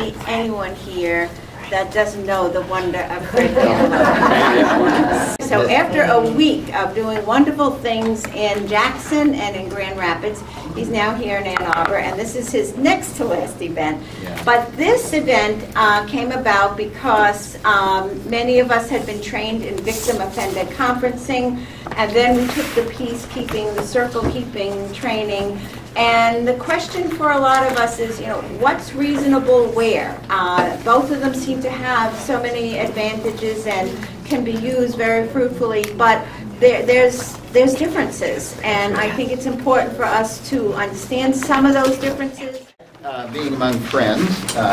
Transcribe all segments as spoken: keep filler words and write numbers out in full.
be anyone here that doesn't know the wonder of Fred Dialog. So after a week of doing wonderful things in Jackson and in Grand Rapids, he's now here in Ann Arbor, and this is his next to last event. Yeah. But this event uh, came about because um, many of us had been trained in victim offender conferencing, and then we took the peacekeeping, the circle keeping training. And the question for a lot of us is, you know, what's reasonable where? Uh, both of them seem to have so many advantages and can be used very fruitfully, but there, there's there's differences, and I think it's important for us to understand some of those differences. Uh, being among friends, uh,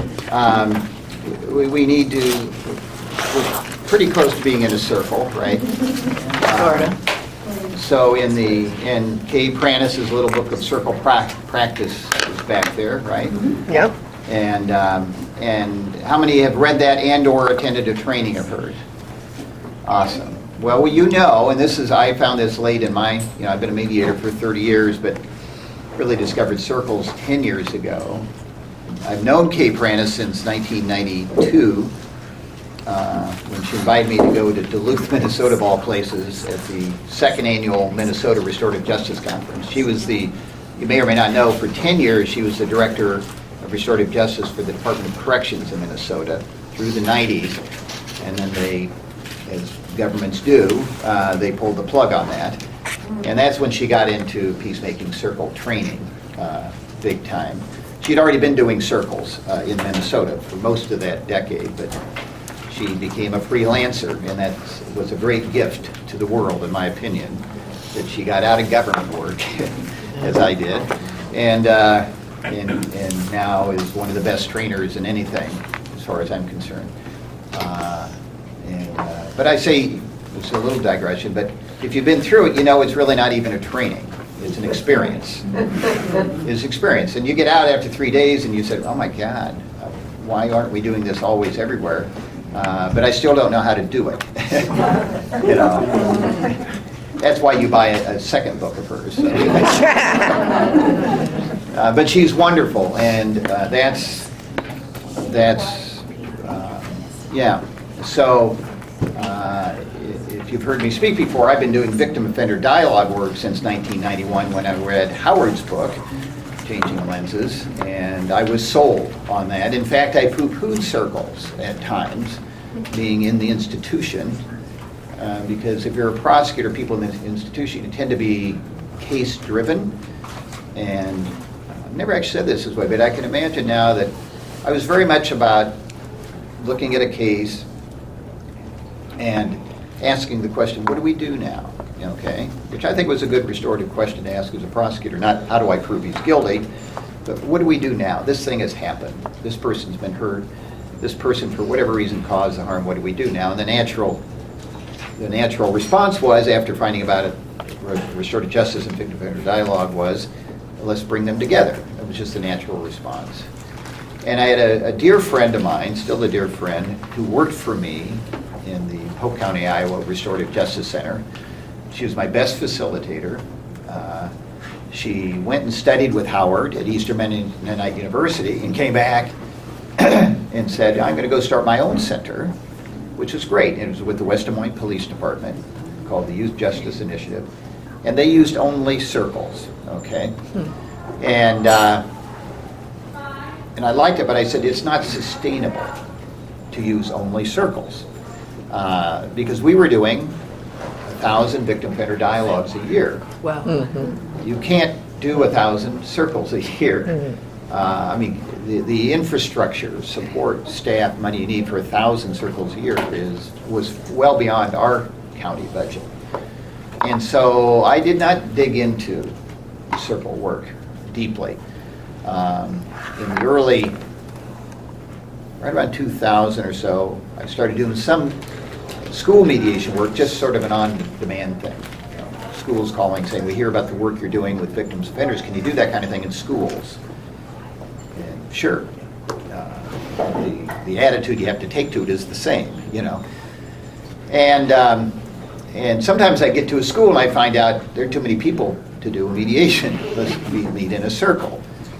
um, we, we need to, we're pretty close to being in a circle, right? Uh, So in the, in Kay Pranis's little book of circle pra practice is back there, right? Mm-hmm. Yep. And, um, and how many have read that and or attended a training of hers? Awesome. Well, you know, and this is, I found this late in my, you know, I've been a mediator for thirty years, but really discovered circles ten years ago. I've known Kay Pranis since nineteen ninety-two. Uh, when she invited me to go to Duluth, Minnesota, of all places, at the second annual Minnesota Restorative Justice Conference. She was the, you may or may not know, for ten years she was the director of restorative justice for the Department of Corrections in Minnesota through the nineties, and then they, as governments do, uh, they pulled the plug on that. And that's when she got into peacemaking circle training, uh, big time. She'd already been doing circles uh, in Minnesota for most of that decade, but she became a freelancer, and that was a great gift to the world, in my opinion, that she got out of government work, as I did, and, uh, and, and now is one of the best trainers in anything, as far as I'm concerned. Uh, and, uh, but I say, it's a little digression, but if you've been through it, you know it's really not even a training. It's an experience. It's experience. And you get out after three days and you say, oh my God, why aren't we doing this always everywhere? Uh, but I still don't know how to do it. You know, that's why you buy a, a second book of hers. So. uh, but she's wonderful, and uh, that's that's uh, yeah. So uh, if you've heard me speak before, I've been doing victim offender dialogue work since nineteen ninety-one when I read Howard's book, Changing Lenses, and I was sold on that. In fact, I poo-pooed circles at times, being in the institution, uh, because if you're a prosecutor, people in the institution, you tend to be case-driven, and I've never actually said this this way, but I can imagine now that I was very much about looking at a case and asking the question, what do we do now? Okay, which I think was a good restorative question to ask as a prosecutor, not how do I prove he's guilty, but what do we do now? This thing has happened. This person's been hurt. This person, for whatever reason, caused the harm. What do we do now? And the natural, the natural response was, after finding about it, restorative justice and victim offender dialogue was, let's bring them together. It was just a natural response. And I had a, a dear friend of mine, still a dear friend, who worked for me in the Polk County, Iowa Restorative Justice Center. She was my best facilitator. Uh, she went and studied with Howard at Eastern Mennonite University and came back and said, I'm going to go start my own center, which was great. It was with the West Des Moines Police Department, called the Youth Justice Initiative. And they used only circles, okay? Hmm. And, uh, and I liked it, but I said, it's not sustainable to use only circles. Uh, because we were doing thousand victim offender dialogues a year. Wow. Mm-hmm. You can't do a thousand circles a year. Mm-hmm. uh, I mean, the, the infrastructure, support, staff, money you need for a thousand circles a year is was well beyond our county budget. And so I did not dig into circle work deeply. Um, in the early, right around two thousand or so, I started doing some school mediation work, just sort of an on-demand thing. You know, schools calling, saying, we hear about the work you're doing with victims offenders. Can you do that kind of thing in schools? And sure. Uh, the, the attitude you have to take to it is the same, you know. And, um, and sometimes I get to a school and I find out there are too many people to do a mediation. Let's meet in a circle.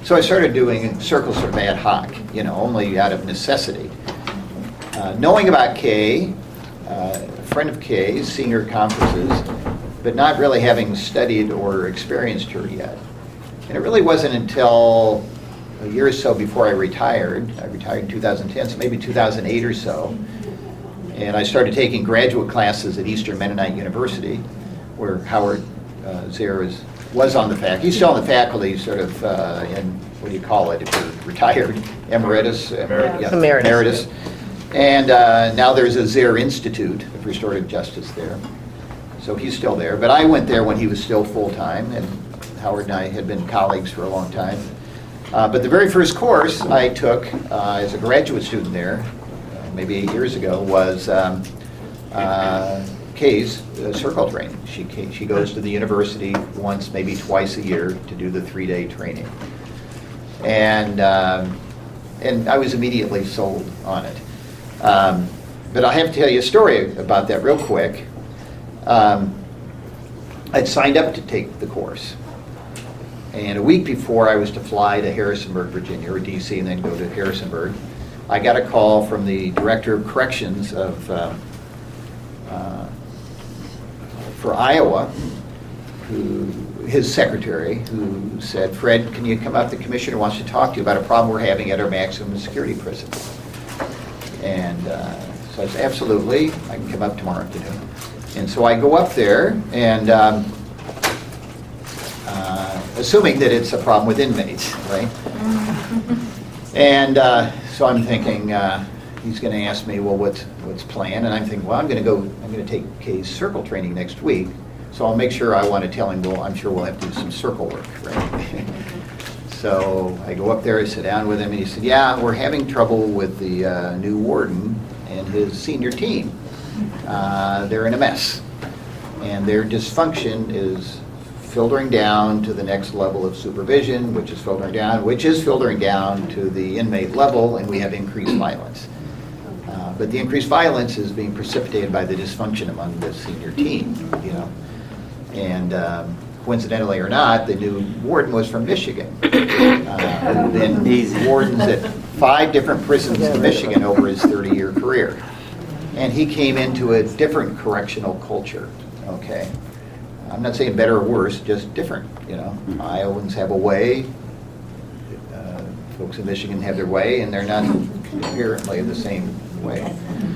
So I started doing circles sort of ad hoc, you know, only out of necessity. Uh, knowing about Kay, uh, a friend of Kay's, senior conferences, but not really having studied or experienced her yet. And it really wasn't until a year or so before I retired. I retired in two thousand ten, so maybe two thousand eight or so. And I started taking graduate classes at Eastern Mennonite University, where Howard uh, Zare is, was on the faculty. He's still on the faculty, sort of, uh, in, what do you call it, if you're retired? Emeritus? Emer yeah, Emeritus. Emeritus. And uh, now there's a Zare Institute of Restorative Justice there. So he's still there. But I went there when he was still full-time, and Howard and I had been colleagues for a long time. Uh, but the very first course I took uh, as a graduate student there, uh, maybe eight years ago, was um, uh, Kay's uh, circle training. She, came, she goes to the university once, maybe twice a year to do the three-day training. And, um, and I was immediately sold on it. Um, but I have to tell you a story about that real quick. Um, I'd signed up to take the course. And a week before I was to fly to Harrisonburg, Virginia, or D C, and then go to Harrisonburg, I got a call from the Director of Corrections of uh, uh, for Iowa, who, his secretary, who said, "Fred, can you come up? The commissioner wants to talk to you about a problem we're having at our maximum security prison." And uh, so I said, "Absolutely, I can come up tomorrow afternoon." And so I go up there, and um, uh, assuming that it's a problem with inmates, right? And uh, so I'm thinking, uh, he's going to ask me, well, what's what's planned? And I'm thinking, well, I'm going to go, I'm going to take Kay's circle training next week, so I'll make sure I want to tell him, well, I'm sure we'll have to do some circle work, right? So I go up there, I sit down with him, and he said, yeah, we're having trouble with the uh, new warden and his senior team. Uh, they're in a mess, and their dysfunction is filtering down to the next level of supervision, which is filtering down, which is filtering down to the inmate level, and we have increased violence. Uh, but the increased violence is being precipitated by the dysfunction among the senior team, you know. And um, coincidentally or not, the new warden was from Michigan. Uh, been wardens at five different prisons in Michigan over his thirty-year career. And he came into a different correctional culture, okay? I'm not saying better or worse, just different, you know. Iowans have a way, uh, folks in Michigan have their way, and they're not apparently the same way.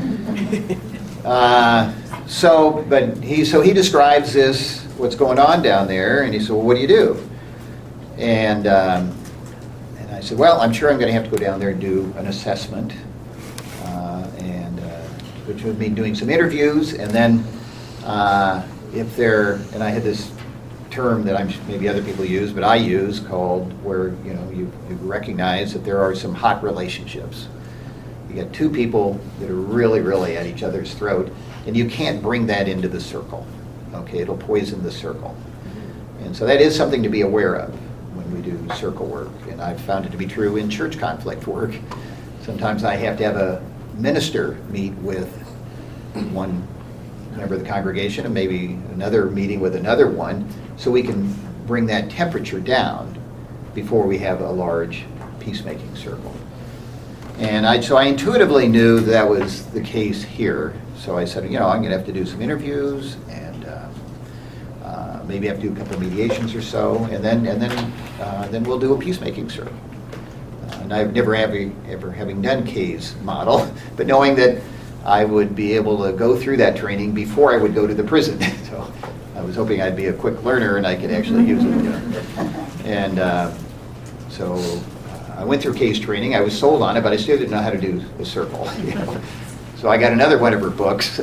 Uh, so, but he, so he describes this, what's going on down there, and he said, well, what do you do? And, um, and I said, well, I'm sure I'm going to have to go down there and do an assessment, uh, and uh, which would mean doing some interviews, and then uh, if they're, and I had this term that I'm maybe other people use, but I use, called where you know you, you recognize that there are some hot relationships. You get two people that are really, really at each other's throat, and you can't bring that into the circle. Okay, it'll poison the circle. And so that is something to be aware of when we do circle work. And I've found it to be true in church conflict work. Sometimes I have to have a minister meet with one member of the congregation and maybe another meeting with another one, so we can bring that temperature down before we have a large peacemaking circle. And I, so I intuitively knew that was the case here. So I said, you know, I'm going to have to do some interviews, and uh, uh, maybe have to do a couple of mediations or so, and then and then uh, then we'll do a peacemaking circle. Uh, and I've never having ever having done Kay's model, but knowing that I would be able to go through that training before I would go to the prison. So I was hoping I'd be a quick learner and I could actually use it. You know? And uh, so uh, I went through Kay's training. I was sold on it, but I still didn't know how to do a circle. You know? So I got another one of her books,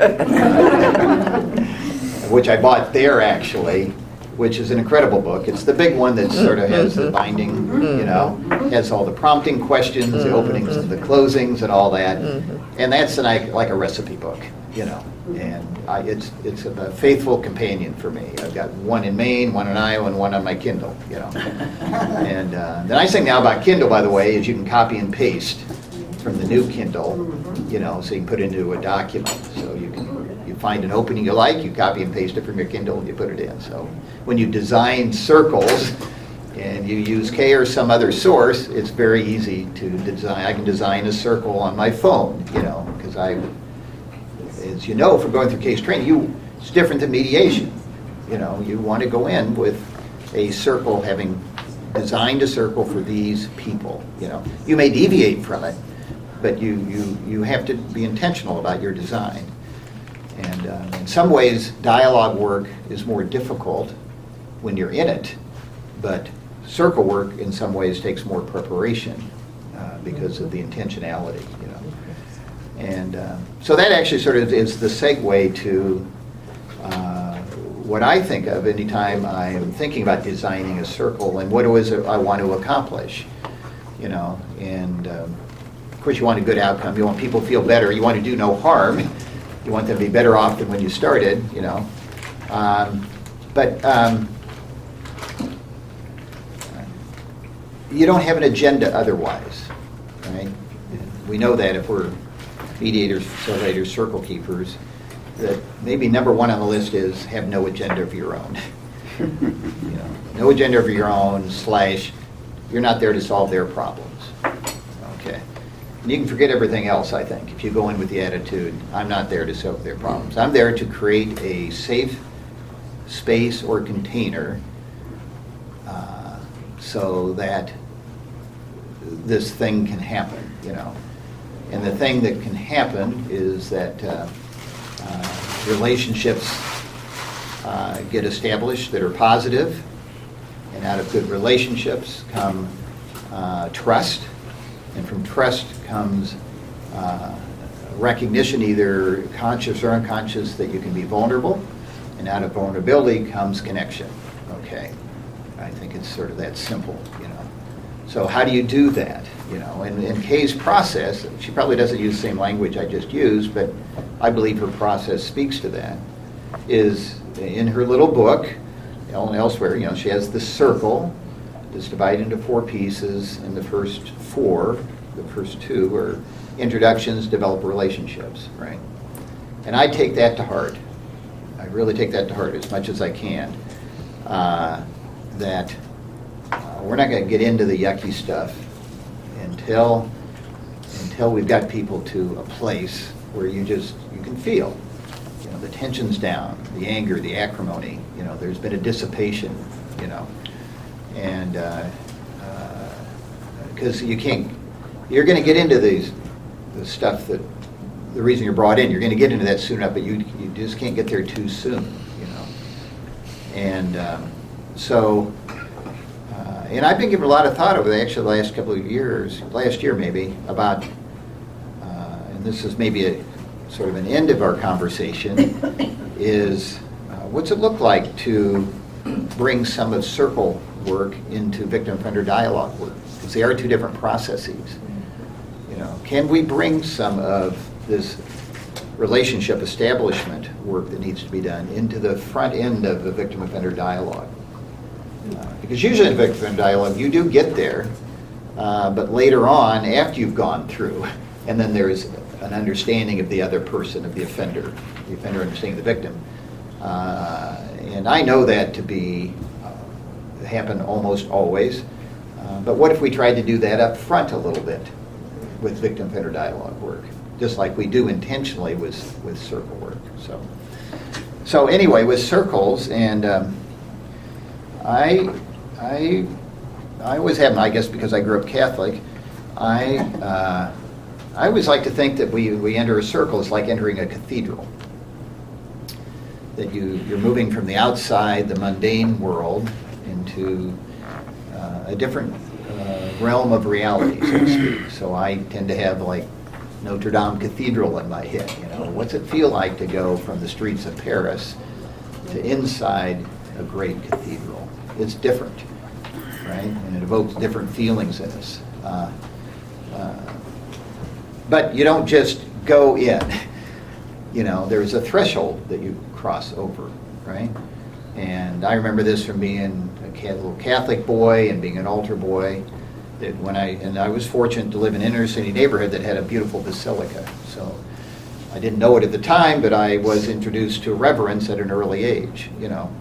which I bought there actually, which is an incredible book. It's the big one that sort of has the binding, you know, has all the prompting questions, the openings and the closings and all that. And that's an, like a recipe book, you know. And I, it's it's a faithful companion for me. I've got one in Maine, one in Iowa, and one on my Kindle, you know. And uh, the nice thing now about Kindle, by the way, is you can copy and paste from the new Kindle, you know, so you can put it into a document. So you can you find an opening you like, you copy and paste it from your Kindle, and you put it in. So when you design circles and you use K or some other source, it's very easy to design. I can design a circle on my phone, you know, because I, as you know from going through case training, you, it's different than mediation. You know, you want to go in with a circle, having designed a circle for these people. You know, you may deviate from it, but you you you have to be intentional about your design. And um, in some ways, dialogue work is more difficult when you're in it, but circle work in some ways takes more preparation uh, because of the intentionality, you know. And uh, so that actually sort of is the segue to uh, what I think of anytime I am thinking about designing a circle and what it is I want to accomplish, you know. And um, of course you want a good outcome, you want people to feel better, you want to do no harm, you want them to be better off than when you started, you know. Um, but um, you don't have an agenda otherwise, right? We know that if we're mediators, facilitators, circle keepers, that maybe number one on the list is have no agenda of your own. You know, no agenda of your own, slash, you're not there to solve their problems. Okay. And you can forget everything else, I think, if you go in with the attitude, I'm not there to solve their problems. I'm there to create a safe space or container uh, so that this thing can happen, you know. And the thing that can happen is that uh, uh, relationships uh, get established that are positive, and out of good relationships come uh, trust, and from trust comes uh, recognition, either conscious or unconscious, that you can be vulnerable, and out of vulnerability comes connection, okay? I think it's sort of that simple, you know. So how do you do that? You know, and in Kay's process, she probably doesn't use the same language I just used, but I believe her process speaks to that, is in her little book, and elsewhere, you know, she has this circle that's divided into four pieces, and the first four, the first two are introductions, develop relationships, right? And I take that to heart. I really take that to heart as much as I can, uh, that uh, we're not going to get into the yucky stuff until until we've got people to a place where you just, you can feel, you know, the tension's down, the anger, the acrimony, you know, there's been a dissipation, you know, and because uh, uh, you can't, you're going to get into these, the stuff that, the reason you're brought in, you're going to get into that soon enough, but you, you just can't get there too soon, you know. And um, so, uh, and I've been giving a lot of thought over the actually the last couple of years, last year maybe, about, uh, and this is maybe a sort of an end of our conversation, is uh, what's it look like to bring some of circle work into victim-offender dialogue work? Because they are two different processes. You know, can we bring some of this relationship establishment work that needs to be done into the front end of the victim-offender dialogue? Uh, because usually in victim-offender dialogue, you do get there, uh, but later on, after you've gone through, and then there's an understanding of the other person, of the offender, the offender understanding the victim. Uh, and I know that to be, uh, happen almost always. Uh, but what if we tried to do that up front a little bit with victim-offender dialogue work, just like we do intentionally with, with circle work. So, so anyway, with circles, and um, I, I, I always have, I guess because I grew up Catholic, I, uh, I always like to think that we, we enter a circle is like entering a cathedral. That you, you're moving from the outside, the mundane world, into uh, a different uh, realm of reality, so to speak. So I tend to have like Notre Dame Cathedral in my head. You know, what's it feel like to go from the streets of Paris to inside a great cathedral? It's different, right? And it evokes different feelings in us. Uh, uh, but you don't just go in. You know, there's a threshold that you cross over, right? And I remember this from being a little Catholic boy and being an altar boy. That when I and I was fortunate to live in an inner city neighborhood that had a beautiful basilica. So I didn't know it at the time, but I was introduced to reverence at an early age, you know.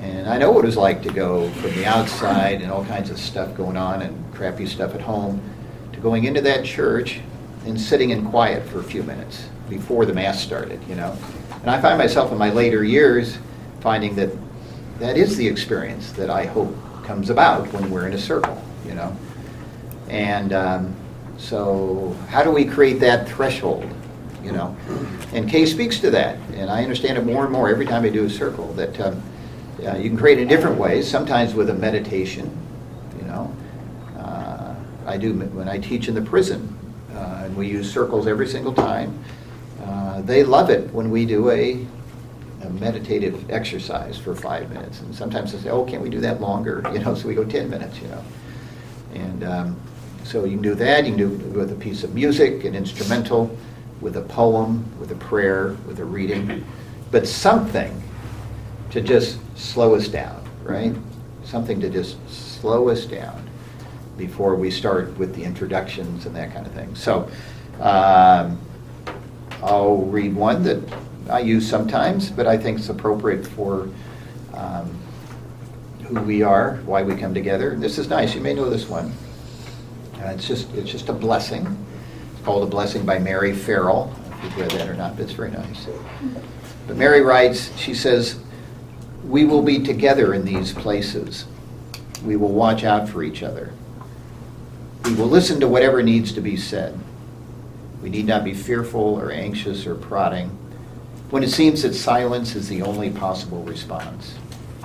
And I know what it was like to go from the outside and all kinds of stuff going on and crappy stuff at home to going into that church and sitting in quiet for a few minutes before the Mass started, you know. And I find myself in my later years finding that that is the experience that I hope comes about when we're in a circle, you know. And um, so how do we create that threshold, you know? And Kay speaks to that, and I understand it more and more every time I do a circle, that um, uh, you can create it in different ways, sometimes with a meditation, you know. Uh, I do, when I teach in the prison, uh, and we use circles every single time, uh, they love it when we do a, a meditative exercise for five minutes. And sometimes they say, oh, can't we do that longer? You know, so we go ten minutes, you know. And um, so you can do that, you can do it with a piece of music, an instrumental, with a poem, with a prayer, with a reading, but something to just slow us down, right? Something to just slow us down before we start with the introductions and that kind of thing. So um, I'll read one that I use sometimes, but I think it's appropriate for um, who we are, why we come together. This is nice. You may know this one. Uh, it's just it's just a blessing. It's called A Blessing by Mary Farrell. I don't know if you've read that or not, but it's very nice. But Mary writes, she says, "We will be together in these places. We will watch out for each other. We will listen to whatever needs to be said. We need not be fearful or anxious or prodding when it seems that silence is the only possible response.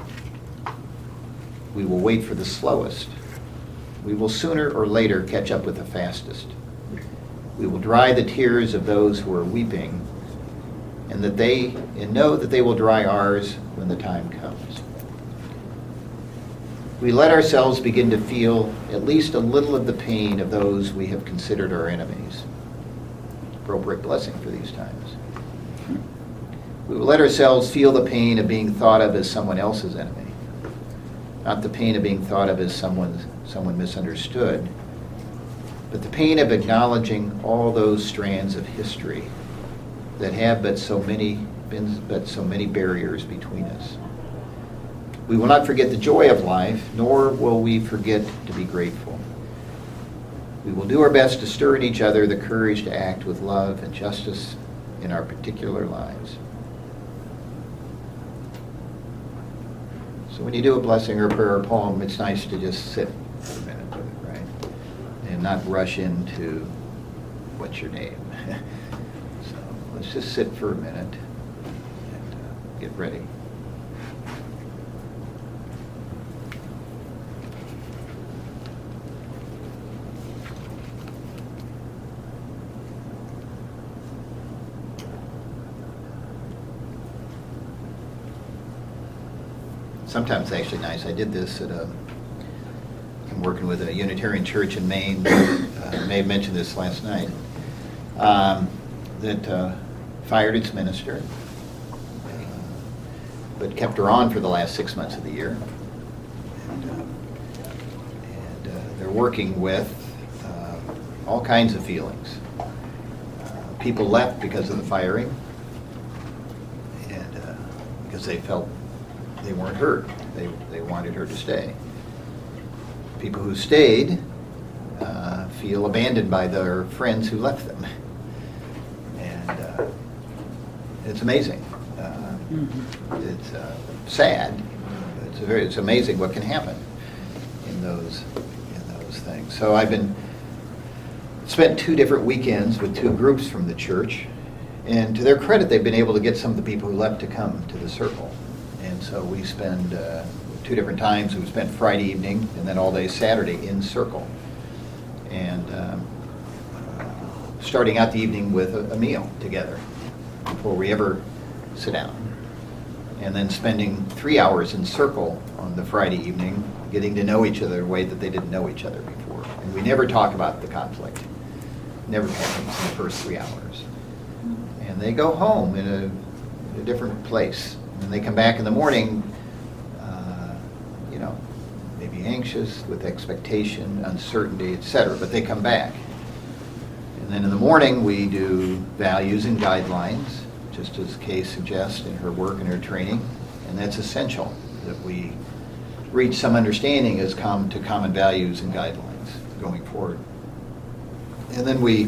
We will wait for the slowest. We will sooner or later catch up with the fastest. We will dry the tears of those who are weeping, and that they and know that they will dry ours when the time comes. We let ourselves begin to feel at least a little of the pain of those we have considered our enemies." Appropriate blessing for these times. We will let ourselves feel the pain of being thought of as someone else's enemy, not the pain of being thought of as someone, someone misunderstood, but the pain of acknowledging all those strands of history that have but so many, been but so many barriers between us. We will not forget the joy of life, nor will we forget to be grateful. We will do our best to stir in each other the courage to act with love and justice in our particular lives. So when you do a blessing or a prayer or a poem, it's nice to just sit for a minute with it, right? And not rush into, what's your name? So let's just sit for a minute and uh, get ready. Sometimes it's actually nice. I did this at a, I'm working with a Unitarian church in Maine. uh, I may have mentioned this last night. Um, that uh, fired its minister, uh, but kept her on for the last six months of the year. And, uh, and uh, they're working with uh, all kinds of feelings. Uh, people left because of the firing, and uh, because they felt they weren't heard. They, they wanted her to stay. People who stayed uh, feel abandoned by their friends who left them. And uh, it's amazing. Uh, mm-hmm. It's uh, sad. It's, a very, it's amazing what can happen in those, in those things. So I've been spent two different weekends with two groups from the church. And to their credit, they've been able to get some of the people who left to come to the circle. And so we spend uh, two different times. We spent Friday evening and then all day Saturday in circle. And um, starting out the evening with a, a meal together before we ever sit down. And then spending three hours in circle on the Friday evening, getting to know each other in a way that they didn't know each other before. And we never talk about the conflict. Never happens in the first three hours. And they go home in a, in a different place. And they come back in the morning, uh, you know, maybe anxious, with expectation, uncertainty, et cetera, but they come back. And then in the morning we do values and guidelines, just as Kay suggests in her work and her training, and that's essential. that we reach some understanding as com to common values and guidelines going forward. And then we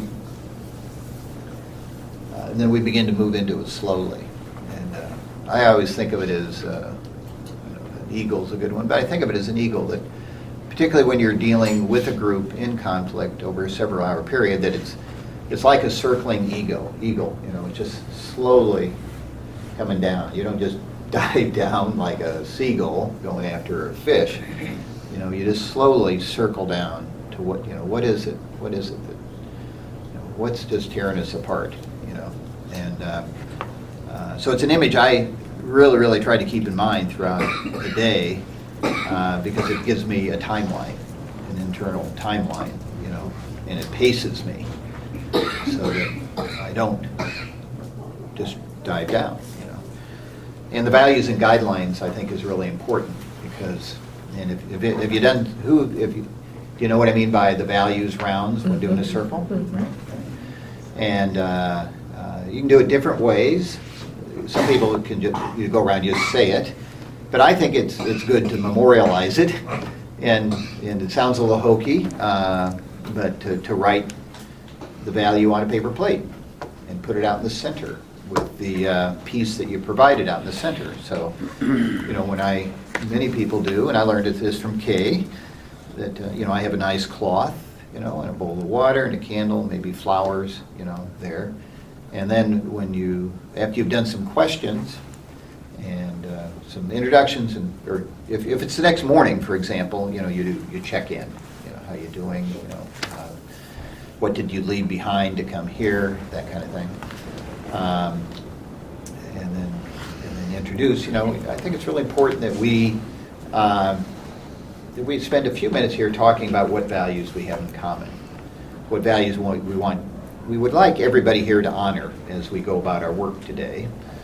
uh, and then we begin to move into it slowly. And uh, I always think of it as uh, you know, an eagle's a good one, but I think of it as an eagle that, particularly when you're dealing with a group in conflict over a several hour period, that it's it's like a circling eagle. Eagle, you know, it's just slowly coming down. You don't just dive down like a seagull going after a fish. You know, you just slowly circle down to what, you know, what is it? What is it that, you know, what's just tearing us apart, you know? And uh, uh, so it's an image I really, really try to keep in mind throughout the day uh, because it gives me a timeline, an internal timeline, you know, and it paces me so that I don't just dive down. And the values and guidelines, I think, is really important because, and if, if, it, if you done, who, if you, do you know what I mean by the values rounds when doing a circle? Right? And uh, uh, you can do it different ways. Some people can just, you go around, just say it, but I think it's it's good to memorialize it, and and it sounds a little hokey, uh, but to, to write the value on a paper plate and put it out in the center with the uh, piece that you provided out in the center. So, you know, when I, many people do, and I learned this from Kay, that, uh, you know, I have a nice cloth, you know, and a bowl of water and a candle, maybe flowers, you know, there. And then when you, after you've done some questions and uh, some introductions, and or if, if it's the next morning, for example, you know, you do, you check in, you know, how you doing, you know, uh, what did you leave behind to come here, that kind of thing. Um, and then and then introduce. You know, I think it's really important that we um, that we spend a few minutes here talking about what values we have in common, what values we want, we would like everybody here to honor as we go about our work today.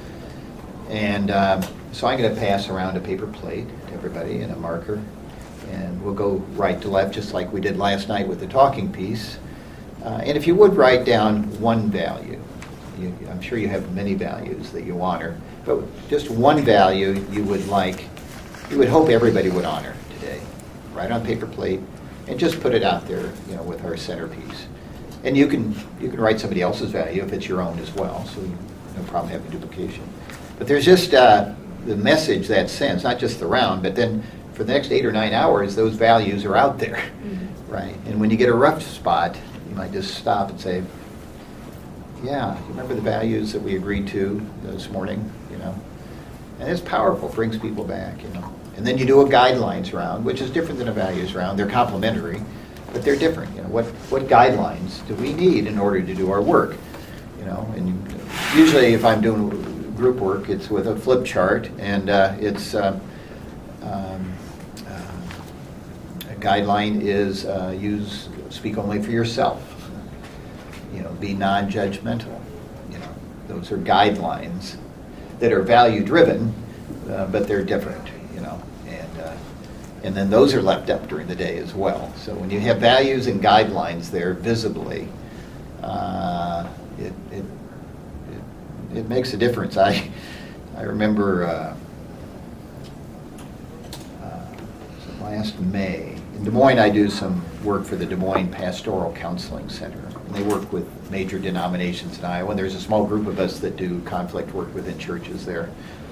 And um, so I'm going to pass around a paper plate to everybody and a marker, and we'll go right to left, just like we did last night with the talking piece. Uh, and if you would write down one value. You, I'm sure you have many values that you honor, but just one value you would like, you would hope everybody would honor today. Write on paper plate and just put it out there, you know, with our centerpiece. And you can you can write somebody else's value if it's your own as well, so you, no problem having duplication. But there's just uh, the message that sends, not just the round, but then for the next eight or nine hours, those values are out there, mm-hmm. right? And when you get a rough spot, you might just stop and say, yeah, you remember the values that we agreed to this morning, you know? And it's powerful, brings people back, you know? And then you do a guidelines round, which is different than a values round. They're complementary, but they're different. You know, what, what guidelines do we need in order to do our work? You know, and usually if I'm doing group work, it's with a flip chart, and uh, it's, uh, um, uh, a guideline is uh, use, speak only for yourself. You know, be non-judgmental. You know, those are guidelines that are value-driven, uh, but they're different. You know, and uh, and then those are left up during the day as well. So when you have values and guidelines there visibly, uh, it, it it it makes a difference. I I remember uh, uh, last May in Des Moines. I do some work for the Des Moines Pastoral Counseling Center. They work with major denominations in Iowa, and there's a small group of us that do conflict work within churches there.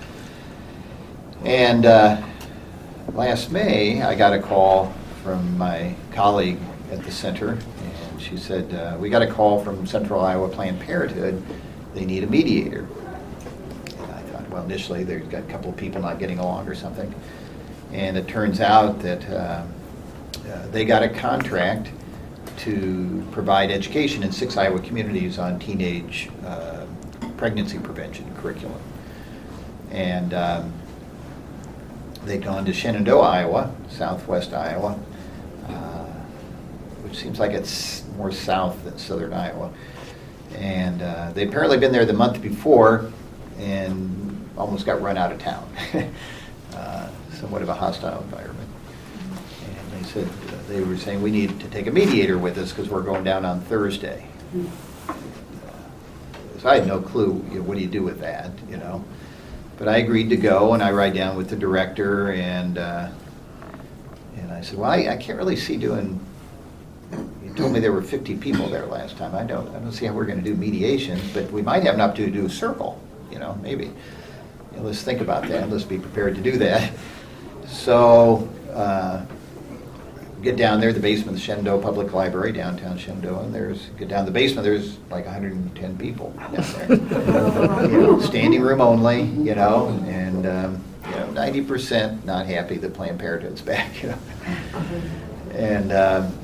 And uh, last May, I got a call from my colleague at the center, and she said, uh, we got a call from Central Iowa Planned Parenthood. They need a mediator. And I thought, well, initially, they've got a couple of people not getting along or something. And it turns out that uh, uh, they got a contract to provide education in six Iowa communities on teenage uh, pregnancy prevention curriculum. And um, they'd gone to Shenandoah, Iowa, southwest Iowa, uh, which seems like it's more south than southern Iowa. And uh, they'd apparently been there the month before and almost got run out of town. uh, somewhat of a hostile environment. And they said, uh, they were saying, we need to take a mediator with us because we're going down on Thursday. Mm-hmm. uh, so I had no clue, you know, what do you do with that, you know? but I agreed to go, and I ride down with the director, and uh, and I said, well, I, I can't really see doing. You told me there were fifty people there last time. I don't I don't see how we're going to do mediations, but we might have an opportunity to do a circle. You know, maybe. You know, let's think about that. Let's be prepared to do that. So. Uh, Get down there, the basement of the Shendo Public Library, downtown Shendo, and there's, get down the basement, there's like one hundred ten people down there. You know, standing room only, you know, and, um, you know, ninety percent not happy that Planned Parenthood's back, you know. And um,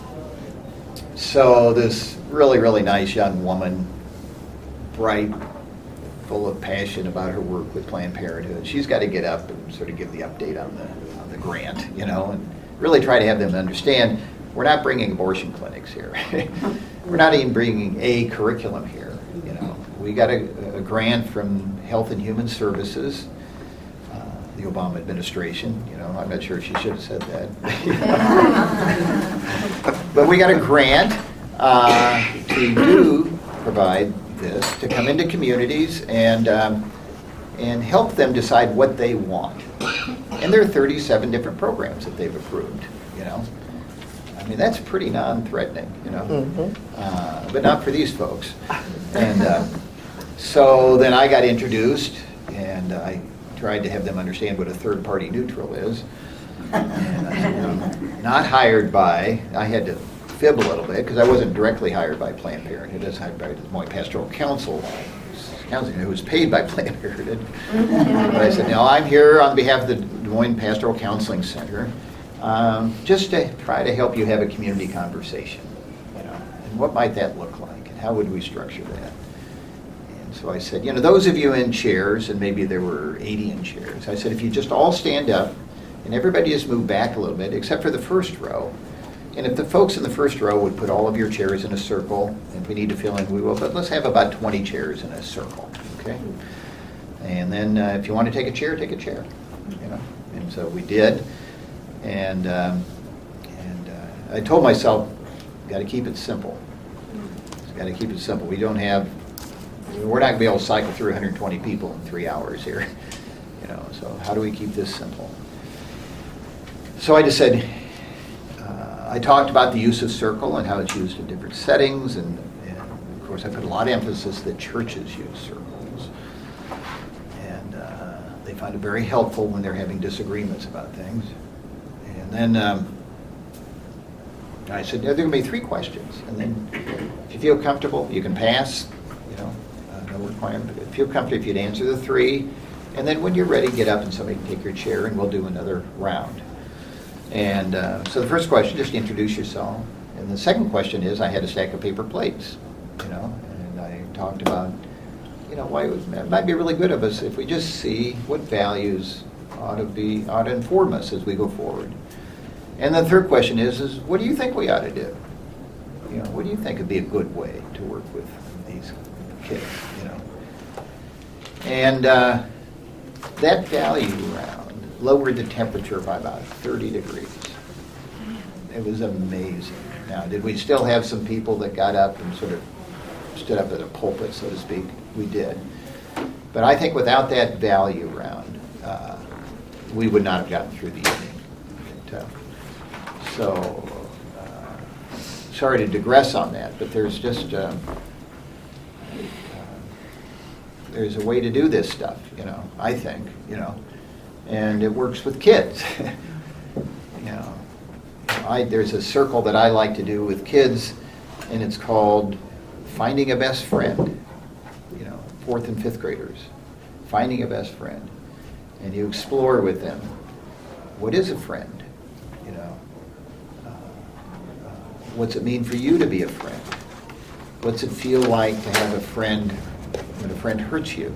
so this really, really nice young woman, bright, full of passion about her work with Planned Parenthood, she's got to get up and sort of give the update on the, on the grant, you know, and really try to have them understand we're not bringing abortion clinics here. We're not even bringing a curriculum here. You know, we got a, a grant from Health and Human Services, uh, the Obama administration. You know, I'm not sure if she should have said that. But we got a grant uh, to do provide this to come into communities and um, and help them decide what they want. And there are thirty-seven different programs that they've approved, you know. I mean, that's pretty non-threatening, you know, mm-hmm. uh, but not for these folks. And uh, so then I got introduced, and I tried to have them understand what a third-party neutral is. And I said, I'm not hired by, I had to fib a little bit, because I wasn't directly hired by Planned Parenthood. I was hired by the Des Moines Pastoral Council. Counseling, who was paid by Planned Parenthood. But I said, no, I'm here on behalf of the Des Moines Pastoral Counseling Center, um, just to try to help you have a community conversation, you know, and what might that look like, and how would we structure that? And so I said, you know, those of you in chairs, and maybe there were eighty in chairs, I said, if you just all stand up, and everybody just move back a little bit, except for the first row, and if the folks in the first row would put all of your chairs in a circle, if we need to fill in, we will, but let's have about twenty chairs in a circle, okay? And then uh, if you want to take a chair, take a chair, you know? And so we did, and um, and uh, I told myself, got to keep it simple. Got to keep it simple. We don't have, we're not going to be able to cycle through one hundred twenty people in three hours here, you know, so how do we keep this simple? So I just said, I talked about the use of circle and how it's used in different settings, and, and of course I put a lot of emphasis that churches use circles. And uh, they find it very helpful when they're having disagreements about things. And then um, I said, there are going to be three questions. And then if you feel comfortable, you can pass, you know, uh, no requirement. If you feel comfortable, if you'd answer the three. And then when you're ready, get up and somebody can take your chair and we'll do another round. And uh, so the first question, just introduce yourself. And the second question is, I had a stack of paper plates, you know, and I talked about, you know, why it, was, it might be really good of us if we just see what values ought to be, ought to inform us as we go forward. And the third question is, is what do you think we ought to do? You know, what do you think would be a good way to work with these kids, you know? And uh, that value round lowered the temperature by about thirty degrees. It was amazing. Now, did we still have some people that got up and sort of stood up at a pulpit, so to speak? We did. But I think without that value round, uh, we would not have gotten through the evening. But, uh, so, uh, sorry to digress on that, but there's just, um, uh, there's a way to do this stuff, you know, I think, you know. And it works with kids. You know, I, there's a circle that I like to do with kids, and it's called Finding a Best Friend. You know, fourth and fifth graders, finding a best friend, and you explore with them, what is a friend? You know, uh, uh, what's it mean for you to be a friend? What's it feel like to have a friend when a friend hurts you?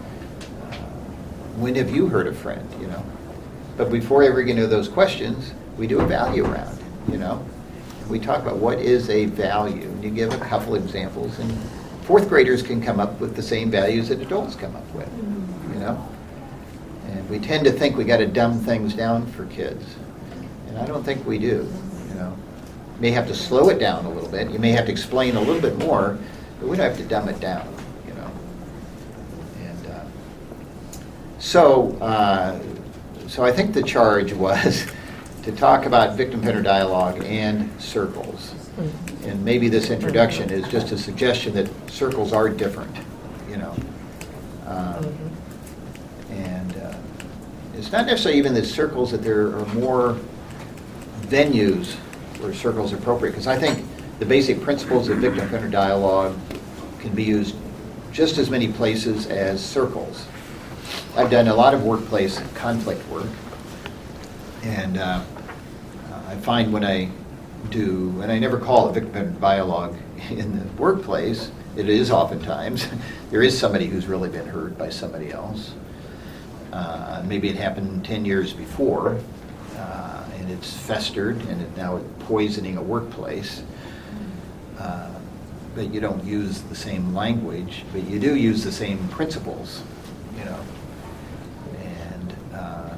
When have you hurt a friend, you know? But before ever getting into those questions, we do a value round, you know? We talk about what is a value, and you give a couple examples, and fourth graders can come up with the same values that adults come up with, you know? And we tend to think we got to dumb things down for kids, and I don't think we do, you know? You may have to slow it down a little bit, you may have to explain a little bit more, but we don't have to dumb it down. So, uh, so I think the charge was to talk about victim-offender dialogue and circles. Mm-hmm. And maybe this introduction is just a suggestion that circles are different, you know. Um, mm-hmm. And uh, it's not necessarily even that circles, that there are more venues where circles are appropriate, because I think the basic principles of victim-offender dialogue can be used just as many places as circles. I've done a lot of workplace conflict work, and uh, I find when I do, and I never call it victim-offender dialogue in the workplace, it is oftentimes, there is somebody who's really been hurt by somebody else. Uh, maybe it happened ten years before, uh, and it's festered, and it now it's poisoning a workplace. Uh, but you don't use the same language, but you do use the same principles, you know. And uh,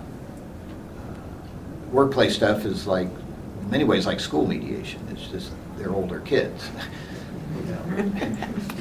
workplace stuff is like, in many ways, like school mediation. It's just they're older kids. You know.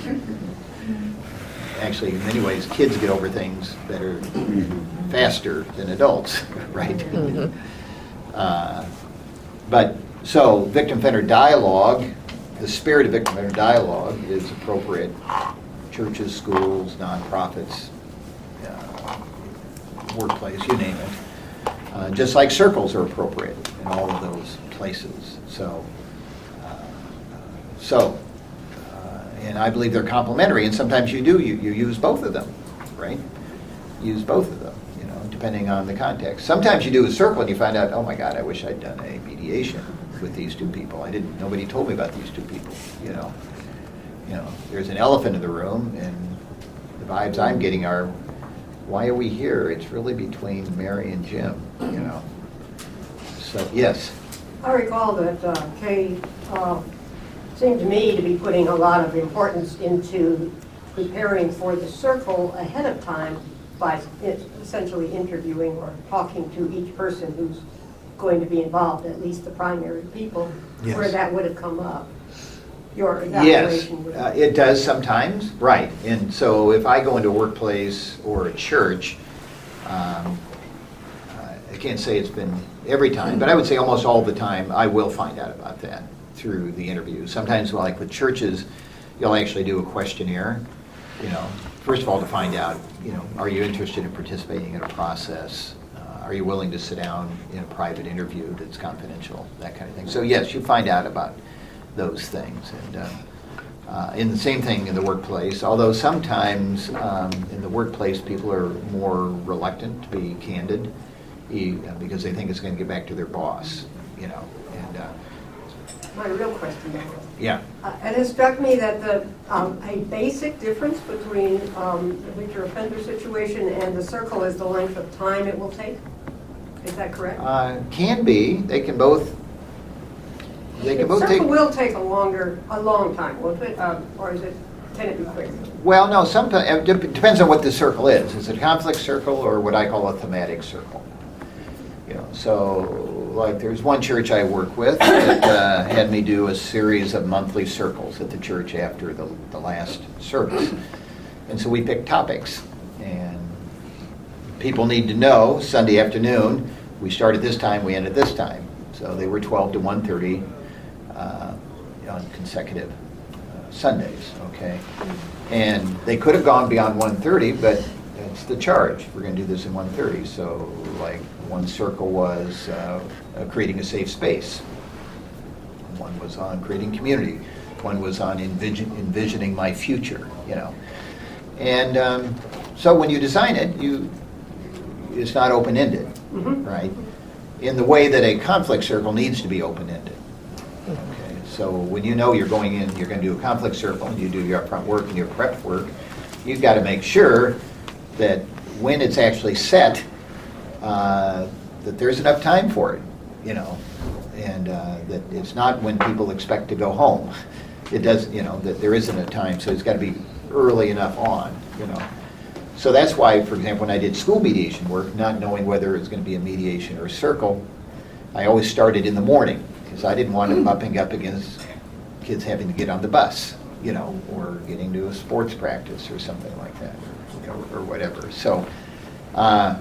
Actually, in many ways, kids get over things better, faster than adults, right? Mm-hmm. uh, but so, victim-offender dialogue. The spirit of victim-offender dialogue is appropriate. Churches, schools, nonprofits, uh, workplace, you name it. Uh, just like circles are appropriate in all of those places. So, uh, so, uh, and I believe they're complementary. And sometimes you do you, you use both of them, right? Use both of them, you know, depending on the context. Sometimes you do a circle and you find out, oh my God, I wish I'd done a mediation with these two people. I didn't, nobody told me about these two people, you know. You know, there's an elephant in the room, and the vibes I'm getting are, why are we here? It's really between Mary and Jim, you know. So, yes? I recall that uh, Kay uh, seemed to me to be putting a lot of importance into preparing for the circle ahead of time by essentially interviewing or talking to each person who's going to be involved, at least the primary people, yes. Where that would have come up. Your evaluation would have. Yes, uh, it does sometimes, right. And so if I go into a workplace or a church, um, I can't say it's been every time, but I would say almost all the time I will find out about that through the interview. Sometimes, like with churches, you'll actually do a questionnaire, you know, first of all to find out, you know, are you interested in participating in a process? Are you willing to sit down in a private interview that's confidential, that kind of thing. So yes, you find out about those things. And uh, uh, in the same thing in the workplace, although sometimes um, in the workplace people are more reluctant to be candid because they think it's going to get back to their boss, you know. And uh, my real question now. Yeah. Uh, it has struck me that the um, a basic difference between um, the victim offender situation and the circle is the length of time it will take. Is that correct? Uh, can be. They can both. They can the both circle take. will take a longer, a long time, won't it? Um, or is it? Can it be quick? Well, no. Sometimes it depends on what the circle is. Is it a conflict circle or what I call a thematic circle? You know. So, like, there's one church I work with that uh, had me do a series of monthly circles at the church after the the last service, and so we picked topics, and people need to know Sunday afternoon. We start at this time, we end at this time. So they were twelve to one thirty uh, on consecutive uh, Sundays, okay? And they could have gone beyond one thirty, but that's the charge. We're going to do this in one thirty. So, like, one circle was uh, uh, creating a safe space. One was on creating community. One was on envision, envisioning my future, you know. And um, so when you design it, you it's not open-ended, mm-hmm. right? In the way that a conflict circle needs to be open-ended. Okay, so when you know you're going in, you're going to do a conflict circle, and you do your upfront work and your prep work, you've got to make sure that when it's actually set, uh, that there's enough time for it, you know, and uh, that it's not when people expect to go home. It does, you know, that there isn't a time, so it's got to be early enough on, you know. So that's why, for example, when I did school mediation work, not knowing whether it was going to be a mediation or a circle, I always started in the morning because I didn't want them bumping up against kids having to get on the bus, you know, or getting to a sports practice or something like that, you know, or whatever. So Uh,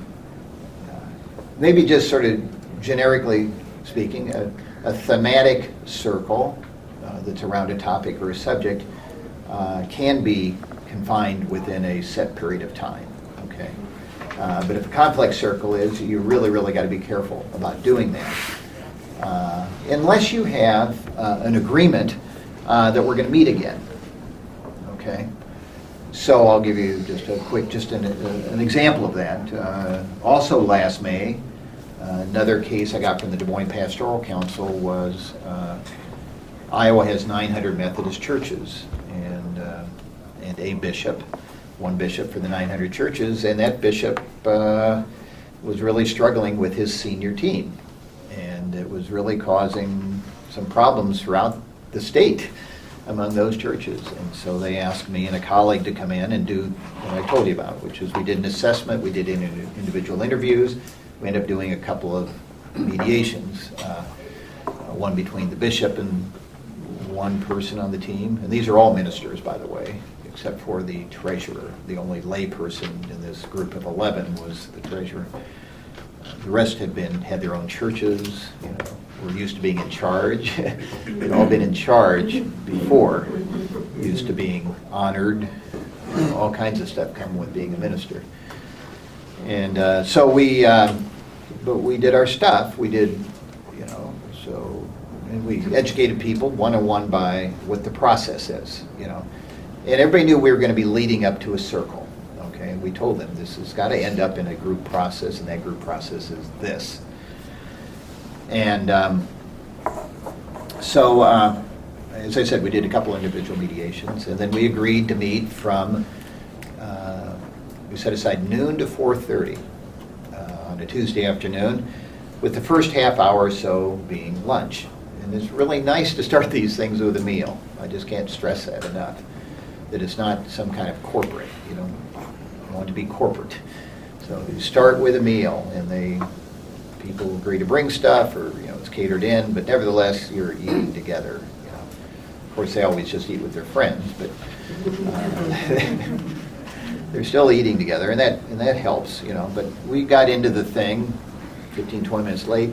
maybe just sort of generically speaking, a, a thematic circle uh, that's around a topic or a subject uh, can be confined within a set period of time, okay? Uh, but if a complex circle is, you really, really got to be careful about doing that. Uh, unless you have uh, an agreement uh, that we're going to meet again, okay? So I'll give you just a quick, just an, an example of that. Uh, also last May, uh, another case I got from the Des Moines Pastoral Council was uh, Iowa has nine hundred Methodist churches and, uh, and a bishop, one bishop for the nine hundred churches, and that bishop uh, was really struggling with his senior team. And it was really causing some problems throughout the state among those churches. And so they asked me and a colleague to come in and do what I told you about, which is we did an assessment, we did individual interviews, we ended up doing a couple of mediations, uh, one between the bishop and one person on the team. And these are all ministers, by the way, except for the treasurer. The only lay person in this group of eleven was the treasurer. The rest had been, had their own churches, you know, were used to being in charge. They'd all been in charge before, used to being honored. All kinds of stuff come with being a minister. And uh, so we, um, but we did our stuff. We did, you know, so, and we educated people one-on-one by what the process is, you know. And everybody knew we were going to be leading up to a circle. Okay, we told them this has got to end up in a group process, and that group process is this. And um, so, uh, as I said, we did a couple individual mediations, and then we agreed to meet from, uh, we set aside noon to four thirty uh, on a Tuesday afternoon, with the first half hour or so being lunch. And it's really nice to start these things with a meal. I just can't stress that enough, that it's not some kind of corporate, you know. Want to be corporate. So you start with a meal, and they people agree to bring stuff, or you know it's catered in, but nevertheless you're eating together. You know. Of course, they always just eat with their friends, but uh, they're still eating together, and that and that helps. You know. But we got into the thing fifteen, twenty minutes late,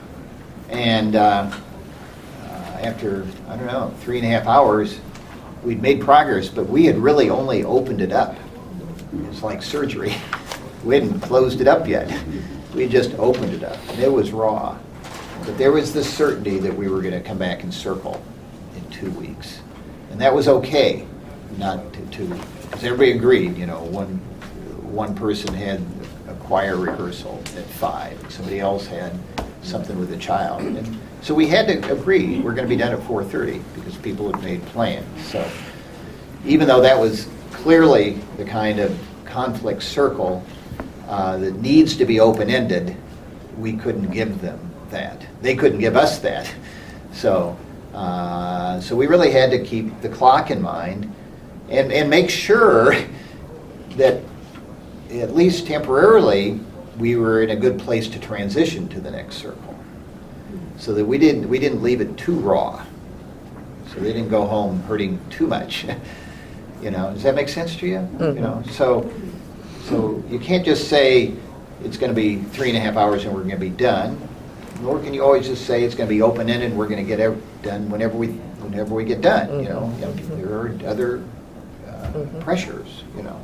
and uh, uh, after I don't know three and a half hours, we'd made progress, but we had really only opened it up. It's like surgery. We hadn't closed it up yet. We had just opened it up, and it was raw. But there was this certainty that we were going to come back and circle in two weeks. And that was okay, not to, to because everybody agreed, you know, one, one person had a choir rehearsal at five, and somebody else had something with a child. And so we had to agree we're going to be done at four thirty because people had made plans. So even though that was clearly the kind of conflict circle uh, that needs to be open-ended, we couldn't give them that. They couldn't give us that. So, uh, so we really had to keep the clock in mind and, and make sure that at least temporarily we were in a good place to transition to the next circle, so that we didn't we didn't leave it too raw, so they didn't go home hurting too much. You know, does that make sense to you? Mm-hmm. You know, so so you can't just say it's going to be three and a half hours and we're going to be done. Nor can you always just say it's going to be open-ended and we're going to get ev- done whenever we whenever we get done. Mm-hmm. You know, you know there are other uh, mm-hmm. pressures. You know,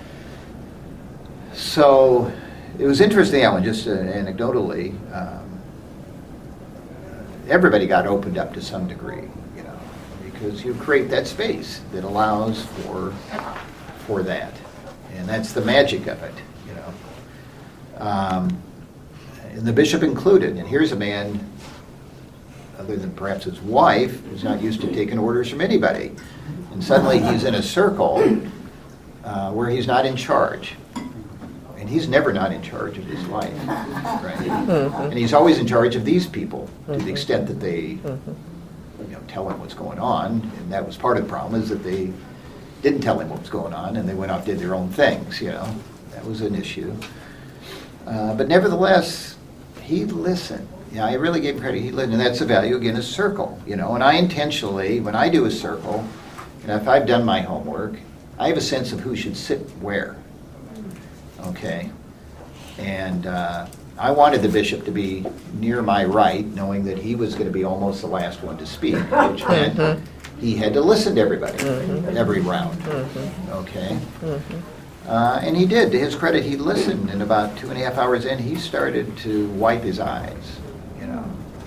so it was interesting that one. Just uh, anecdotally, um, everybody got opened up to some degree. Because you create that space that allows for for that, and that's the magic of it, you know. Um, and the bishop included. And here's a man, other than perhaps his wife, who's not used to taking orders from anybody, and suddenly he's in a circle uh, where he's not in charge, and he's never not in charge of his life, right? Mm-hmm. And he's always in charge of these people to the extent that they. Mm-hmm. You know, tell him what's going on, and that was part of the problem, is that they didn't tell him what was going on, and they went off and did their own things, you know. That was an issue. Uh, but nevertheless, he listened. Yeah, I really gave him credit. He listened, and that's the value, again, a circle, you know. And I intentionally, when I do a circle, and if I've done my homework, I have a sense of who should sit where, okay? And uh, I wanted the bishop to be near my right, knowing that he was going to be almost the last one to speak, which meant Mm-hmm. he had to listen to everybody, Mm-hmm. every round. Mm-hmm. Okay? Mm-hmm. Uh, and he did. To his credit, he listened, and about two and a half hours in, he started to wipe his eyes, you know.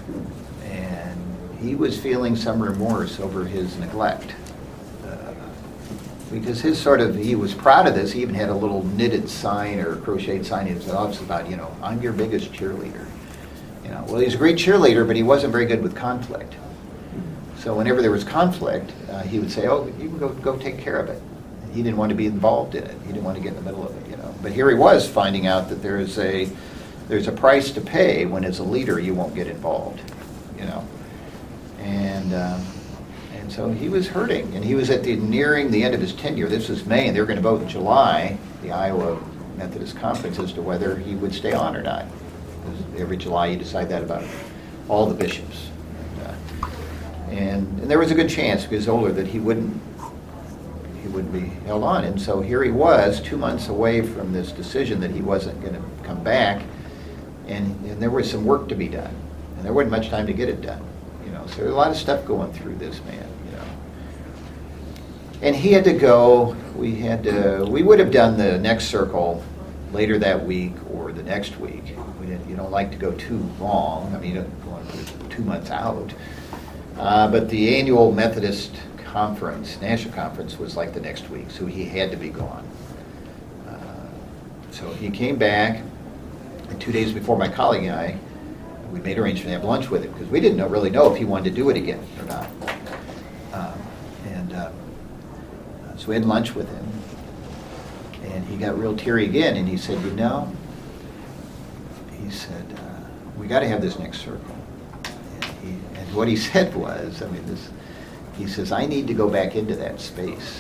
And he was feeling some remorse over his neglect. Uh, because his sort of, he was proud of this. He even had a little knitted sign or crocheted sign in his office about, you know, I'm your biggest cheerleader. You know, well, he's a great cheerleader, but he wasn't very good with conflict. So whenever there was conflict, uh, he would say, oh, you can go, go take care of it. He didn't want to be involved in it. He didn't want to get in the middle of it, you know. But here he was finding out that there's a there's a price to pay when, as a leader, you won't get involved, you know. And um, and so he was hurting, and he was at the nearing the end of his tenure. This was May, and they were going to vote in July, the Iowa Methodist Conference, as to whether he would stay on or not. Because every July you decide that about all the bishops. And, uh, and, and there was a good chance, because he's older, that he wouldn't. He would be held on. And so here he was, two months away from this decision that he wasn't going to come back, and, and there was some work to be done, and there wasn't much time to get it done, you know. So there's a lot of stuff going through this man, you know. And he had to go. We had to. We would have done the next circle later that week or the next week. We didn't. You don't like to go too long. I mean, you don't want to put it two months out. Uh, but the annual Methodist conference, national conference, was like the next week, so he had to be gone. Uh, so he came back, and two days before my colleague and I, we made arrangements to have lunch with him, because we didn't know, really know if he wanted to do it again or not. Um, and uh, so we had lunch with him, and he got real teary again, and he said, you know, he said, uh, we got to have this next circle. And, he, and what he said was, I mean, this, he says, I need to go back into that space.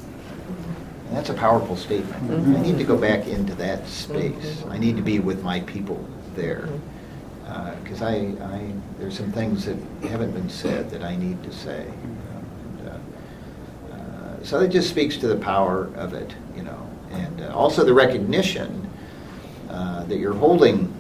And that's a powerful statement. Mm-hmm. I need to go back into that space. Mm-hmm. I need to be with my people there. Because uh, I, I, there's some things that haven't been said that I need to say. And, uh, uh, so it just speaks to the power of it, you know. And uh, also the recognition uh, that you're holding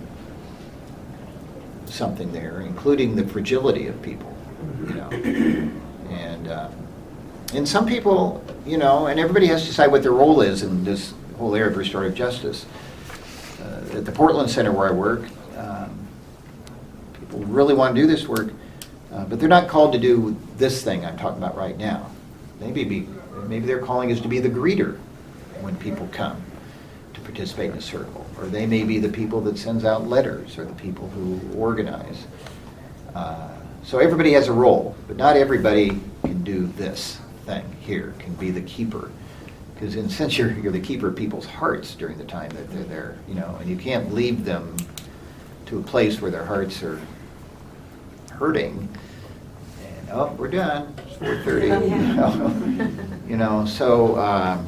something there, including the fragility of people, you know. And uh, and some people, you know, and everybody has to decide what their role is in this whole area of restorative justice. Uh, at the Portland Center where I work, um, people really want to do this work, uh, but they're not called to do this thing I'm talking about right now. Maybe be, maybe their calling is to be the greeter when people come to participate in a circle, or they may be the people that sends out letters, or the people who organize. Uh, So everybody has a role, but not everybody can do this thing here, can be the keeper. Because in a sense, you're, you're the keeper of people's hearts during the time that they're there, you know, and you can't leave them to a place where their hearts are hurting. And, oh, we're done, it's four thirty. You know, you know so, um,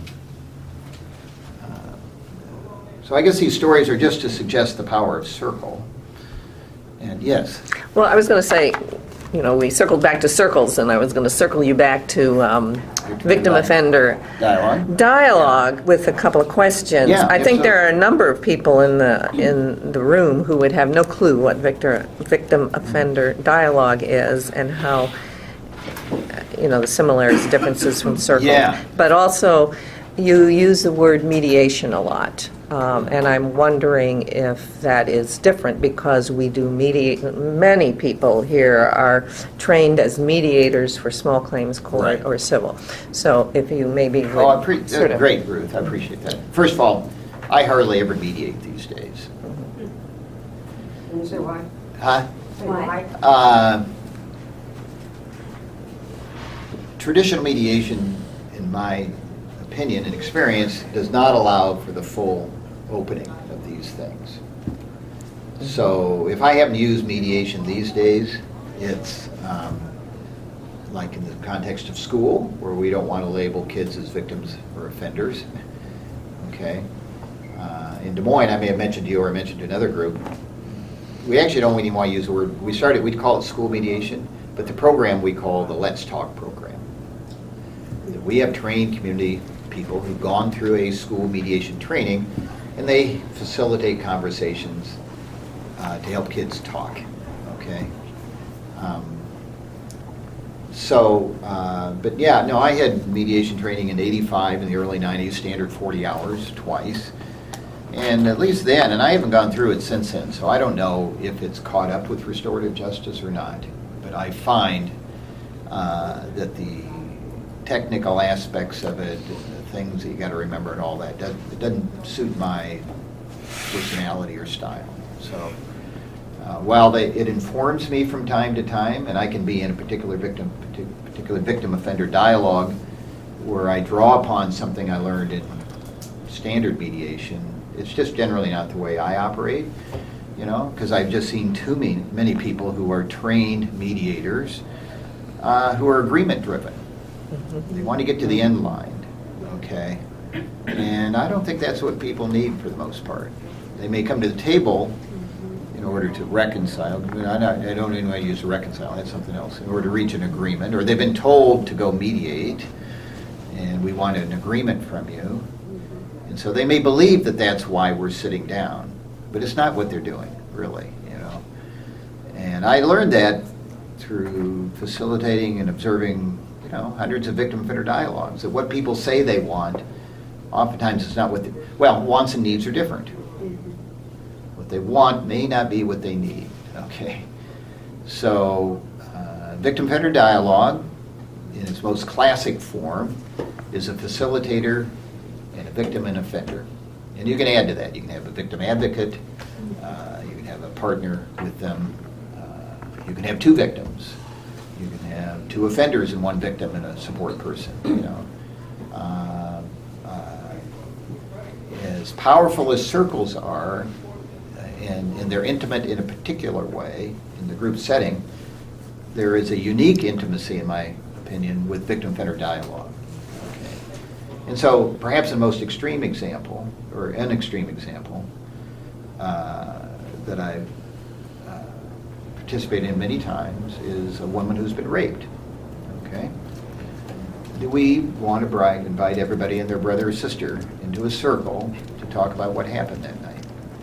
uh, so I guess these stories are just to suggest the power of circle. And yes. Well, I was going to say, you know, we circled back to circles, and I was going to circle you back to um, victim offender Dialogue. dialogue with a couple of questions. Yeah, I think so. there are a number of people in the in the room who would have no clue what victor, victim offender dialogue is and how, you know, the similarities, differences from circle. Yeah. But also, you use the word mediation a lot. Um, and I'm wondering if that is different, because we do mediate. Many people here are trained as mediators for small claims court Right. or civil. So if you maybe would Oh, I pre- sort of great, Ruth. I appreciate that. First of all, I hardly ever mediate these days. Can you say why? Huh? Say why? Uh, traditional mediation, in my opinion and experience, does not allow for the full opening of these things. So if I happen to use mediation these days, it's um, like in the context of school, where we don't want to label kids as victims or offenders. Okay. Uh, in Des Moines, I may have mentioned to you, or I mentioned to another group, we actually don't even want to use the word, we started, we'd call it school mediation, but the program we call the Let's Talk program. We have trained community people who've gone through a school mediation training, and they facilitate conversations uh, to help kids talk, okay? Um, So, uh, but yeah, no, I had mediation training in eighty-five, in the early nineties, standard forty hours, twice. And at least then, and I haven't gone through it since then, so I don't know if it's caught up with restorative justice or not. But I find uh, that the technical aspects of it, the things that you got to remember and all that, doesn't, it doesn't suit my personality or style. So. Uh, while they, it informs me from time to time, and I can be in a particular victim, particular victim offender dialogue, where I draw upon something I learned in standard mediation. It's just generally not the way I operate, you know, because I've just seen too many, many people who are trained mediators uh, who are agreement driven. They want to get to the end line, okay, and I don't think that's what people need for the most part. They may come to the table in order to reconcile. I don't, I don't even want to use reconcile, that's something else. In order to reach an agreement, or they've been told to go mediate, and we want an agreement from you. And so they may believe that that's why we're sitting down, but it's not what they're doing, really, you know. And I learned that through facilitating and observing, you know, hundreds of victim offender dialogues, that what people say they want, oftentimes it's not what they, well, wants and needs are different. What they want may not be what they need, okay? So, uh, victim offender dialogue, in its most classic form, is a facilitator and a victim and offender. And you can add to that. You can have a victim advocate, uh, you can have a partner with them, uh, you can have two victims, you can have two offenders and one victim and a support person, you know. Uh, uh, as powerful as circles are, And, and they're intimate in a particular way in the group setting, there is a unique intimacy, in my opinion, with victim offender dialogue. Okay. And so perhaps the most extreme example, or an extreme example, uh, that I've uh, participated in many times is a woman who's been raped. Okay. Do we want to bribe, invite everybody and their brother or sister into a circle to talk about what happened that night?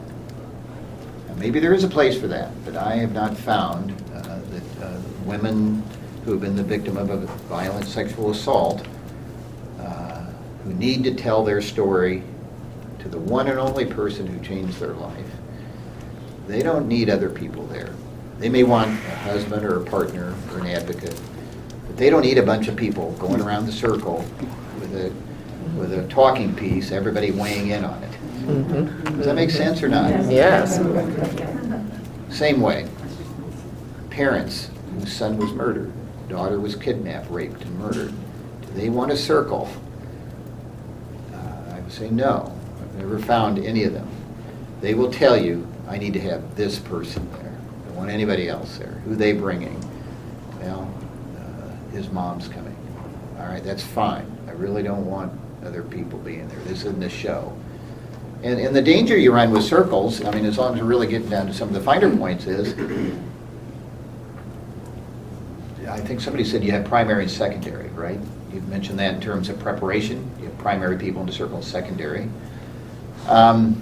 Maybe there is a place for that, but I have not found uh, that uh, women who have been the victim of a violent sexual assault, uh, who need to tell their story to the one and only person who changed their life, they don't need other people there. They may want a husband or a partner or an advocate, but they don't need a bunch of people going around the circle with a, with a talking piece, everybody weighing in on it. Mm-hmm. Does that make sense or not? Yes. Same way. Parents whose son was murdered, daughter was kidnapped, raped, and murdered. Do they want a circle? Uh, I would say no. I've never found any of them. They will tell you, I need to have this person there. I don't want anybody else there. Who are they bringing? Well, uh, his mom's coming. All right, that's fine. I really don't want other people being there. This isn't a show. And, and the danger you run with circles, I mean, as long as we're really getting down to some of the finer points, is, I think somebody said you have primary and secondary, right? You've mentioned that in terms of preparation. You have primary people in the circle, secondary. Um,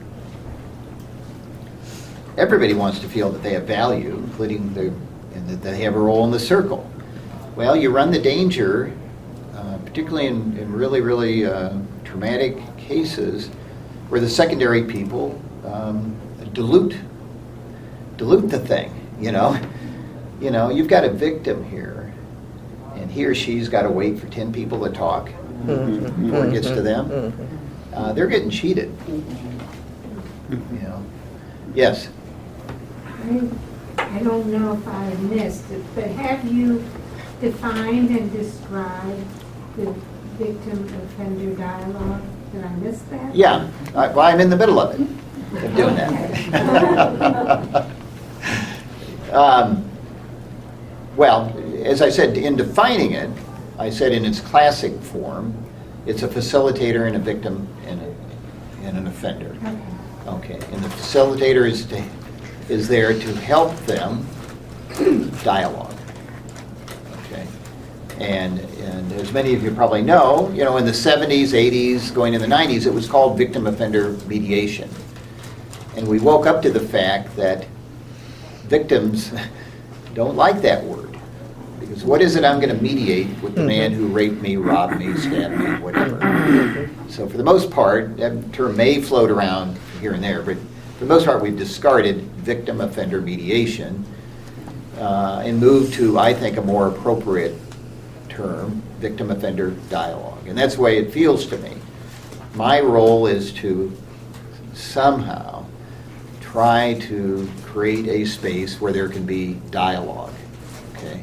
everybody wants to feel that they have value, including the, and that they have a role in the circle. Well, you run the danger, uh, particularly in, in really, really uh, traumatic cases, where the secondary people um, dilute, dilute the thing, you know? You know, you've got a victim here, and he or she's got to wait for ten people to talk mm-hmm. before it gets to them. Mm-hmm. Uh, they're getting cheated, you know? Yes? I, I don't know if I missed it, but have you defined and described the victim offender dialogue? Did I miss that? Yeah, I, well, I'm in the middle of it, of doing that. um, well, as I said, in defining it, I said in its classic form, it's a facilitator and a victim and, a, and an offender. Okay. Okay, and the facilitator is, to, is there to help them dialogue. Okay. And, and as many of you probably know, you know, in the seventies, eighties, going in the nineties, it was called victim-offender mediation. And we woke up to the fact that victims don't like that word. Because what is it I'm going to mediate with the man who raped me, robbed me, stabbed me, whatever? So for the most part, that term may float around here and there, but for the most part, we've discarded victim-offender mediation uh, and moved to, I think, a more appropriate term, victim-offender dialogue. And that's the way it feels to me. My role is to somehow try to create a space where there can be dialogue. Okay?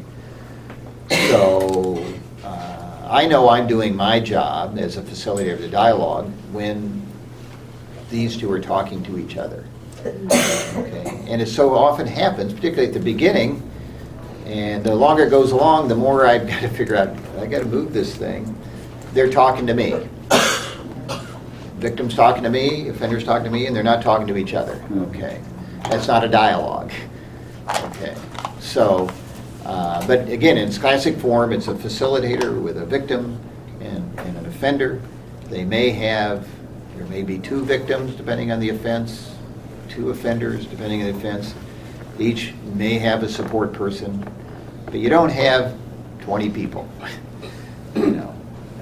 So uh, I know I'm doing my job as a facilitator of the dialogue when these two are talking to each other. Okay? And it so often happens, particularly at the beginning, and the longer it goes along, the more I've got to figure out, I've got to move this thing. They're talking to me. Victims talking to me, offenders talking to me, and they're not talking to each other. Okay. That's not a dialogue. Okay. So, uh, but again, in its classic form, it's a facilitator with a victim and, and an offender. They may have, there may be two victims depending on the offense, two offenders depending on the offense. Each may have a support person, but you don't have twenty people, you know,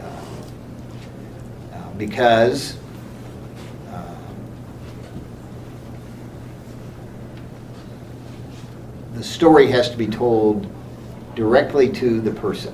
uh, uh, because uh, the story has to be told directly to the person,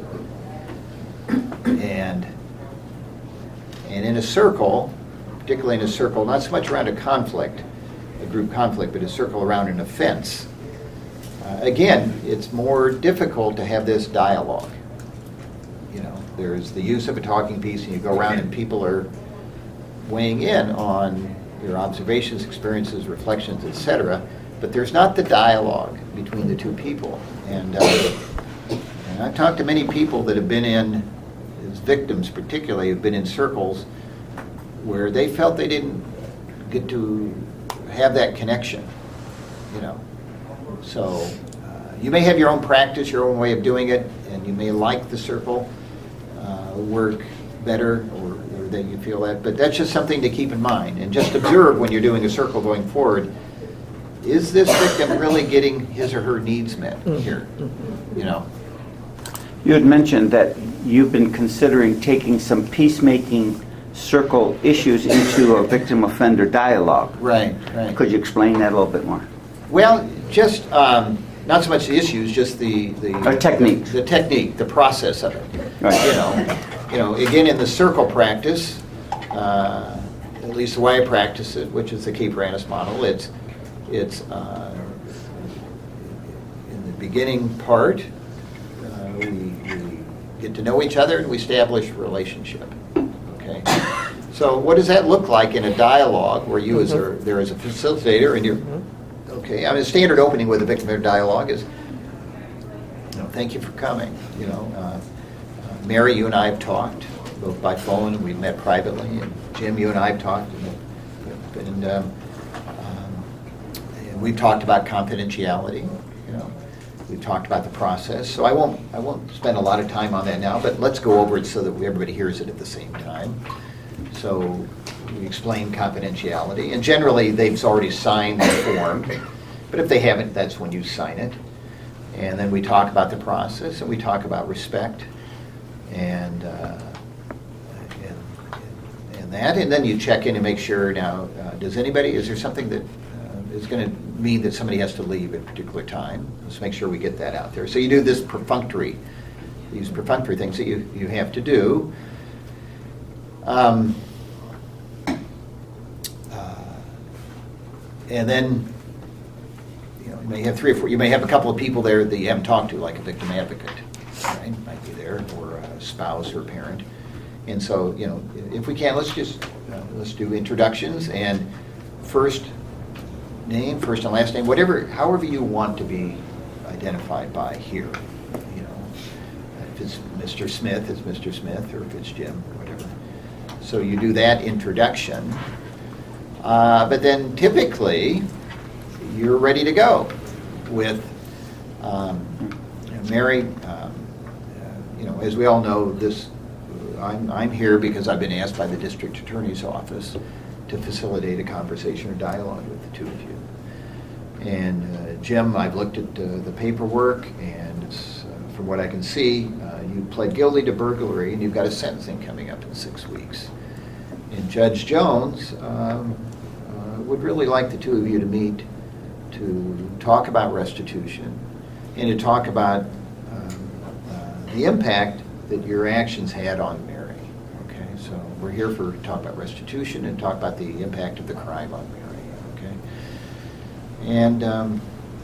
and and in a circle, particularly in a circle, not so much around a conflict, a group conflict, but a circle around an offense. Uh, again, it's more difficult to have this dialogue. You know, there's the use of a talking piece, and you go around and people are weighing in on your observations, experiences, reflections, et cetera. But there's not the dialogue between the two people. And, uh, and I've talked to many people that have been in, as victims particularly, have been in circles where they felt they didn't get to have that connection, you know. So uh, you may have your own practice, your own way of doing it, and you may like the circle uh, work better, or, or that you feel that, but that's just something to keep in mind. And just observe when you're doing a circle going forward, is this victim really getting his or her needs met here, you know? You had mentioned that you've been considering taking some peacemaking circle issues into a victim-offender dialogue. Right, right. Could you explain that a little bit more? Well, just um, not so much the issues, just the the A technique. the, the technique, the process of it. Right. You know, you know. Again, in the circle practice, uh, at least the way I practice it, which is the Cape Ranis model, it's it's uh, in the beginning part. Uh, we, we get to know each other and we establish a relationship. Okay. So what does that look like in a dialogue where you, as a, there as a facilitator, and you're okay? I mean, the standard opening with a victim dialogue is, you know, thank you for coming. You know, uh, uh, Mary, you and I have talked both by phone, and we've met privately. And Jim, you and I have talked, and, and, um, um, and we've talked about confidentiality. You know, we've talked about the process. So I won't, I won't spend a lot of time on that now. But let's go over it so that everybody hears it at the same time. So we explain confidentiality, and generally they've already signed the form, but if they haven't, that's when you sign it. And then we talk about the process, and we talk about respect, and uh, and, and that, and then you check in and make sure, now, uh, does anybody, is there something that uh, is going to mean that somebody has to leave at a particular time? Let's make sure we get that out there. So you do this perfunctory, these perfunctory things that you, you have to do. Um, uh, and then, you know, you may have three or four, you may have a couple of people there that you haven't talked to, like a victim advocate, right? Might be there, or a spouse or a parent. And so, you know, if we can, let's just, uh, let's do introductions, and first name, first and last name, whatever, however you want to be identified by here. You know, if it's Mister Smith, it's Mister Smith, or if it's Jim, whatever. So you do that introduction, uh, but then typically you're ready to go with um, Mary. Um, uh, you know, as we all know, this, I'm, I'm here because I've been asked by the district attorney's office to facilitate a conversation or dialogue with the two of you. And uh, Jim, I've looked at uh, the paperwork, and it's, uh, from what I can see, uh, you pled guilty to burglary, and you've got a sentencing coming up in six weeks. And Judge Jones um, uh, would really like the two of you to meet to talk about restitution and to talk about um, uh, the impact that your actions had on Mary. Okay, so we're here for talk about restitution and talk about the impact of the crime on Mary. Okay, and, um,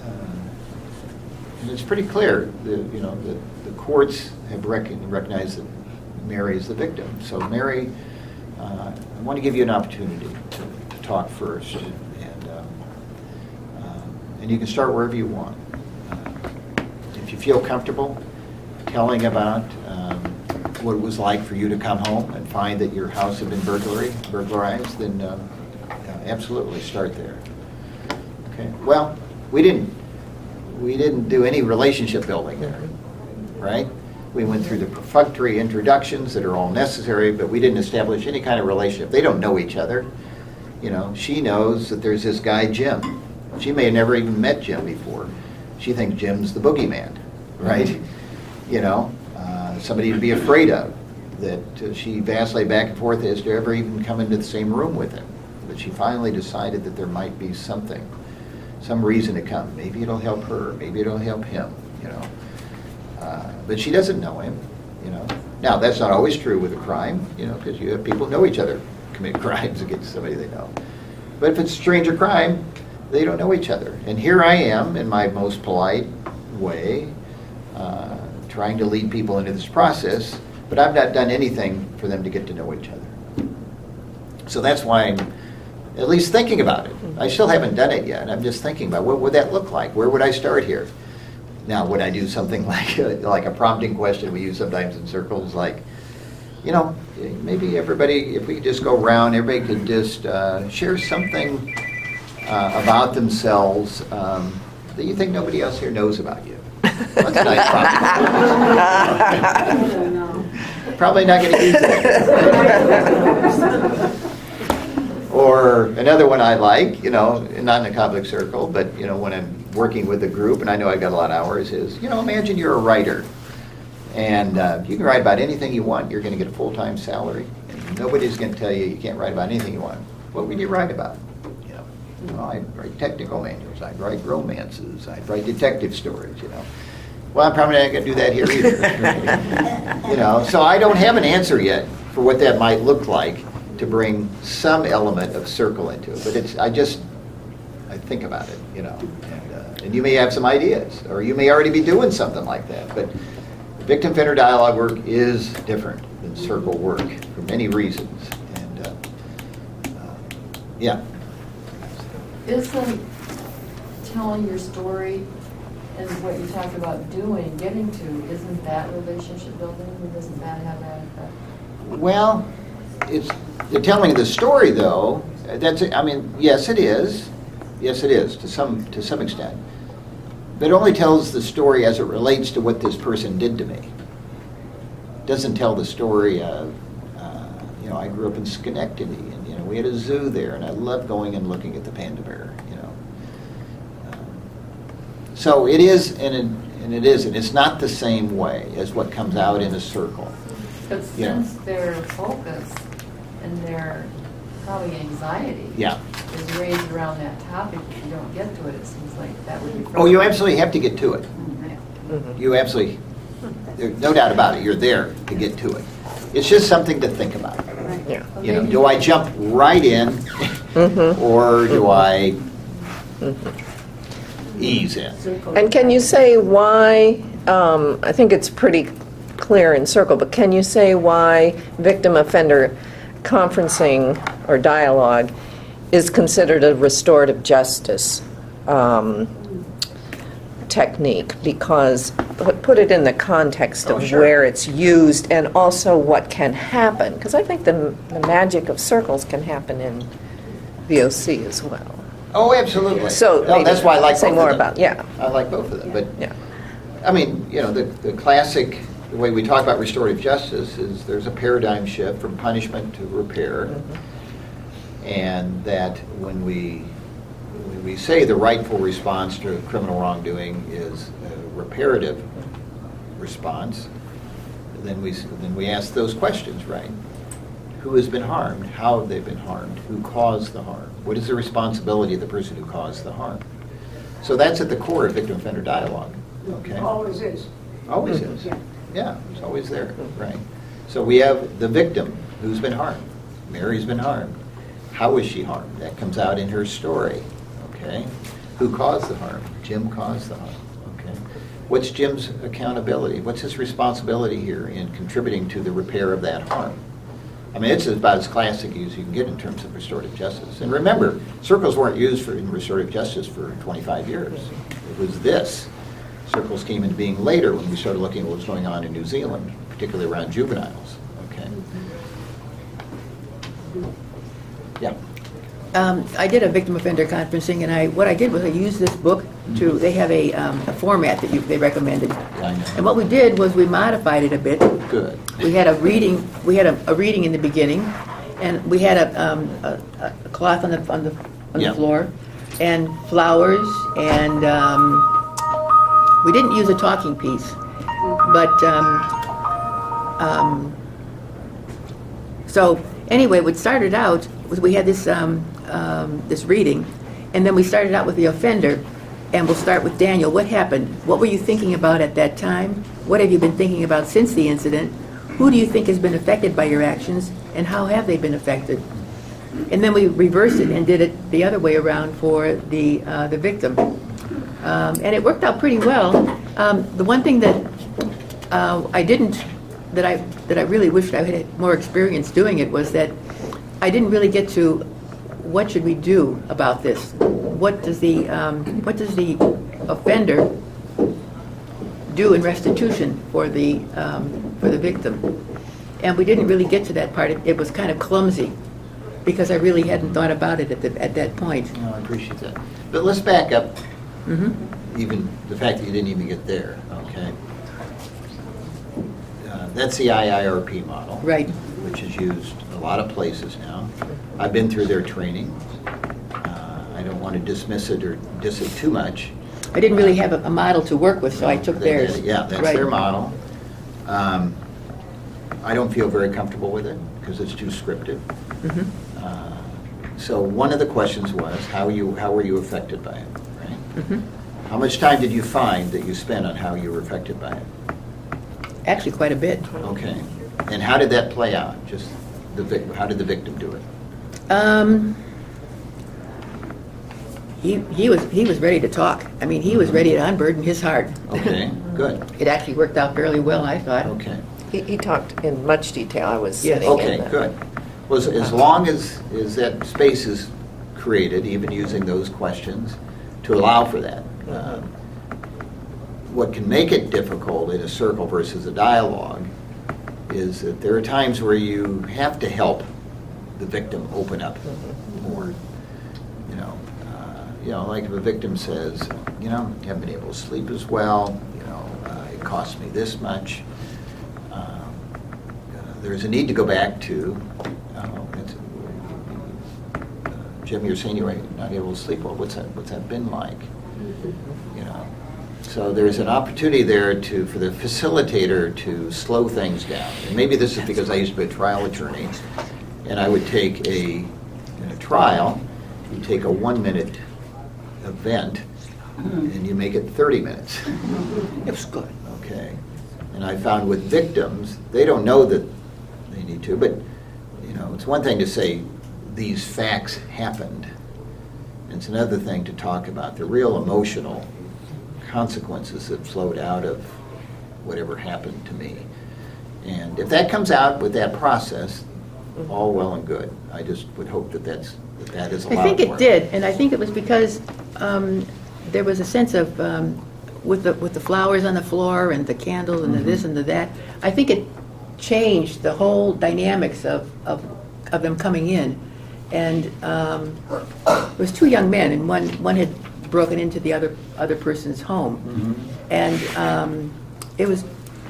uh, and it's pretty clear that, you know, the, the courts have rec recognized that Mary is the victim. So Mary, uh, I want to give you an opportunity to, to talk first, and, and, um, um, and you can start wherever you want. Uh, if you feel comfortable telling about um, what it was like for you to come home and find that your house had been burglary, burglarized, then uh, absolutely start there. Okay. Well, we didn't we didn't do any relationship building there, right? We went through the perfunctory introductions that are all necessary, but we didn't establish any kind of relationship. They don't know each other. You know, she knows that there's this guy Jim. She may have never even met Jim before. She thinks Jim's the boogeyman, right? You know, uh, somebody to be afraid of, that uh, she vacillated back and forth as to ever even come into the same room with him. But she finally decided that there might be something, some reason to come. Maybe it'll help her, maybe it'll help him, you know. Uh, but she doesn't know him, you know. Now, that's not always true with a crime, you know, because you have people who know each other commit crimes against somebody they know. But if it's a stranger crime, they don't know each other. And here I am, in my most polite way, uh, trying to lead people into this process, but I've not done anything for them to get to know each other. So that's why I'm at least thinking about it. I still haven't done it yet. I'm just thinking about what would that look like? Where would I start here? Now, would I do something like a, like a prompting question we use sometimes in circles, like, you know, maybe everybody, if we could just go around, everybody could just uh, share something uh, about themselves um, that you think nobody else here knows about you. That's a nice prompting. Probably not going to use that. Or another one I like, you know, not in a public circle, but, you know, when I'm working with a group, and I know I've got a lot of hours, is, you know, imagine you're a writer. And uh, you can write about anything you want. You're going to get a full-time salary. And nobody's going to tell you you can't write about anything you want. What would you write about? You know, well, I'd write technical manuals. I'd write romances. I'd write detective stories, you know. Well, I'm probably not going to do that here either. You know, so I don't have an answer yet for what that might look like to bring some element of circle into it. But it's, I just, I think about it, you know. And, uh, and you may have some ideas, or you may already be doing something like that. But victim-offender dialogue work is different than circle work for many reasons. And, uh, uh, yeah. Isn't telling your story and what you talked about doing, getting to, isn't that relationship building? Doesn't that have that effect? Well, it's the telling of the story, though. That's, I mean, yes, it is. Yes, it is to some to some extent. But it only tells the story as it relates to what this person did to me. It doesn't tell the story of, uh, you know, I grew up in Schenectady, and, you know, we had a zoo there, and I loved going and looking at the panda bear, you know. Um, so it is, and it, and it isn't. It's not the same way as what comes out in a circle. But since yeah. their focus and their probably anxiety yeah. is raised around that topic, if you don't get to it, it seems like that would be... Oh, you absolutely have to get to it. Mm-hmm. You absolutely, there's no doubt about it, you're there to get to it. It's just something to think about. Yeah. You know, do I jump right in, mm-hmm. or do I mm-hmm. ease in? And can you say why, um, I think it's pretty clear in circle, but can you say why victim-offender conferencing or dialogue is considered a restorative justice um, technique? Because put it in the context of oh, sure. where it's used and also what can happen. Because I think the, the magic of circles can happen in V O C as well. Oh, absolutely. So no, that's why I like say both more of them. about yeah. I like both of them, but yeah. I mean, you know, the the classic the way we talk about restorative justice is there's a paradigm shift from punishment to repair, mm-hmm. and that when we when we say the rightful response to criminal wrongdoing is a reparative response, then we then we ask those questions, right? Who has been harmed? How have they been harmed? Who caused the harm? What is the responsibility of the person who caused the harm? So that's at the core of victim-offender dialogue. Okay. Always is. Always is. Yeah. Yeah, it's always there, right? So we have the victim who's been harmed. Mary's been harmed. How was she harmed? That comes out in her story, okay? Who caused the harm? Jim caused the harm, okay? What's Jim's accountability? What's his responsibility here in contributing to the repair of that harm? I mean, it's about as classic as you can get in terms of restorative justice. And remember, circles weren't used for in restorative justice for twenty-five years. It was this. Circles came into being later when we started looking at what was going on in New Zealand, particularly around juveniles. Okay. Yeah. Um, I did a victim offender conferencing, and I what I did was I used this book to. They have a, um, a format that you, they recommended, Yeah, I know. and what we did was we modified it a bit. Good. We had a reading. We had a, a reading in the beginning, and we had a, um, a, a cloth on the on the on Yeah. the floor, and flowers, and um, we didn't use a talking piece, but um, um, so anyway, what started out was we had this um, um, this reading, and then we started out with the offender, and we'll start with Daniel. What happened? What were you thinking about at that time? What have you been thinking about since the incident? Who do you think has been affected by your actions, and how have they been affected? And then we reversed it and did it the other way around for the uh, the victim, um, and it worked out pretty well. Um, the one thing that uh, I didn't, that I that I really wished I had more experience doing it was that I didn't really get to what should we do about this. What does the um, what does the offender do in restitution for the um, for the victim? And we didn't really get to that part. It, it was kind of clumsy because I really hadn't thought about it at the, at that point. No, I appreciate that. But let's back up. Mm-hmm. Even the fact that you didn't even get there. Okay. Uh, that's the I I R P model, Right. which is used a lot of places now. I've been through their training. Uh, I don't want to dismiss it or diss it too much. I didn't really have a, a model to work with, so I took They did theirs. it. Yeah, that's Right. their model. Um, I don't feel very comfortable with it because it's too scripted. Mhm. Uh, so one of the questions was, how you how were you affected by it? Right? Mhm. How much time did you find that you spent on how you were affected by it? Actually, quite a bit. Okay. And how did that play out? Just the vic- how did the victim do it? Um, he he was he was ready to talk. I mean, he was ready to unburden his heart. Okay, good. It actually worked out fairly well, I thought. Okay. He, he talked in much detail. I was Yes. sitting Okay, in the... good. Well, as, as long as, as that space is created, even using those questions, to allow for that. Um, what can make it difficult in a circle versus a dialogue is that there are times where you have to help the victim open up more. You know, uh, you know, like if a victim says, you know, I haven't been able to sleep as well. You know, uh, it cost me this much. Um, uh, there's a need to go back to. Oh, it's, uh, Jim, you're saying you're not able to sleep well. What's that? What's that been like? You know. So there's an opportunity there to, for the facilitator to slow things down. And maybe this is because I used to be a trial attorney, and I would take a, in a trial, you take a one-minute event, and you make it thirty minutes. It was good. Okay. And I found with victims, they don't know that they need to, but, you know, it's one thing to say, these facts happened. It's another thing to talk about the real emotional consequences that flowed out of whatever happened to me. And if that comes out with that process, all well and good. I just would hope that that's, that, that is allowed. I think it for. did, and I think it was because um, there was a sense of, um, with the with the flowers on the floor and the candles and the this and the that, I think it changed the whole dynamics of, of, of them coming in. And um, there was two young men, and one, one had broken into the other other person's home. Mm-hmm. And um, it was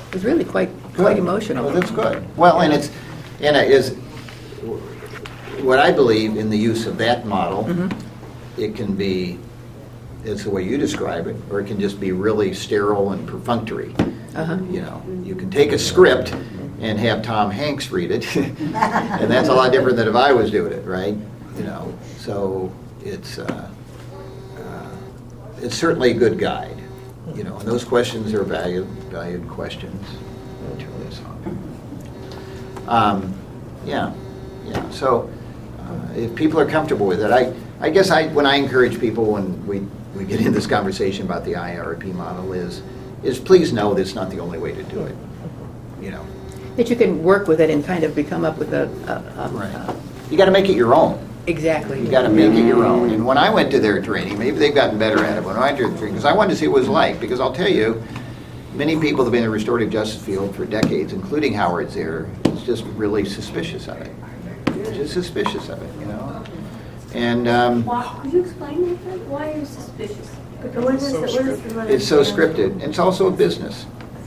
it was really quite, quite Good. emotional. Well, that's good. Well, and it's, and it is, what I believe in the use of that model, Mhm. it can be, it's the way you describe it, or it can just be really sterile and perfunctory. Uh-huh. You know, you can take a script and have Tom Hanks read it, and that's a lot different than if I was doing it, right? You know, so it's, uh, uh, it's certainly a good guide, you know, and those questions are valued, valued questions. Turn this on. Um, yeah, yeah, so uh, if people are comfortable with it, I, I guess I, when I encourage people when we, we get in this conversation about the I R P model is, is please know that's not the only way to do it, you know. That you can work with it and kind of become up with a, a, a Right. uh, You got to make it your own. exactly. You got to make it your own. And when I went to their training, maybe they've gotten better at it. When I went to their training, because I wanted to see what it was like, because I'll tell you, many people have been in the restorative justice field for decades, including Howard Zare, is just really suspicious of it. Just suspicious of it, you know. And um, Why, could you explain that? Why are you suspicious? What is it? What is the- it's so scripted. And it's also a business.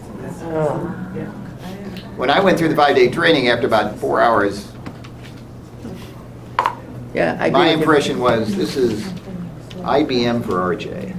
When I went through the five-day training, after about four hours, Yeah, I agree my with you. impression was, this is I B M for R J.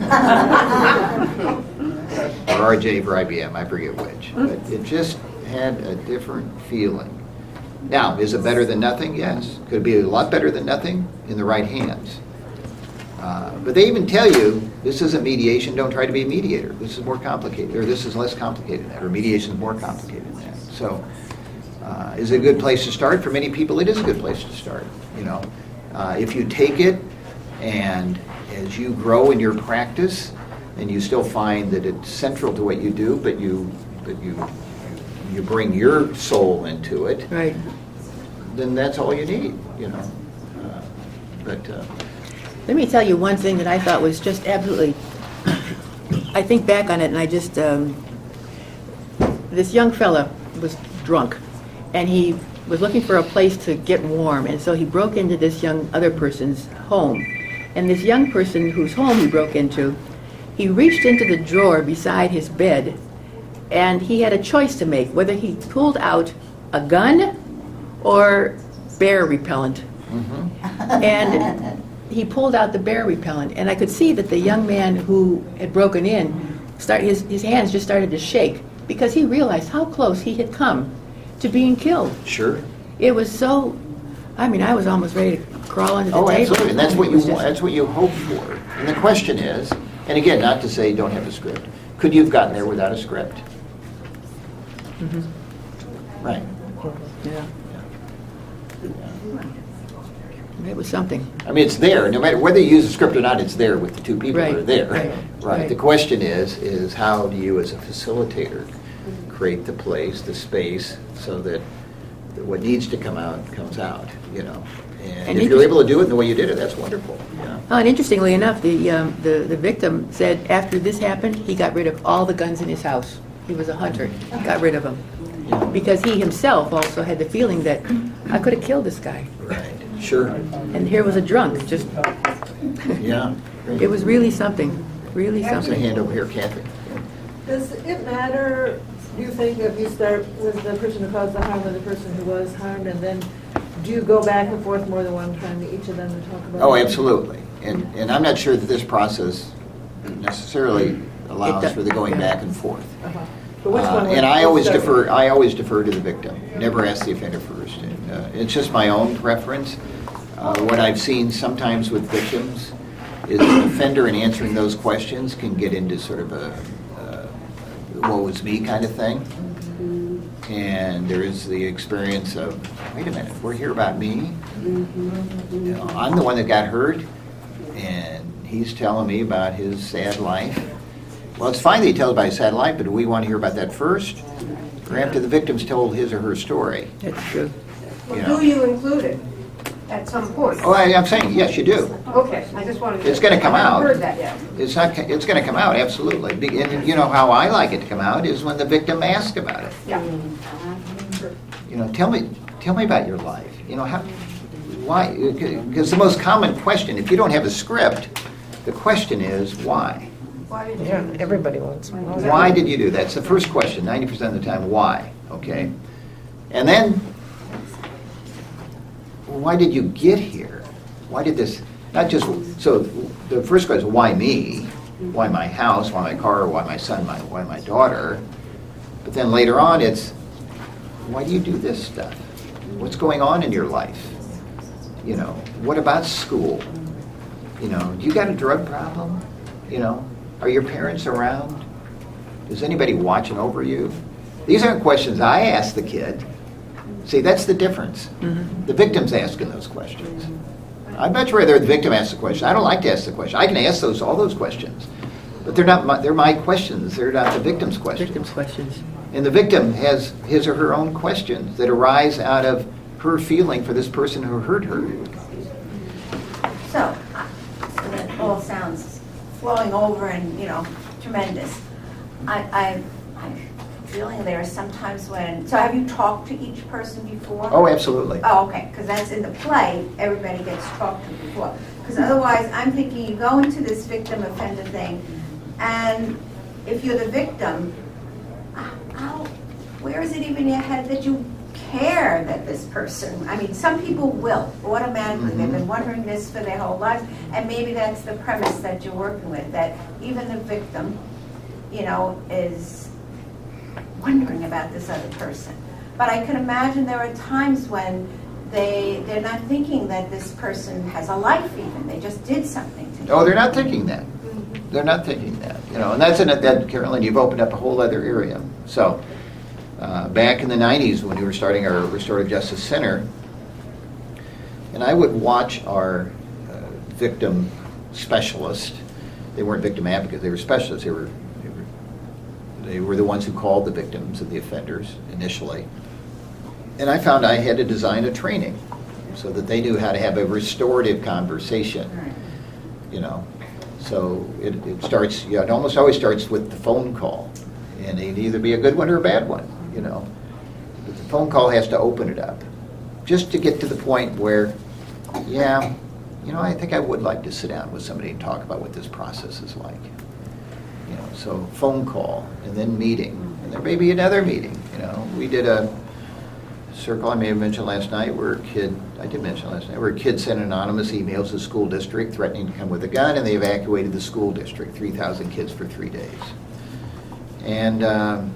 Or R J for I B M, I forget which. But it just had a different feeling. Now, is it better than nothing? Yes. Could it be a lot better than nothing? In the right hands. Uh, but they even tell you, this isn't mediation, don't try to be a mediator. This is more complicated, or this is less complicated than that, or mediation is more complicated than that. So, uh, is it a good place to start? For many people, it is a good place to start, you know. Uh, if you take it, and as you grow in your practice, and you still find that it's central to what you do, but you, but you, you bring your soul into it, Right. then that's all you need, you know. Uh, but uh, Let me tell you one thing that I thought was just absolutely, I think back on it and I just, um, this young fella was drunk and he was looking for a place to get warm, and so he broke into this young other person's home. And this young person whose home he broke into, he reached into the drawer beside his bed and he had a choice to make, whether he pulled out a gun or bear repellent. And he pulled out the bear repellent, and I could see that the young man who had broken in, start, his, his hands just started to shake because he realized how close he had come to being killed. sure. It was so, I mean, I was almost ready to crawl under the Oh, table. absolutely, and that's what It you was want, just- that's what you hope for. And the question is, and again, not to say you don't have a script, could you have gotten there without a script? Right. Yeah. It was something. I mean, it's there, no matter whether you use a script or not, it's there with the two people that Right, are there. right, Right, the right. question is, is how do you as a facilitator create the place, the space, so that what needs to come out, comes out, you know? And And if you're interest- able to do it in the way you did it, that's wonderful, you know? Oh, and interestingly enough, the, um, the, the victim said after this happened, he got rid of all the guns in his house. He was a hunter. He got rid of them. Because he himself also had the feeling that, I could have killed this guy. Right, sure, And here was a drunk, just, yeah. it was really something, really There's a something. hand over here, Kathy. Does it matter, do you think, if you start with the person who caused the harm and the person who was harmed, and then do you go back and forth more than one time to each of them to talk about it? Oh, absolutely. And, and I'm not sure that this process necessarily allows does- for the going yeah. back and forth. Uh-huh. But which Uh, one would And I you always start defer, with? I always defer to the victim, never ask the offender first. Uh, It's just my own preference. Uh, What I've seen sometimes with victims is an offender in answering those questions can get into sort of a, uh, woe is me kind of thing. And there is the experience of, wait a minute, we're here about me? You know, I'm the one that got hurt, and he's telling me about his sad life. Well, it's fine that he tells about his sad life, but do we want to hear about that first? Or after the victim's told his or her story? That's true. You know? Do you include it at some point? Oh, I- I'm saying, yes, you do. Okay, I just wanted to. It's gonna come I haven't out. heard that yet. It's not, it's going to come out, absolutely. Be- And you know how I like it to come out is when the victim asks about it. Yeah. You know, tell me, tell me about your life. You know, how, why? Because the most common question, if you don't have a script, the question is, why? Why did you? Yeah, everybody wants one. Why did you do that? It's the first question, ninety percent of the time, why? Okay? And then, why did you get here? Why did this, not just, so the first question is, why me? Why my house? Why my car? Why my son? My, why my daughter? But then later on, it's, why do you do this stuff? What's going on in your life? You know, what about school? You know, do you got a drug problem? You know, are your parents around? Is anybody watching over you? These aren't questions I ask the kid. See, that's the difference. Mm-hmm. The victim's asking those questions. I'd much rather the victim ask the question. I don't like to ask the question. I can ask those all those questions, but they're not my, they're my questions. They're not the victim's questions. Victim's questions. And the victim has his or her own questions that arise out of her feeling for this person who hurt her. So, uh, so that all sounds flowing over and, you know, tremendous. I, I, I'm feeling there are sometimes when, so have you talked to each person before? Oh, absolutely. Oh, okay, because that's in the play, everybody gets talked to before. Because otherwise, I'm thinking you go into this victim offender thing, and if you're the victim, how, where is it even in your head that you care that this person, I mean, some people will, automatically, mm-hmm. They've been wondering this for their whole lives, and maybe that's the premise that you're working with, that even the victim, you know, is wondering about this other person. But I can imagine there are times when they, they're not thinking that this person has a life even, they just did something to them. Oh, they're not thinking that. They're not thinking that, you know, and that's in it, that, Carolyn, you've opened up a whole other area. So, uh, back in the nineties when we were starting our Restorative Justice Center, and I would watch our uh, victim specialist. They weren't victim advocates, they were specialists. They were, they were, they were the ones who called the victims and the offenders initially. And I found I had to design a training so that they knew how to have a restorative conversation, you know. So it, it starts, you know, it almost always starts with the phone call. And it'd either be a good one or a bad one, you know. But the phone call has to open it up. Just to get to the point where, yeah, you know, I think I would like to sit down with somebody and talk about what this process is like. You know, so phone call, and then meeting, and there may be another meeting, you know. We did a circle I may have mentioned last night where a kid, I did mention last night, where a kid sent anonymous emails to the school district threatening to come with a gun, and they evacuated the school district, three thousand kids for three days. And um,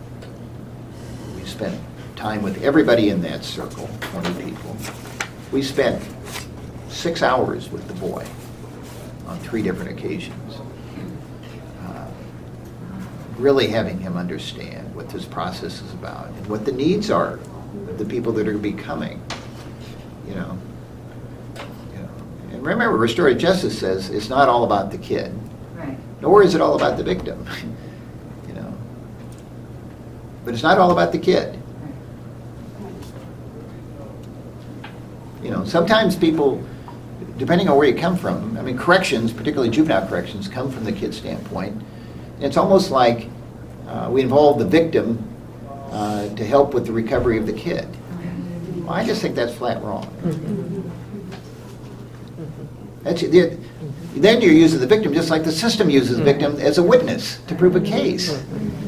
we spent time with everybody in that circle, twenty people. We spent six hours with the boy on three different occasions, uh, really having him understand what this process is about and what the needs are of the people that are going to be coming, you know. You know. And remember, restorative justice says it's not all about the kid, Right. nor is it all about the victim. You know. But it's not all about the kid. You know, sometimes people, depending on where you come from, I mean, corrections, particularly juvenile corrections, come from the kid's standpoint. And it's almost like uh, we involve the victim uh, to help with the recovery of the kid. Well, I just think that's flat wrong. That's, then you're using the victim just like the system uses the victim as a witness to prove a case.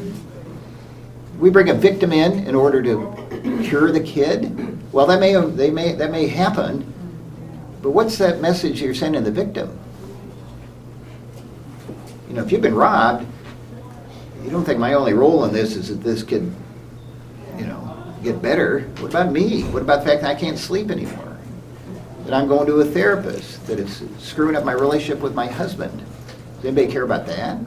We bring a victim in in order to cure the kid. Well, that may they may that may happen, but what's that message you're sending the victim? You know, if you've been robbed, you don't think my only role in this is that this kid, you know, get better. What about me? What about the fact that I can't sleep anymore? That I'm going to a therapist? That it's screwing up my relationship with my husband? Does anybody care about that?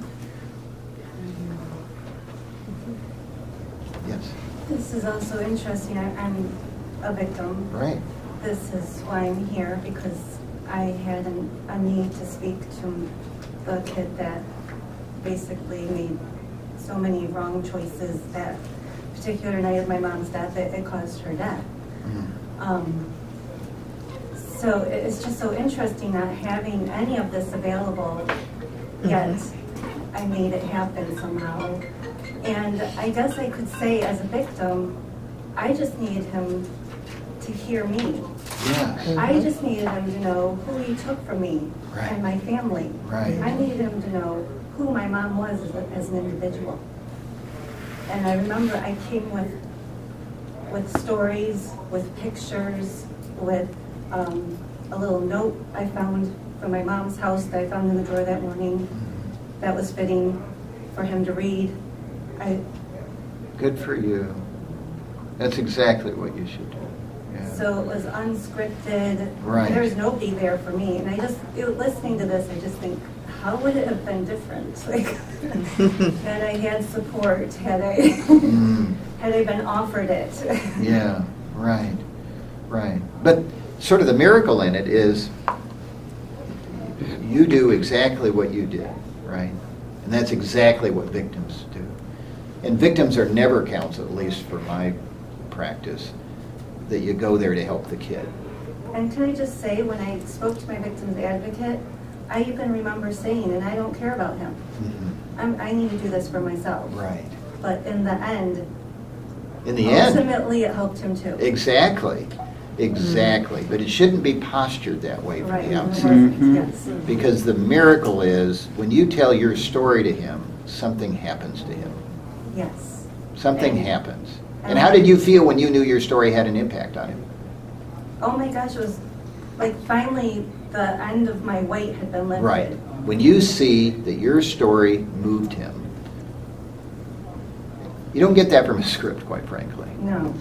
Yes. This is also interesting. I, I'm a victim. Right. This is why I'm here, because I had an, a need to speak to the kid that basically made so many wrong choices that particular night of my mom's death, it, it caused her death. Mm-hmm. um, so it's just so interesting not having any of this available, yet mm-hmm. I made it happen somehow. And I guess I could say as a victim, I just needed him to hear me. Yeah. Mm-hmm. I just needed him to know who he took from me right. and my family. Right. I needed him to know who who my mom was as, a, as an individual. And I remember I came with with stories, with pictures, with um, a little note I found from my mom's house that I found in the drawer that morning that was fitting for him to read. I, Good for you. That's exactly what you should do. Yeah. So it was unscripted. Right. There was nobody there for me. And I just, it, listening to this, I just think, how would it have been different? Like, had I had support, had I, mm. had I been offered it. Yeah, right, right. But sort of the miracle in it is you do exactly what you did, right? And that's exactly what victims do. And victims are never counseled, at least for my practice, that you go there to help the kid. And can I just say, when I spoke to my victim's advocate, I even remember saying, and I don't care about him. Mm-hmm. I'm, I need to do this for myself. Right. But in the end, in the ultimately end, it helped him too. Exactly. Exactly. Mm-hmm. But it shouldn't be postured that way from right. the outset. Mm-hmm. Yes. Because the miracle is, when you tell your story to him, something happens to him. Yes. Something and, happens. And, and how did you feel when you knew your story had an impact on him? Oh my gosh, it was like finally the end of my weight had been lifted. Right. When you see that your story moved him, you don't get that from a script, quite frankly. No.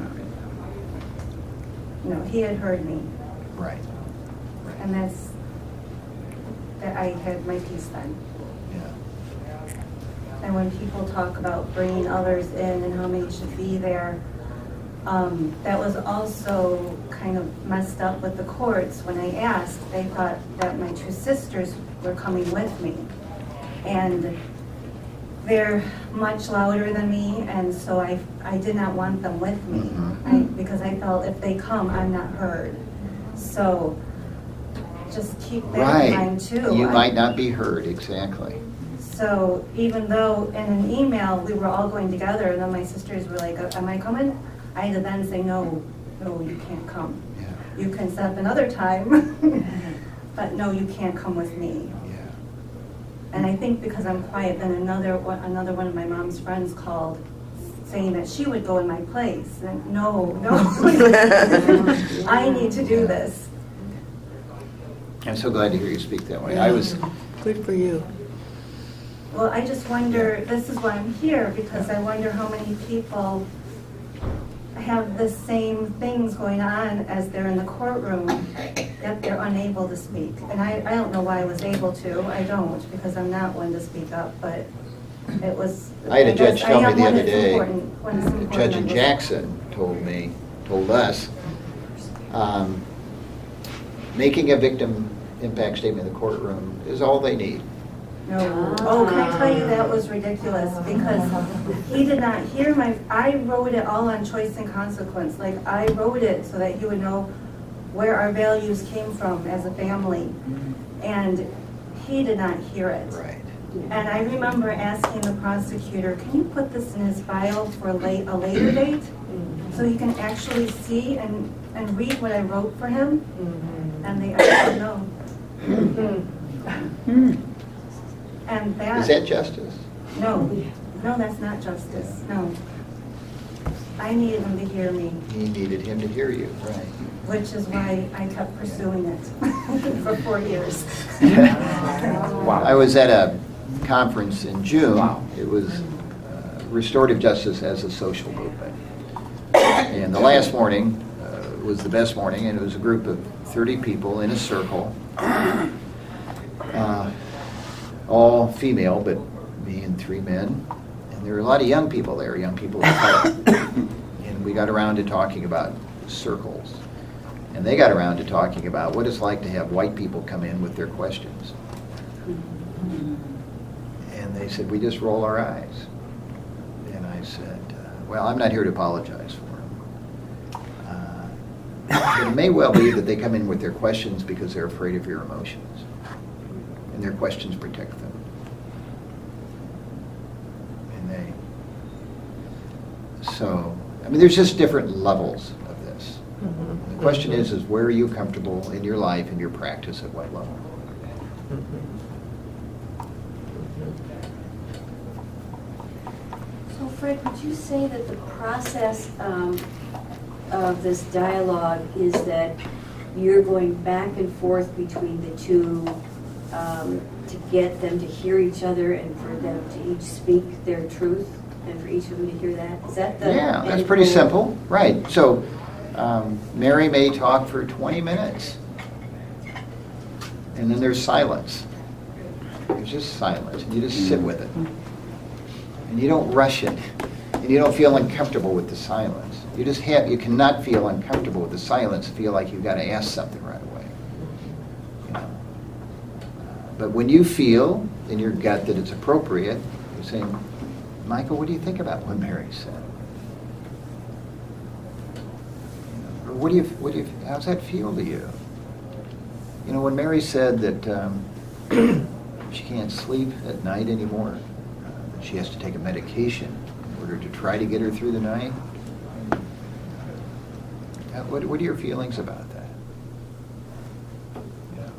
No, he had heard me. Right. Right. And that's, that I had my piece then. Yeah. And when people talk about bringing others in and how many should be there, um, that was also kind of messed up with the courts. When I asked, they thought that my two sisters were coming with me. And they're much louder than me, and so I, I did not want them with me, mm-hmm. I, because I felt if they come, I'm not heard. So just keep that right. in mind too. You I, might not be heard, exactly. So even though in an email we were all going together, and then my sisters were like, am I coming? I had to then say, no, no, you can't come. Yeah. You can set up another time, but no, you can't come with me. And I think because I'm quiet, then another one, another one of my mom's friends called, saying that she would go in my place. And no, no, I need to do this. I'm so glad to hear you speak that way. I was good for you. Well, I just wonder. This is why I'm here, because I wonder how many people have the same things going on as they're in the courtroom, yet they're unable to speak. And I, I don't know why I was able to. I don't, because I'm not one to speak up, but it was... I had a judge tell me the other day, Judge in Jackson told me, told us, um, making a victim impact statement in the courtroom is all they need. No. Oh, can I tell you, that was ridiculous, because he did not hear my, I wrote it all on choice and consequence. Like, I wrote it so that he would know where our values came from as a family. And he did not hear it. Right. And I remember asking the prosecutor, can you put this in his file for a, late, a later date so he can actually see and, and read what I wrote for him? And they, I said no. And that, is that justice? No, no, that's not justice, no. I needed him to hear me. He needed him to hear you, right. Which is why I kept pursuing it for four years. Wow. I was at a conference in June. Wow. It was uh, Restorative Justice as a Social Movement. And the last morning uh, was the best morning, and it was a group of thirty people in a circle. Uh, all female, but me and three men. And there were a lot of young people there, young people of color. And we got around to talking about circles. And they got around to talking about what it's like to have white people come in with their questions. And they said, we just roll our eyes. And I said, uh, well, I'm not here to apologize for them. Uh, but it may well be that they come in with their questions because they're afraid of your emotions. And their questions protect them. And they, so, I mean, there's just different levels of this. Mm-hmm. The question is, is where are you comfortable in your life and your practice at what level? Mm-hmm. Fred, would you say that the process um, of this dialogue is that you're going back and forth between the two um, to get them to hear each other and for them to each speak their truth and for each of them to hear that? Is that the Yeah, that's end pretty goal? simple. Right. So um, Mary may talk for twenty minutes. And then there's silence. There's just silence. And you just sit with it. And you don't rush it. And you don't feel uncomfortable with the silence. You just have, you cannot feel uncomfortable with the silence and feel like you've got to ask something right away. You know? But when you feel in your gut that it's appropriate, you're saying, Michael, what do you think about what Mary said? Or what do you, what do you, how's that feel to you? You know, when Mary said that um, she can't sleep at night anymore, uh, that she has to take a medication in order to try to get her through the night, uh, what, what are your feelings about that? Yeah.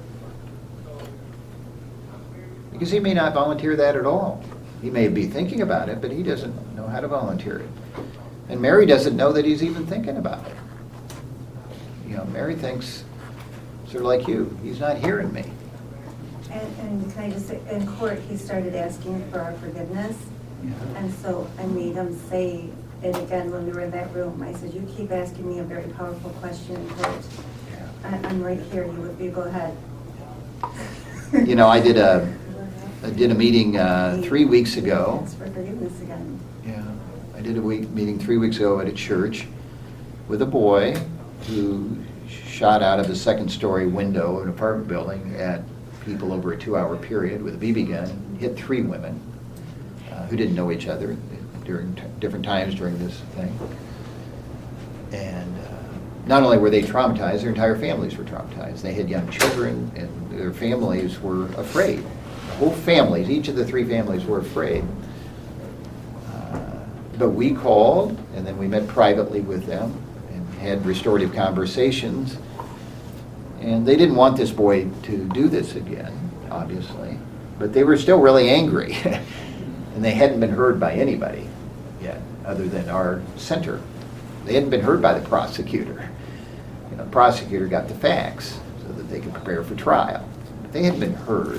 Because he may not volunteer that at all. He may be thinking about it, but he doesn't know how to volunteer it. And Mary doesn't know that he's even thinking about it. You know, Mary thinks, sort of like you, he's not hearing me. And, and can I just say, in court, he started asking for our forgiveness. Yeah. And so I made him say it again when we were in that room. I said, you keep asking me a very powerful question in court. Yeah. I, I'm right here, you would be, go ahead. You know, I did a, I did a meeting uh, three weeks ago. Ask for forgiveness again. Yeah, I did a week, meeting three weeks ago at a church with a boy who shot out of a second-story window of an apartment building at people over a two-hour period with a B B gun, hit three women uh, who didn't know each other during t different times during this thing. And uh, not only were they traumatized, their entire families were traumatized. They had young children, and their families were afraid. The whole families, each of the three families were afraid. Uh, but we called, and then we met privately with them, had restorative conversations, and they didn't want this boy to do this again, obviously, but they were still really angry, and they hadn't been heard by anybody yet, other than our center. They hadn't been heard by the prosecutor. You know, the prosecutor got the facts so that they could prepare for trial. But they hadn't been heard,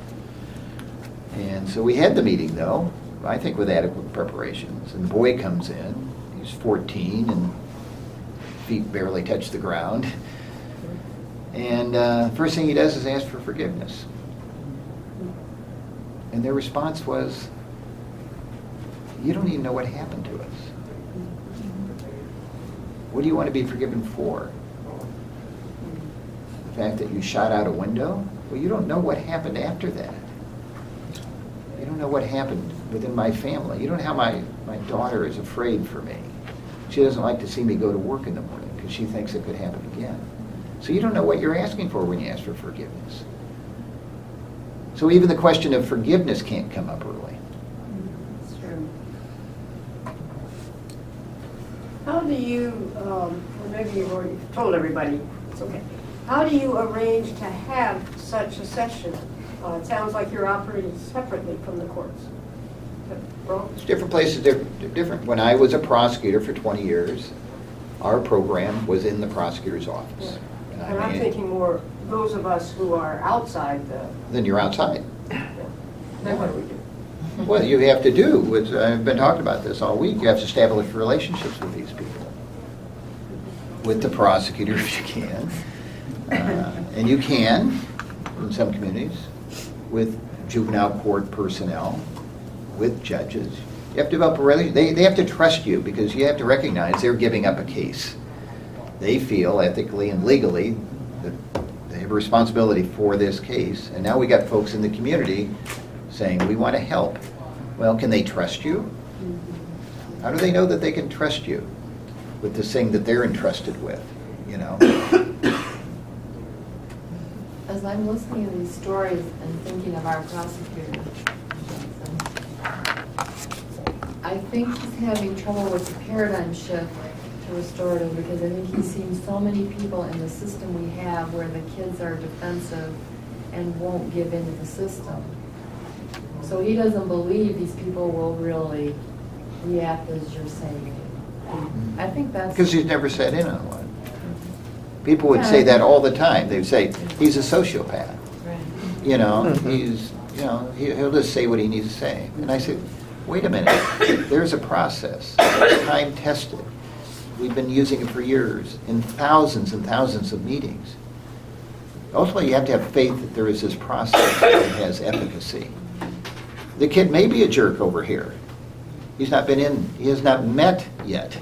and so we had the meeting, though, I think with adequate preparations, and the boy comes in, he's fourteen, and feet barely touch the ground. And uh, first thing he does is ask for forgiveness. And their response was, you don't even know what happened to us. What do you want to be forgiven for? The fact that you shot out a window? Well, you don't know what happened after that. You don't know what happened within my family. You don't know how my, my daughter is afraid for me. She doesn't like to see me go to work in the morning because she thinks it could happen again. So you don't know what you're asking for when you ask for forgiveness. So even the question of forgiveness can't come up early. It's true. How do you, um, or maybe you've already told everybody, it's okay. How do you arrange to have such a session? Uh, it sounds like you're operating separately from the courts. Is that wrong? It's different places, they're different. When I was a prosecutor for twenty years, our program was in the prosecutor's office. Yeah. And I And I'm mean, thinking more those of us who are outside the, then you're outside. then what do we do? What you have to do is, I've been talking about this all week, you have to establish relationships with these people. With the prosecutor if you can. Uh, and you can, in some communities, with juvenile court personnel, with judges. You have to develop a relationship. They, they have to trust you because you have to recognize they're giving up a case. They feel ethically and legally that they have a responsibility for this case. And now we got folks in the community saying, we want to help. Well, can they trust you? How do they know that they can trust you with this thing that they're entrusted with, you know? As I'm listening to these stories and thinking of our prosecutor, I think he's having trouble with the paradigm shift to restorative because I think he's seen so many people in the system we have where the kids are defensive and won't give in to the system. So he doesn't believe these people will really react as you're saying. I think that's. Because he's never sat in on one. People would say that all the time. They'd say, he's a sociopath. Right. You know, he's, you know, he- he'll just say what he needs to say. And I said, wait a minute, there's a process, it's time-tested. We've been using it for years, in thousands and thousands of meetings. Ultimately, you have to have faith that there is this process that has efficacy. The kid may be a jerk over here. He's not been in, he has not met yet.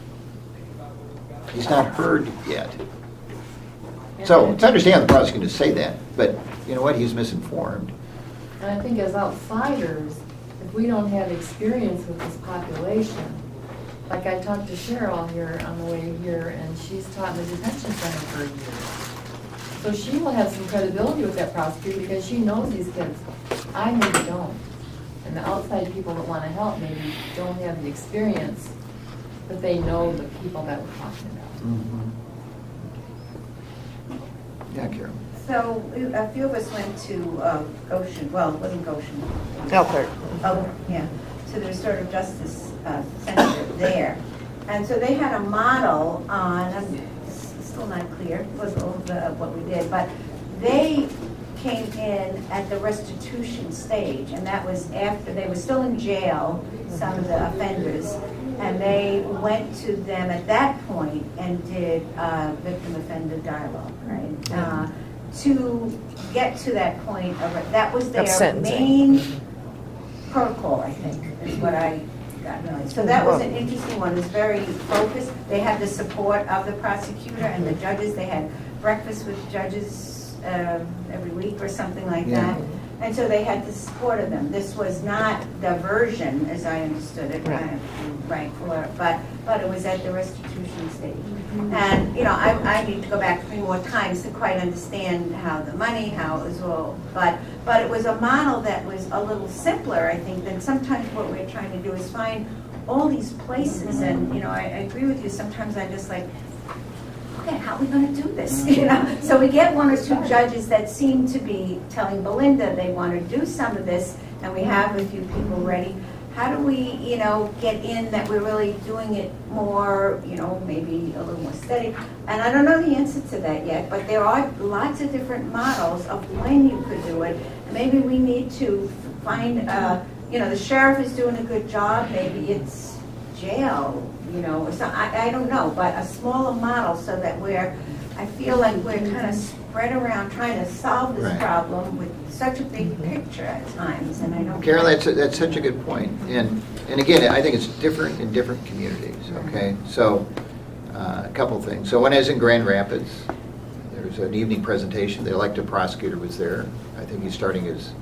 He's not heard yet. So it's understandable the prosecutor to say that, but you know what, he's misinformed. And I think as outsiders, if we don't have experience with this population, like I talked to Cheryl here on the way here, and she's taught in the detention center for a year. So she will have some credibility with that prosecutor because she knows these kids. I maybe don't. And the outside people that want to help maybe don't have the experience, but they know the people that we're talking about. Mm-hmm. Yeah, Carol. So a few of us went to uh, Goshen, well, it wasn't Goshen. Elkhart. Oh, yeah, to the Restorative Justice uh, Center there. And so they had a model on, it's still not clear, it was all the, what we did, but they came in at the restitution stage, and that was after, they were still in jail, some of the offenders, and they went to them at that point and did uh, victim-offender dialogue, right? Uh, to get to that point, of that was their main protocol, I think, is what I got realized. So that was an interesting one. It was very focused. They had the support of the prosecutor and the judges. They had breakfast with judges uh, every week or something like Yeah. that. And so they had the support of them. This was not the version, as I understood it, right, right for, but but it was at the restitution stage. Mm-hmm. And you know, I, I need to go back three more times to quite understand how the money, how it was all, but but it was a model that was a little simpler, I think, than sometimes what we're trying to do is find all these places. And you know, I, I agree with you. Sometimes I just like, okay, how are we going to do this? You know, so we get one or two judges that seem to be telling Belinda they want to do some of this, and we have a few people ready. How do we, you know, get in that we're really doing it more, you know, maybe a little more steady? And I don't know the answer to that yet, but there are lots of different models of when you could do it. And maybe we need to find, uh, you know, the sheriff is doing a good job. Maybe it's jail. You know, so I, I don't know, but a smaller model so that we're, I feel like we're kind of spread around trying to solve this Right. problem with such a big picture at times, and I don't. Carol, that's, a- that's such a good point. And, and again, I think it's different in different communities, okay? So, uh, a couple things. So when I was in Grand Rapids, there was an evening presentation. The elected prosecutor was there. I think he's starting his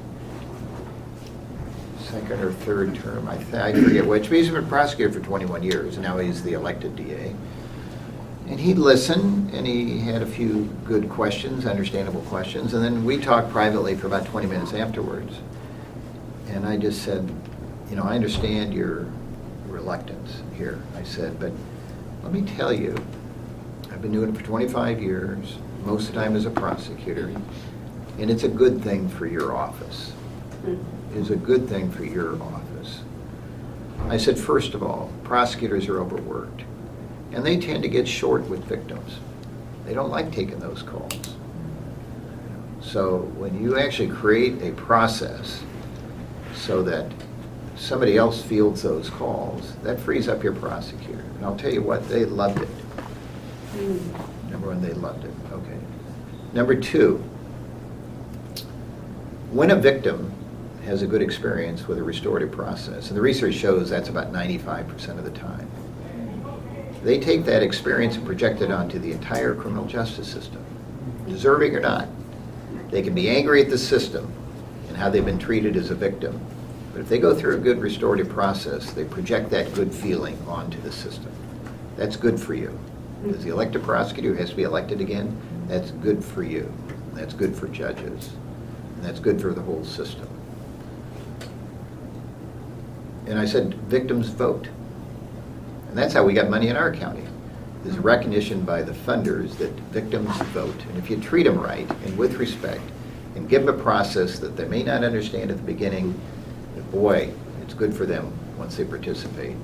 second or third term, I, th I forget which, but he's been a prosecutor for twenty-one years, and now he's the elected D A. And he'd listen, and he had a few good questions, understandable questions, and then we talked privately for about twenty minutes afterwards. And I just said, you know, I understand your reluctance here. I said, but let me tell you, I've been doing it for twenty-five years, most of the time as a prosecutor, and it's a good thing for your office. Is a good thing for your office. I said, first of all, prosecutors are overworked, and they tend to get short with victims. They don't like taking those calls. So when you actually create a process so that somebody else fields those calls, that frees up your prosecutor. And I'll tell you what, they loved it. Number one, they loved it. Okay. Number two, when a victim has a good experience with a restorative process, and the research shows that's about ninety-five percent of the time, they take that experience and project it onto the entire criminal justice system, deserving or not. They can be angry at the system and how they've been treated as a victim, but if they go through a good restorative process, they project that good feeling onto the system. That's good for you. As the elected prosecutor who has to be elected again, that's good for you. That's good for judges. And that's good for the whole system. And I said, victims vote. And that's how we got money in our county. There's recognition by the funders that victims vote. And if you treat them right and with respect and give them a process that they may not understand at the beginning, but boy, it's good for them once they participate.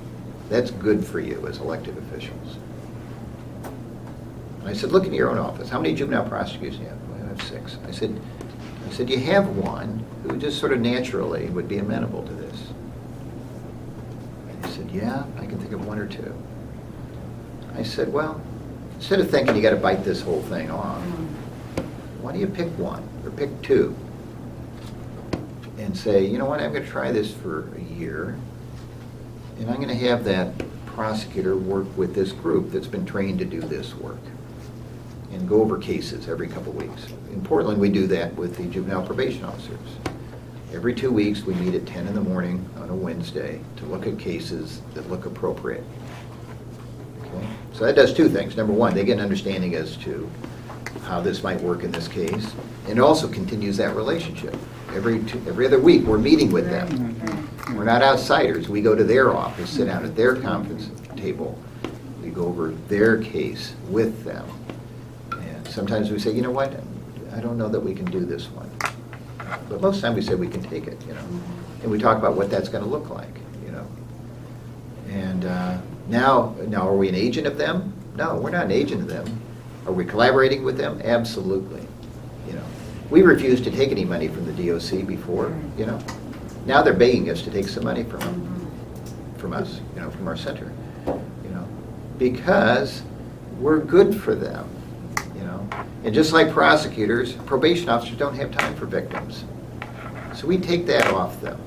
That's good for you as elected officials. And I said, look in your own office. How many juvenile prosecutors do you have? Well, I have six. I said, I said, you have one who just sort of naturally would be amenable to this. And he said, yeah, I can think of one or two. I said, well, instead of thinking you got to bite this whole thing off, why don't you pick one or pick two and say, you know what, I'm going to try this for a year, and I'm going to have that prosecutor work with this group that's been trained to do this work and go over cases every couple of weeks. In Portland, we do that with the juvenile probation officers. Every two weeks, we meet at ten in the morning on a Wednesday to look at cases that look appropriate. Okay? So that does two things. Number one, they get an understanding as to how this might work in this case, and it also continues that relationship. Every two, every other week, we're meeting with them. We're not outsiders. We go to their office, sit down at their conference table. We go over their case with them. And sometimes we say, you know what, I don't know that we can do this one. But most of the time we say we can take it, you know. And we talk about what that's going to look like, you know. And uh, now, now, are we an agent of them? No, we're not an agent of them. Are we collaborating with them? Absolutely. You know, we refused to take any money from the D O C before, you know. Now they're begging us to take some money from them, from us, you know, from our center, you know, because we're good for them, you know. And just like prosecutors, probation officers don't have time for victims. So we take that off them.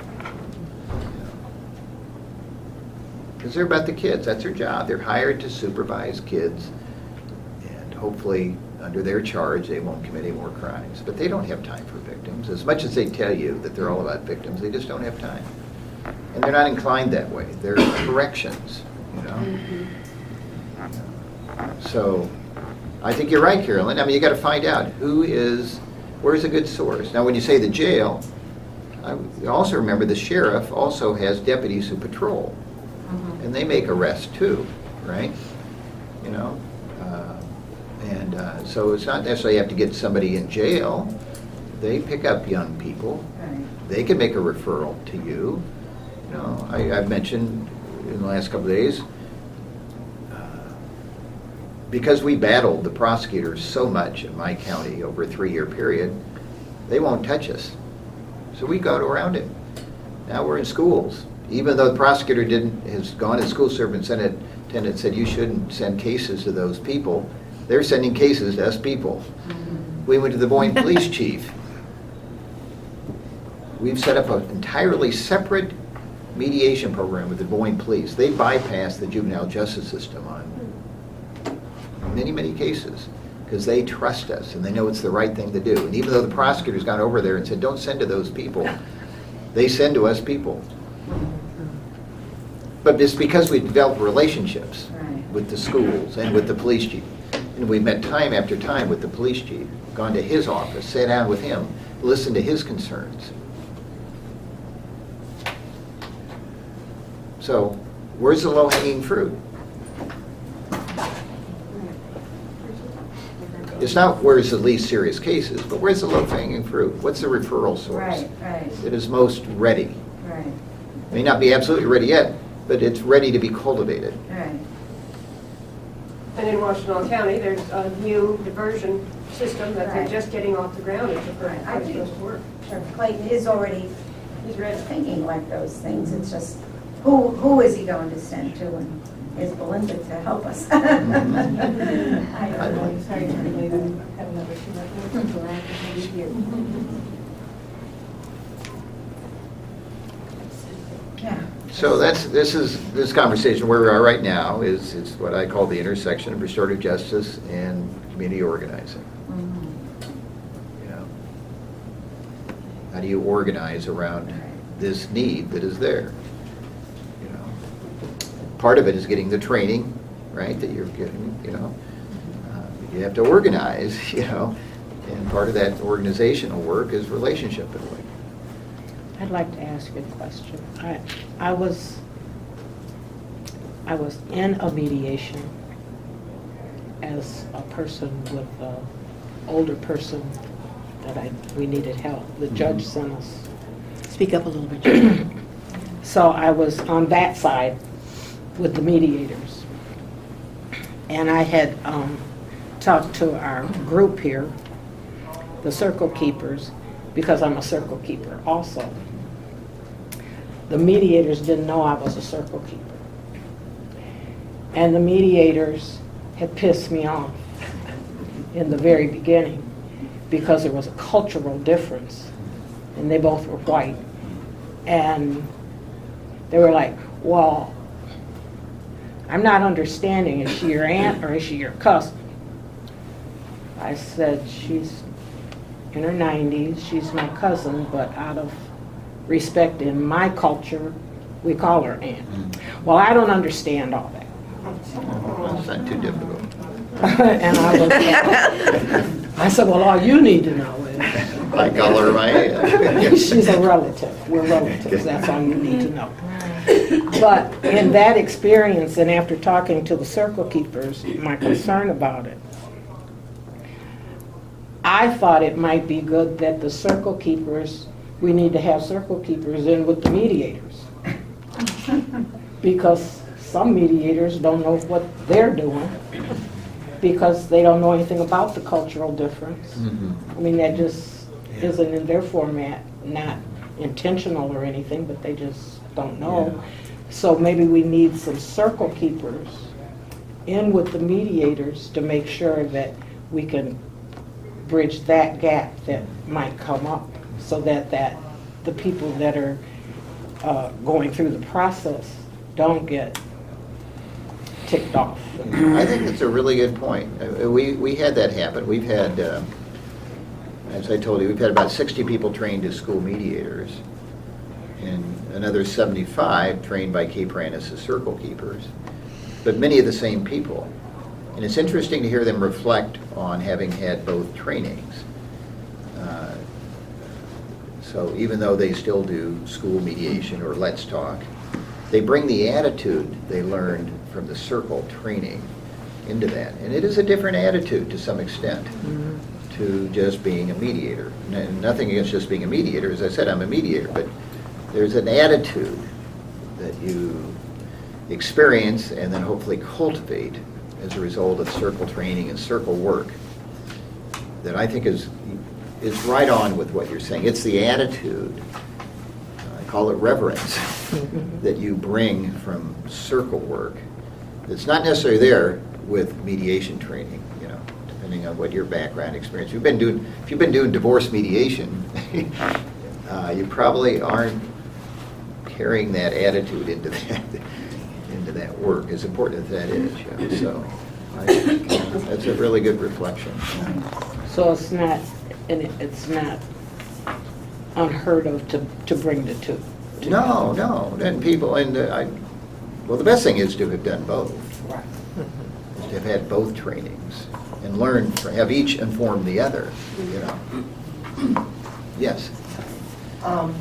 Because they're about the kids. That's their job. They're hired to supervise kids. And hopefully, under their charge, they won't commit any more crimes. But they don't have time for victims. As much as they tell you that they're all about victims, they just don't have time. And they're not inclined that way. They're corrections, you know. Mm-hmm. So I think you're right, Carolyn. I mean, you got to find out who is, where's a good source. Now, when you say the jail, I also remember the sheriff also has deputies who patrol. Mm-hmm. And they make arrests too, right? You know? Uh, and uh, so it's not necessarily you have to get somebody in jail. They pick up young people. Right. They can make a referral to you. You know, I, I've mentioned in the last couple of days, uh, because we battled the prosecutors so much in my county over a three-year period, they won't touch us. So we got around it. Now we're in schools. Even though the prosecutor didn't, has gone to school superintendent and said you shouldn't send cases to those people, they're sending cases to us people. Mm-hmm. We went to the Boyne police chief. We've set up an entirely separate mediation program with the Boyne police. They bypass the juvenile justice system on many, many cases because they trust us and they know it's the right thing to do. And even though the prosecutor's gone over there and said, don't send to those people, they send to us people. But it's because we've developed relationships right. with the schools and with the police chief. And we've met time after time with the police chief, gone to his office, sat down with him, listened to his concerns. So, where's the low-hanging fruit? It's not where's the least serious cases, but where's the low-hanging fruit? What's the referral source right, right. that is most ready? Right. May not be absolutely ready yet, but it's ready to be cultivated. Right. And in Washington County, there's a new diversion system that right. they're just getting off the ground. It's a right. I think to work. Clayton is already he's really thinking like those things. It's just who who is he going to send to, and is Belinda to help us? Mm-hmm. I don't know. Sorry to relay that. I have another two minutes. Glad to be here. Yeah. So that's this is this conversation where we are right now is it's what I call the intersection of restorative justice and community organizing. Mm-hmm. You know, how do you organize around this need that is there? You know, part of it is getting the training, right? That you're getting. You know, uh, you have to organize. You know, and part of that organizational work is relationship building. I'd like to ask you a question. I, I was, I was in a mediation as a person with an older person that I we needed help. The judge sent us. Speak up a little bit. So I was on that side with the mediators. And I had um, talked to our group here, the circle keepers, because I'm a circle keeper also. The mediators didn't know I was a circle keeper. And the mediators had pissed me off in the very beginning because there was a cultural difference, and they both were white. And they were like, well, I'm not understanding, is she your aunt or is she your cousin? I said, she's in her nineties, she's my cousin, but out of respect in my culture, we call her aunt. Mm-hmm. Well, I don't understand all that. Well, it's not too difficult. And I was, I said, well, all you need to know is I call her my aunt. she's a relative. We're relatives. That's all you need to know. But in that experience, and after talking to the circle keepers, my concern about it, I thought it might be good that the circle keepers, we need to have circle keepers in with the mediators. Because some mediators don't know what they're doing because they don't know anything about the cultural difference. Mm-hmm. I mean, that just yeah. isn't in their format, not intentional or anything, but they just don't know. Yeah. So maybe we need some circle keepers in with the mediators to make sure that we can bridge that gap that might come up, so that, that the people that are uh, going through the process don't get ticked off. I think that's a really good point. Uh, we, we had that happen. We've had, uh, as I told you, we've had about sixty people trained as school mediators, and another seventy-five trained by Cape Ranus as circle keepers, but many of the same people. And it's interesting to hear them reflect on having had both trainings. Uh, so even though they still do school mediation or Let's Talk, they bring the attitude they learned from the circle training into that. And it is a different attitude to some extent mm-hmm. to just being a mediator. N- nothing against just being a mediator. As I said, I'm a mediator, but there's an attitude that you experience and then hopefully cultivate as a result of circle training and circle work that I think is is right on with what you're saying. It's the attitude, I call it reverence, that you bring from circle work that's not necessarily there with mediation training, you know, depending on what your background experience. You've been doing, if you've been doing divorce mediation, uh, you probably aren't carrying that attitude into that into that work, as important as that is. You know, so I think uh, that's a really good reflection. So it's not, and it's not unheard of to to bring the two. No, no, and people, and uh, I, well, the best thing is to have done both. Right. Is to have had both trainings and learn, have each inform the other. You know. Yes. Um,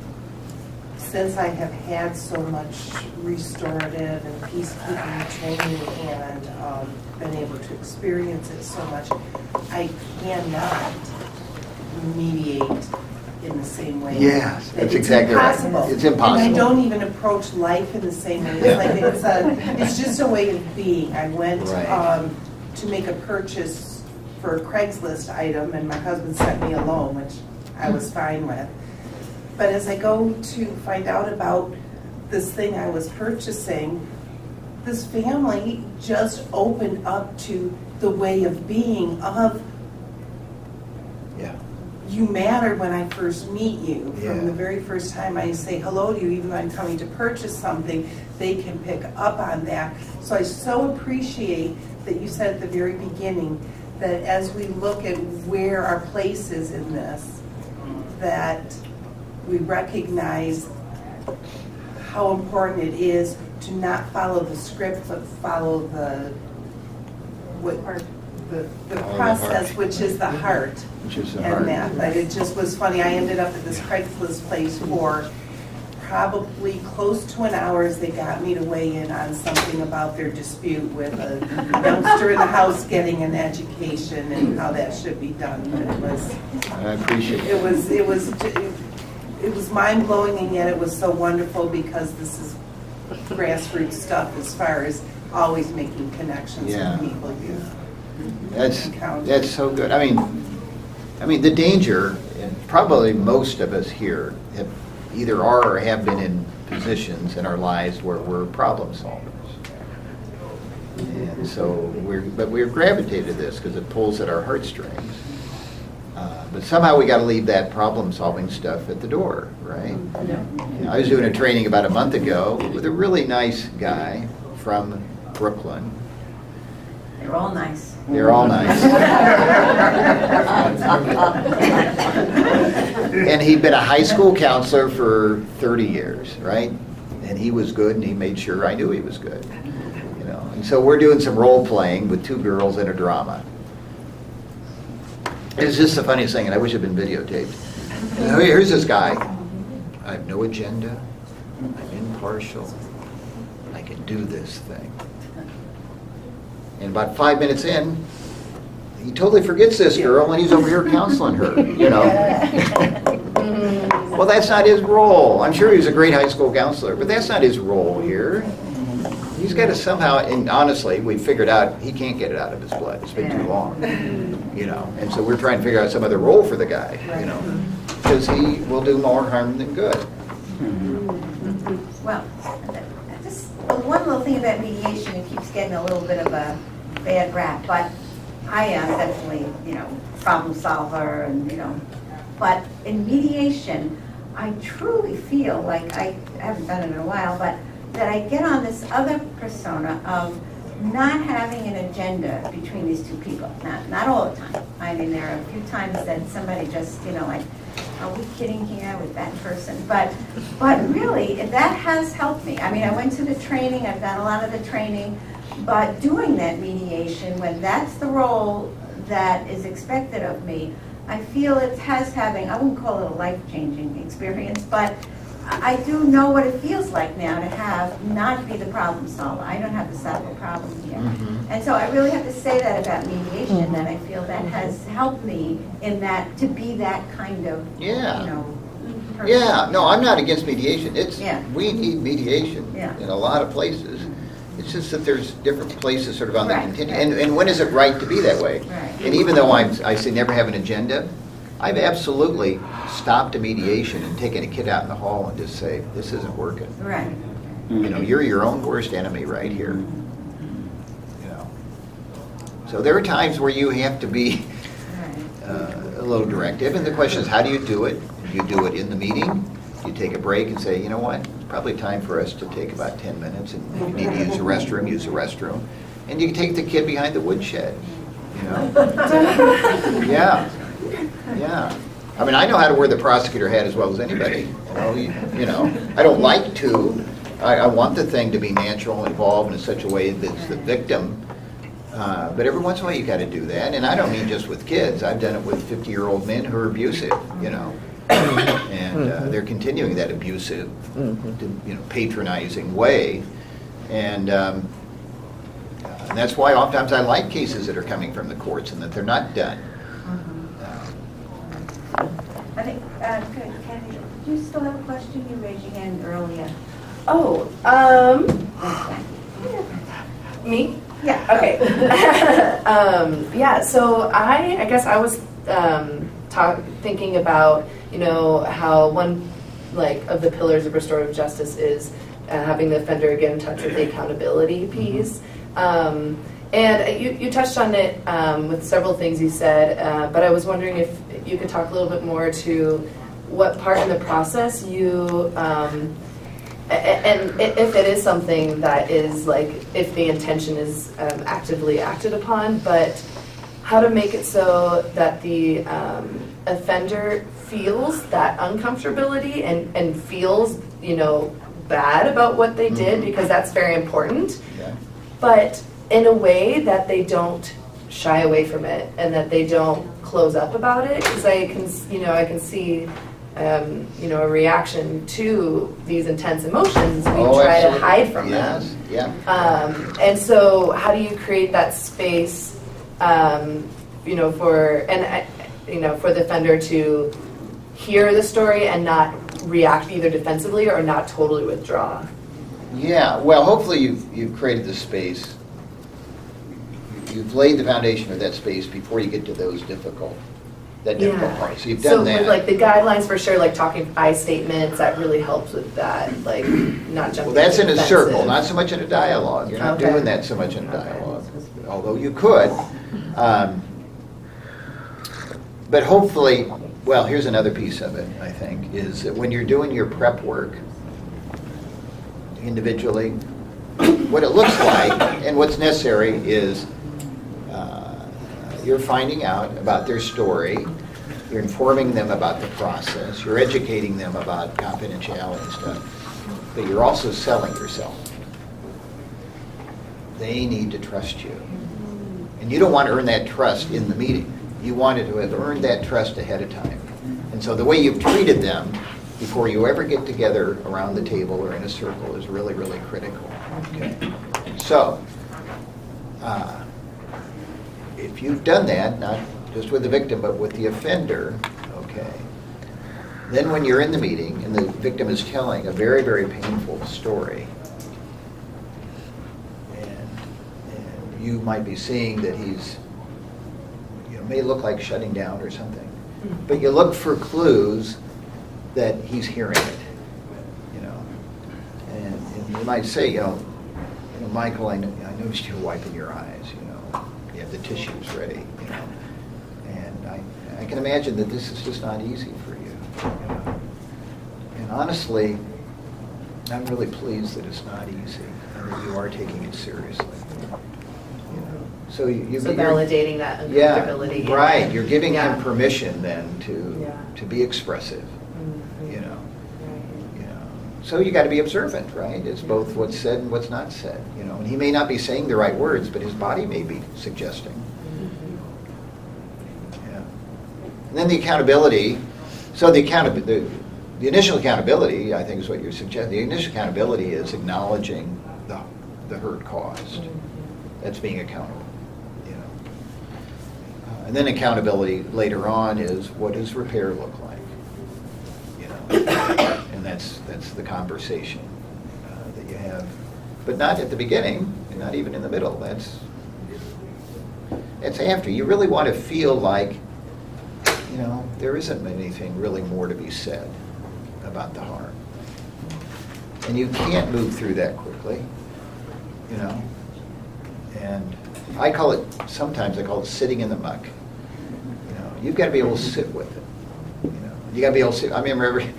Since I have had so much restorative and peacekeeping training and um, been able to experience it so much, I cannot mediate in the same way. Yes, that's it's exactly impossible. right. It's impossible. And I don't even approach life in the same way. It's like it's a, it's just a way of being. I went right. um, to make a purchase for a Craigslist item, and my husband sent me a loan, which I was fine with. But as I go to find out about this thing I was purchasing, this family just opened up to the way of being of, yeah. you matter when I first meet you. From Yeah. the very first time I say hello to you, even though I'm coming to purchase something, they can pick up on that. So I so appreciate that you said at the very beginning that as we look at where our place is in this, that we recognize how important it is to not follow the script, but follow the what the, the Follow process, the heart. which is the heart. Which is the and heart. that. But it just was funny. I ended up at this Craigslist place for probably close to an hour as they got me to weigh in on something about their dispute with a youngster in the house getting an education and how that should be done. But it was. I appreciate it. It was. It was. It, it was mind blowing, and yet it was so wonderful because this is grassroots stuff as far as always making connections Yeah. with people you That's, encounter. that's so good. I mean, I mean, the danger, and probably most of us here have either are or have been in positions in our lives where we're problem solvers. And so we're, but we're gravitated to this because it pulls at our heartstrings. Uh, but somehow we got to leave that problem-solving stuff at the door, right? Yeah. You know, I was doing a training about a month ago with a really nice guy from Brooklyn. They're all nice. They're all nice. And he'd been a high school counselor for thirty years, right? And he was good, and he made sure I knew he was good. You know, and so we're doing some role playing with two girls in a drama. It's just the funniest thing, and I wish it had been videotaped. And here's this guy. I have no agenda. I'm impartial. I can do this thing. And about five minutes in, he totally forgets this girl, and he's over here counseling her, you know. Well, that's not his role. I'm sure he was a great high school counselor, but that's not his role here. He's got to somehow, and honestly, we figured out he can't get it out of his blood. It's been too long, you know. And so we're trying to figure out some other role for the guy, you know, because he will do more harm than good. Well, just one little thing about mediation, it keeps getting a little bit of a bad rap, but I am definitely, you know, problem solver and, you know, but in mediation, I truly feel like, I haven't done it in a while, but that I get on this other persona of not having an agenda between these two people. Not, not all the time. I mean, there are a few times that somebody just, you know, like, are we kidding here with that person? But, but really, that has helped me. I mean, I went to the training, I've done a lot of the training, but doing that mediation, when that's the role that is expected of me, I feel it has having, I wouldn't call it a life-changing experience, but I do know what it feels like now to have, not be the problem solver. I don't have to solve a problem here. Mm-hmm. And so I really have to say that about mediation, mm-hmm. that I feel that has helped me in that, to be that kind of, yeah. you know, person. Yeah, no, I'm not against mediation. It's, yeah. we need mediation yeah. in a lot of places. It's just that there's different places sort of on right, the continuum. Right. And, and when is it right to be that way? Right. And even though I'm, I say never have an agenda, I've absolutely stopped a mediation and taken a kid out in the hall and just say, this isn't working. Right. You know, you're your own worst enemy right here. You know. So there are times where you have to be uh, a little directive, and the question is, how do you do it? You do it in the meeting. You take a break and say, you know what, it's probably time for us to take about ten minutes, and if you need to use the restroom, use the restroom. And you can take the kid behind the woodshed, you know. Yeah. Yeah. I mean, I know how to wear the prosecutor hat as well as anybody. You know, you, you know. I don't like to. I, I want the thing to be natural and evolve in such a way that's the victim. Uh, but every once in a while you got to do that. And I don't mean just with kids. I've done it with fifty-year-old men who are abusive, you know. And uh, they're continuing that abusive, you know, patronizing way. And, um, and that's why oftentimes I like cases that are coming from the courts and that they're not done. I think, uh, good, Kathy, did you still have a question? You raised your hand earlier. Oh, um, me? Yeah. Okay. um, yeah, so I, I guess I was um, talk, thinking about, you know, how one, like, of the pillars of restorative justice is uh, having the offender get in touch with the accountability piece. Um, and you, you touched on it um, with several things you said, uh, but I was wondering if you could talk a little bit more to what part in the process you, um, and if it is something that is like, if the intention is um, actively acted upon, but how to make it so that the um, offender feels that uncomfortability and, and feels, you know, bad about what they did, because that's very important. Yeah. But in a way that they don't shy away from it and that they don't close up about it, because I can, you know, I can see, um, you know, a reaction to these intense emotions. We oh, try absolutely. to hide from yes. them. Yeah. Um, and so, how do you create that space, um, you know, for and uh, you know, for the offender to hear the story and not react either defensively or not totally withdraw? Yeah, well, hopefully you've, you've created the space. You've laid the foundation of that space before you get to those difficult, that difficult Yeah. parts. So you've So done that. with like the guidelines for sure, like talking I statements, that really helps with that, like not jumping. Well, that's in into a circle, defensive. not so much in a dialogue. You're not Okay. doing that so much in a dialogue, although you could. Um, but hopefully, well, here's another piece of it, I think, is that when you're doing your prep work individually, what it looks like and what's necessary is uh, you're finding out about their story, you're informing them about the process, you're educating them about confidentiality and stuff, but you're also selling yourself. They need to trust you. And you don't want to earn that trust in the meeting. You wanted to have earned that trust ahead of time. And so the way you've treated them before you ever get together around the table or in a circle is really, really critical. Okay. So, uh, if you've done that, not just with the victim, but with the offender, okay, then when you're in the meeting and the victim is telling a very, very painful story, and, and you might be seeing that he's, you know, may look like shutting down or something, but you look for clues that he's hearing it, you know, and, and you might say, you know, you know, Michael, I, I noticed you're wiping your eyes, you know, you have the tissues ready, you know, and I, I can imagine that this is just not easy for you, you know, and honestly, I'm really pleased that it's not easy and that you are taking it seriously, you know. So you, you So you're- validating that yeah, uncomfortability. right. You're giving Yeah. him permission then to Yeah. to be expressive, Mhm. you know. Right. You know. So you got to be observant, right? It's both what's said and what's not said, you know. And he may not be saying the right words, but his body may be suggesting. Yeah. And then the accountability. So the accountability, the, the initial accountability, I think, is what you're suggesting. The initial accountability is acknowledging the the hurt caused. That's being accountable. And then accountability later on is, what does repair look like? You know, and that's that's the conversation uh, that you have, but not at the beginning, and not even in the middle. That's it's after. You really want to feel like, you know, there isn't anything really more to be said about the harm, and you can't move through that quickly. You know, and I call it, sometimes I call it sitting in the muck. You know, you've got to be able to sit with it. You know, you got to be able to sit. I remember every,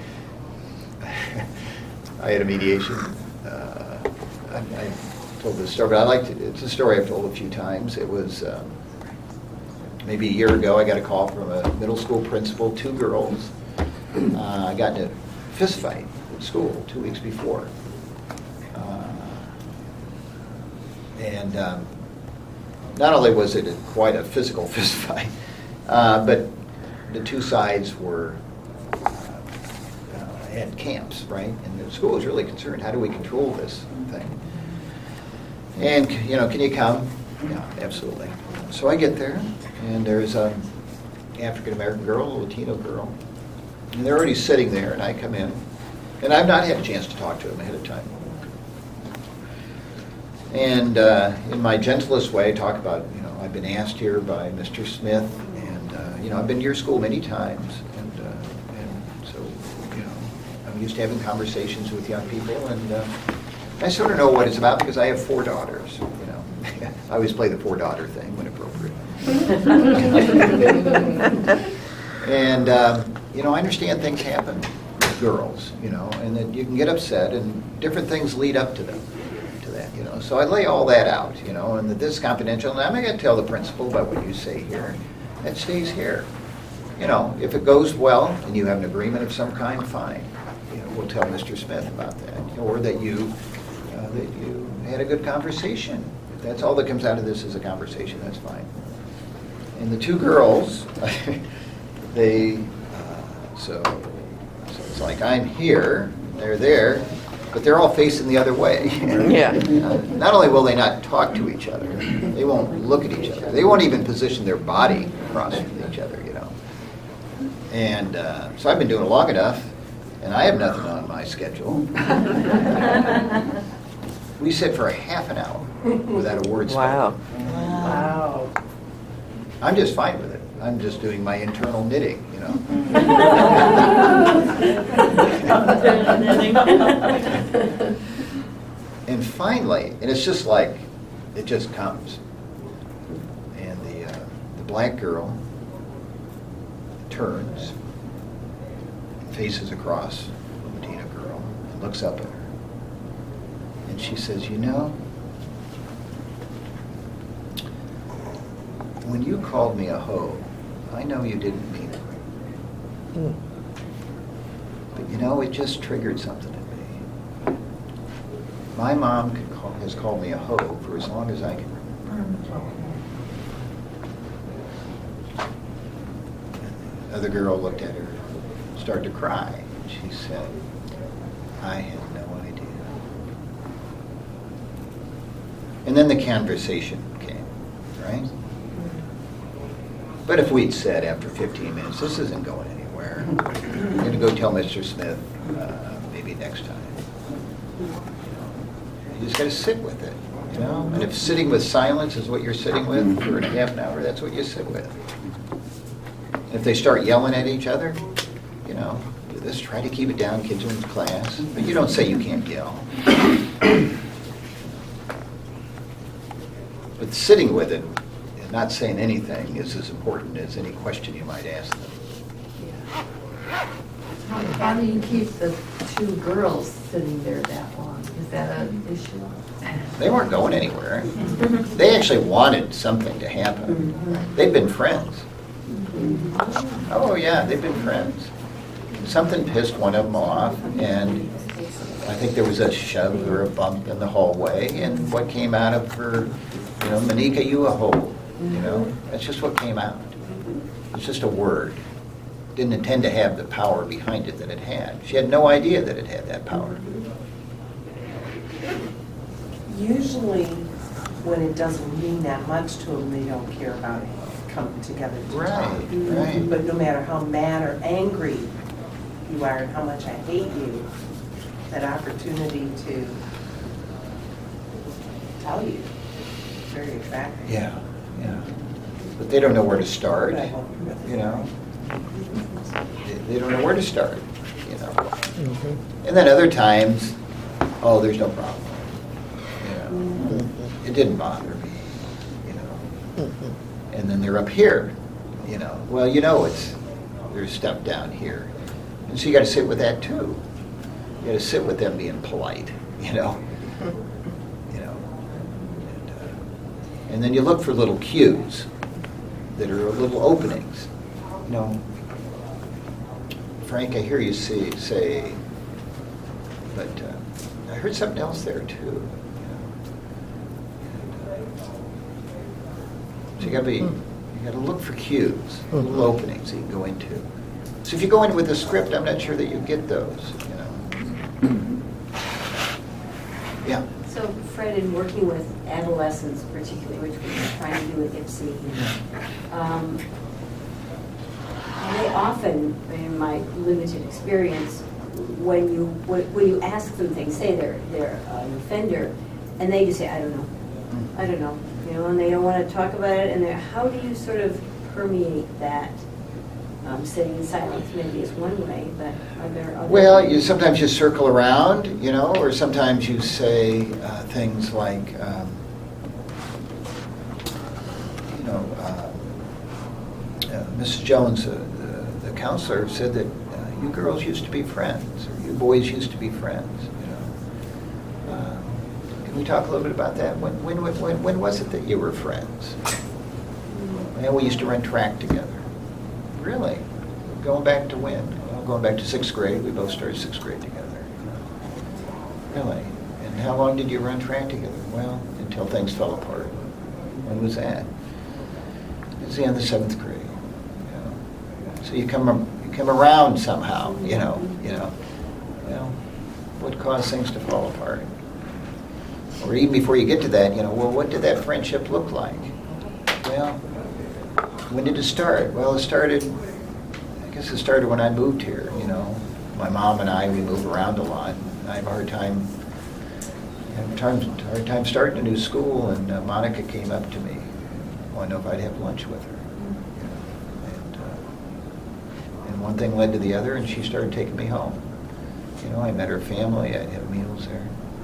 I had a mediation. Uh, I, I told this story, but I liked it. It's a story I've told a few times. It was um, maybe a year ago. I got a call from a middle school principal, two girls. Uh, I got in a fist fight at school two weeks before. Uh, and um, not only was it a, quite a physical fist fight, uh, but the two sides were uh, uh, had camps, right? And the school was really concerned. How do we control this thing? And you know, can you come? Yeah, absolutely. So I get there, and there's a African American girl, a Latino girl, and they're already sitting there. And I come in, and I've not had a chance to talk to them ahead of time. And uh, in my gentlest way, talk about, you know, I've been asked here by Mister Smith, and, uh, you know, I've been to your school many times, and, uh, and so, you know, I'm used to having conversations with young people, and uh, I sort of know what it's about because I have four daughters, you know. I always play the four-daughter thing when appropriate. And, um, you know, I understand things happen with girls, you know, and that you can get upset, and different things lead up to them. That, you know, so I lay all that out, you know, and that this is confidential, and I'm not going to tell the principal about what you say here. That stays here. You know, if it goes well and you have an agreement of some kind, fine. You know, we'll tell Mister Smith about that, or that you uh, that you had a good conversation. If that's all that comes out of this is a conversation, that's fine. And the two girls, they uh, so so it's like I'm here, they're there. But they're all facing the other way. Yeah. Uh, not only will they not talk to each other, they won't look at each other. They won't even position their body across from each other, you know. And uh, so I've been doing it long enough, and I have nothing on my schedule. We sit for a half an hour without a word spoken. Wow. Wow. I'm just fine with it. I'm just doing my internal knitting, you know. And finally, and it's just like, it just comes. And the, uh, the black girl turns, faces across the Latina girl, and looks up at her. And she says, you know, when you called me a hoe, I know you didn't mean it. Mm. But you know, it just triggered something in me. My mom can call, has called me a hoe for as long as I can remember. The other girl looked at her, started to cry. She said, I had no idea. And then the conversation came, right? But if we'd said after fifteen minutes, this isn't going anywhere, I'm going to go tell Mister Smith uh, maybe next time. You know, you just got to sit with it, you know? And if sitting with silence is what you're sitting with for a half an hour, that's what you sit with. If they start yelling at each other, you know, do this, try to keep it down, kids are in class, but you don't say you can't yell. But sitting with it and not saying anything is as important as any question you might ask them. How, how do you keep the two girls sitting there that long? Is that an issue? They weren't going anywhere. They actually wanted something to happen. They've been friends. Oh yeah, they've been friends. Something pissed one of them off, and I think there was a shove or a bump in the hallway, and what came out of her, you know, Monica, you a hoe, you know, that's just what came out. It's just a word. Didn't intend to have the power behind it that it had. She had no idea that it had that power. Usually, when it doesn't mean that much to them, they don't care about it coming together to Right, talk. right. But no matter how mad or angry you are and how much I hate you, that opportunity to tell you is very attractive. Yeah, yeah. But they don't know where to start, you know. They, they don't know where to start, you know. Mm-hmm. And then other times, oh, there's no problem. You know, mm-hmm. It didn't bother me, you know. Mm-hmm. And then they're up here, you know. Well, you know, it's there's stuff down here, and so you got to sit with that too. You got to sit with them being polite, you know. You know. And, uh, and then you look for little cues that are little openings, you know. Frank, I hear you say, say but uh, I heard something else there too. You know? And, uh, so you got to be, you got to look for cues, little openings that you can go into. So if you go in with a script, I'm not sure that you get those. You know. Yeah. So Fred, in working with adolescents, particularly, which we're trying to do with I P S I, um, they often, in my limited experience, when you when you ask them things, say they're they're an offender, and they just say, I don't know, I don't know, you know, and they don't want to talk about it. And they're, how do you sort of permeate that? Um, sitting in silence maybe is one way, but are there other? Well, you sometimes you circle around, you know, or sometimes you say uh, things like, um, you know, uh, uh, Missus Jones, uh, the, the counselor, said that uh, you girls used to be friends, or you boys used to be friends. You know, uh, can we talk a little bit about that? When when when when was it that you were friends? Well, we used to run track together. Really? Going back to when? Well, going back to sixth grade. We both started sixth grade together. Really? And how long did you run track together? Well, until things fell apart. When was that? It was the end of seventh grade. You know? So you come you come around somehow. You know. You know. Well, what caused things to fall apart? Or even before you get to that, you know. Well, what did that friendship look like? Well. When did it start? Well, it started, I guess it started when I moved here, you know. My mom and I, we move around a lot. I have a hard time, had a time, hard time starting a new school, and uh, Monica came up to me, wanted to know if I'd have lunch with her. You know, and, uh, and one thing led to the other, and she started taking me home. You know, I met her family, I'd have meals there.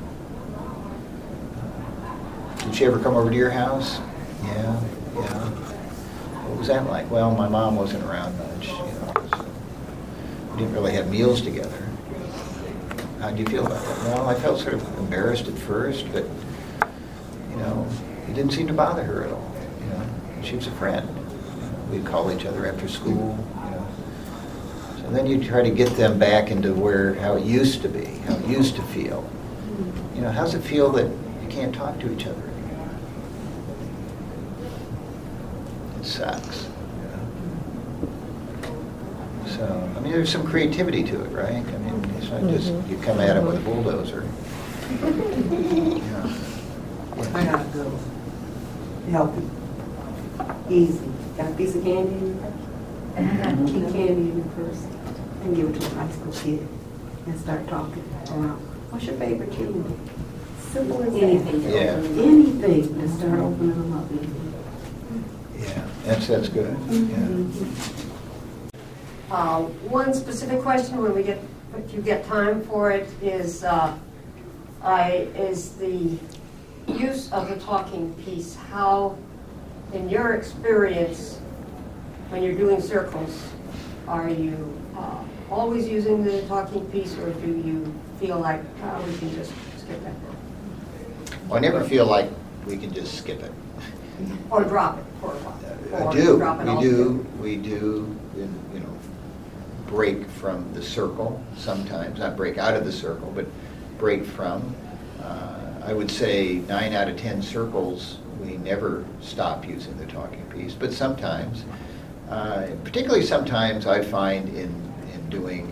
Uh, did she ever come over to your house? Yeah, yeah. What was that like? Well, my mom wasn't around much, you know, so we didn't really have meals together. How did you feel about that? Well, I felt sort of embarrassed at first, but, you know, it didn't seem to bother her at all, you know. She was a friend. You know, we'd call each other after school, you know. So then you try to get them back into where, how it used to be, how it used to feel. You know, how's it feel that you can't talk to each other anymore? It sucks. So, I mean, there's some creativity to it, right? I mean, it's not just you come at it with a bulldozer. Yeah. I gotta go. Healthy. Easy. Got a piece of candy in your purse? And I got key candy in your purse. And give it to a high school kid. And start talking around. What's your favorite candy? Simple as anything. Yeah. Anything to start opening them up. Yeah, that's, that's good. Yeah. Uh, one specific question when we get, if you get time for it, is uh, I, is the use of the talking piece. How, in your experience, when you're doing circles, are you uh, always using the talking piece, or do you feel like uh, we can just skip that? Well, I never feel like we can just skip it. Or drop it for a while? I Or do. drop it We altogether? do. We do. You know, break from the circle sometimes. Not break out of the circle, but break from. Uh, I would say nine out of ten circles we never stop using the talking piece, but sometimes, uh, particularly sometimes, I find in in doing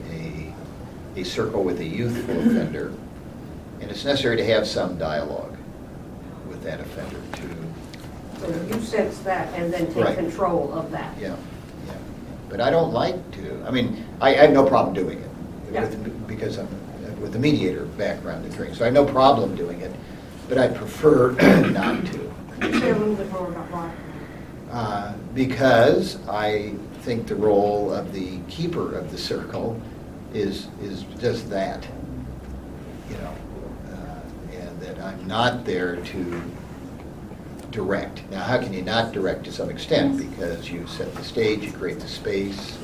a a circle with a youthful offender, and it's necessary to have some dialogue with that offender to. So you sense that and then take Right. control of that. Yeah, yeah. But I don't like to. I mean, I, I have no problem doing it Yeah. with, because I'm with the mediator background and training, so I have no problem doing it. But I prefer not to. Can you say a little bit more about why? Uh, because I think the role of the keeper of the circle is is just that, you know, uh, and that I'm not there to direct. Now, how can you not direct to some extent? Because you set the stage, you create the space,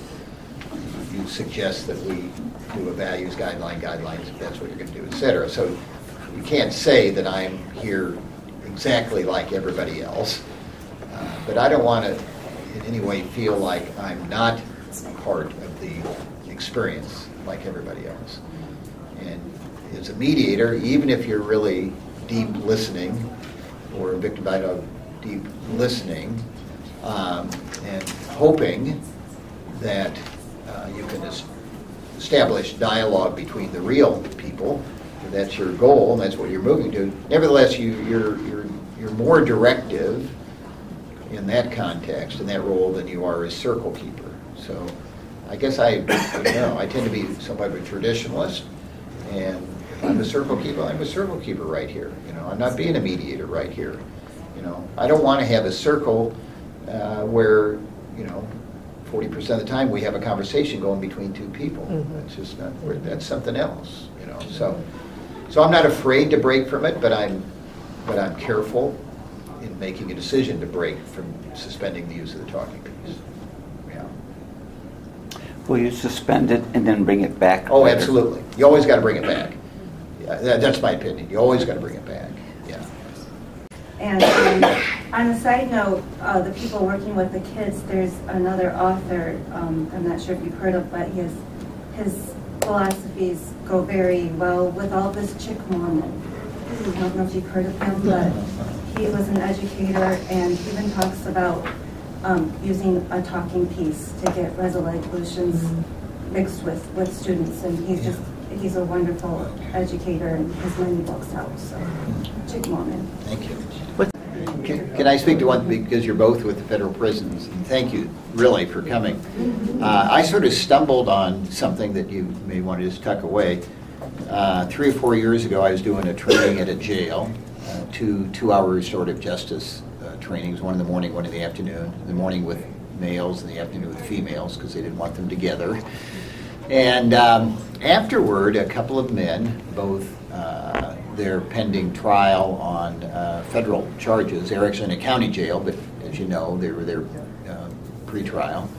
you suggest that we do a values guideline, guidelines, if that's what you're going to do, et cetera. So you can't say that I'm here exactly like everybody else, uh, but I don't want to in any way feel like I'm not part of the experience like everybody else. And as a mediator, even if you're really deep listening, or victim dialogue deep listening, um, and hoping that uh, you can es- establish dialogue between the real people. That's your goal, and that's what you're moving to. Nevertheless, you, you're you're you're more directive in that context, in that role, than you are as circle keeper. So, I guess I, you know, I tend to be somewhat of a traditionalist, and I'm a circle keeper. I'm a circle keeper right here. You know, I'm not being a mediator right here. You know, I don't want to have a circle uh, where, you know, forty percent of the time we have a conversation going between two people. Mm-hmm. That's just not. That's something else. You know, so so I'm not afraid to break from it, but I'm but I'm careful in making a decision to break from suspending the use of the talking piece. Yeah. Will you suspend it and then bring it back? Oh, later? absolutely. You always got to bring it back. That, that's my opinion. You always got to bring it back. Yeah. And um, on a side note, uh, the people working with the kids, there's another author, um, I'm not sure if you've heard of, but his, his philosophies go very well with all this chick Mormon. I don't know if you've heard of him, but he was an educator and even talks about um, using a talking piece to get resolutions mixed with, with students. And he's just he's a wonderful educator and has many books out. So, Chick Mormon. Thank you. Can, can I speak to one, because you're both with the federal prisons, and thank you really for coming. Uh, I sort of stumbled on something that you may want to just tuck away. uh, three or four years ago, I was doing a training at a jail, uh, two two-hour restorative justice uh, trainings, one in the morning, one in the afternoon. In the morning with males, in the afternoon with females, because they didn't want them together. And um, afterward, a couple of men, both uh, they're pending trial on uh, federal charges. Eric's in a county jail, but as you know, they were there uh, pre-trial.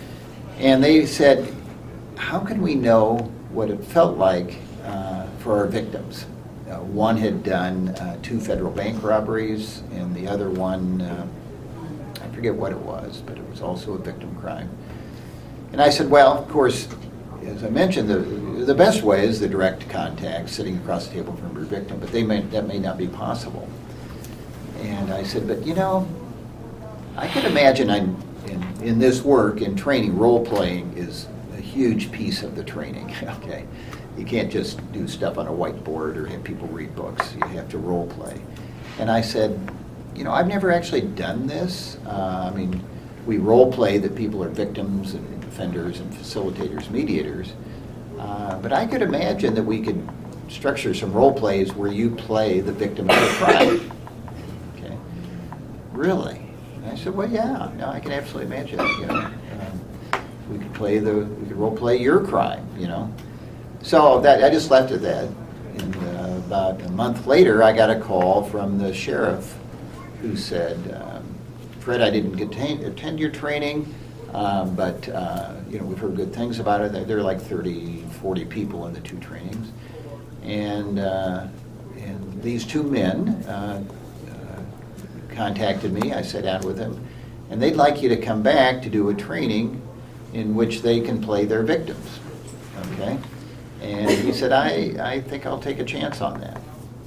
And they said, how can we know what it felt like uh, for our victims? Uh, one had done uh, two federal bank robberies, and the other one, uh, I forget what it was, but it was also a victim crime. And I said, well, of course, as I mentioned, the, the best way is the direct contact, sitting across the table from your victim, but they may, that may not be possible. And I said, but you know, I can imagine I'm, in, in this work, in training, role-playing is a huge piece of the training, okay? You can't just do stuff on a whiteboard or have people read books. You have to role-play. And I said, you know, I've never actually done this. Uh, I mean, we role-play that people are victims and offenders and facilitators, mediators. Uh, but I could imagine that we could structure some role plays where you play the victim of the crime. Okay. Really? And I said, well, yeah, no, I can absolutely imagine that, you know. Um, we could play the, we could role play your crime, you know. So that I just left it at that. And uh, about a month later, I got a call from the sheriff who said, um, Fred, I didn't get to attend your training. Um, but, uh, you know, we've heard good things about it. There are like thirty, forty people in the two trainings. And, uh, and these two men uh, uh, contacted me. I sat down with them. And they'd like you to come back to do a training in which they can play their victims. Okay? And he said, I, I think I'll take a chance on that.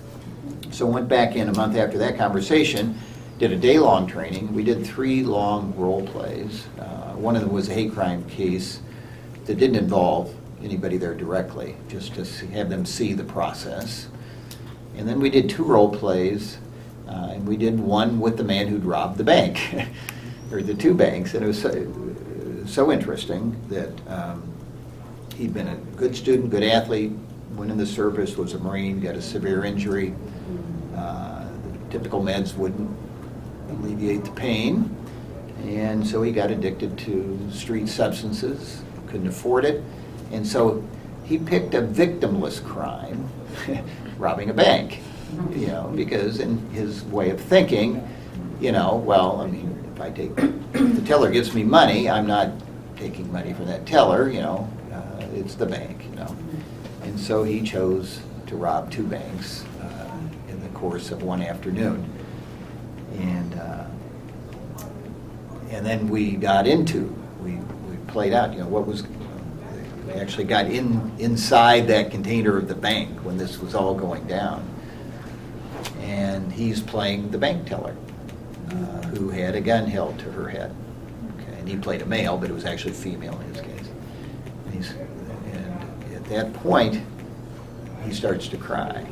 So went back in a month after that conversation, did a day-long training. We did three long role plays. Uh, one of them was a hate crime case that didn't involve anybody there directly, just to see, have them see the process. And then we did two role plays, uh, and we did one with the man who'd robbed the bank, or the two banks. And it was so, so interesting that um, he'd been a good student, good athlete, went in the service, was a Marine, got a severe injury. Uh, the typical meds wouldn't alleviate the pain, and so he got addicted to street substances, couldn't afford it, and so he picked a victimless crime, robbing a bank, you know, because in his way of thinking, you know, well, I mean, if I take, if the teller gives me money, I'm not taking money from that teller, you know, uh, it's the bank, you know, and so he chose to rob two banks uh, in the course of one afternoon. And uh, and then we got into, we, we played out, you know, what was, we actually got in inside that container of the bank when this was all going down. And he's playing the bank teller, uh, who had a gun held to her head. Okay, and he played a male, but it was actually female in his case. And, he's, and at that point, he starts to cry.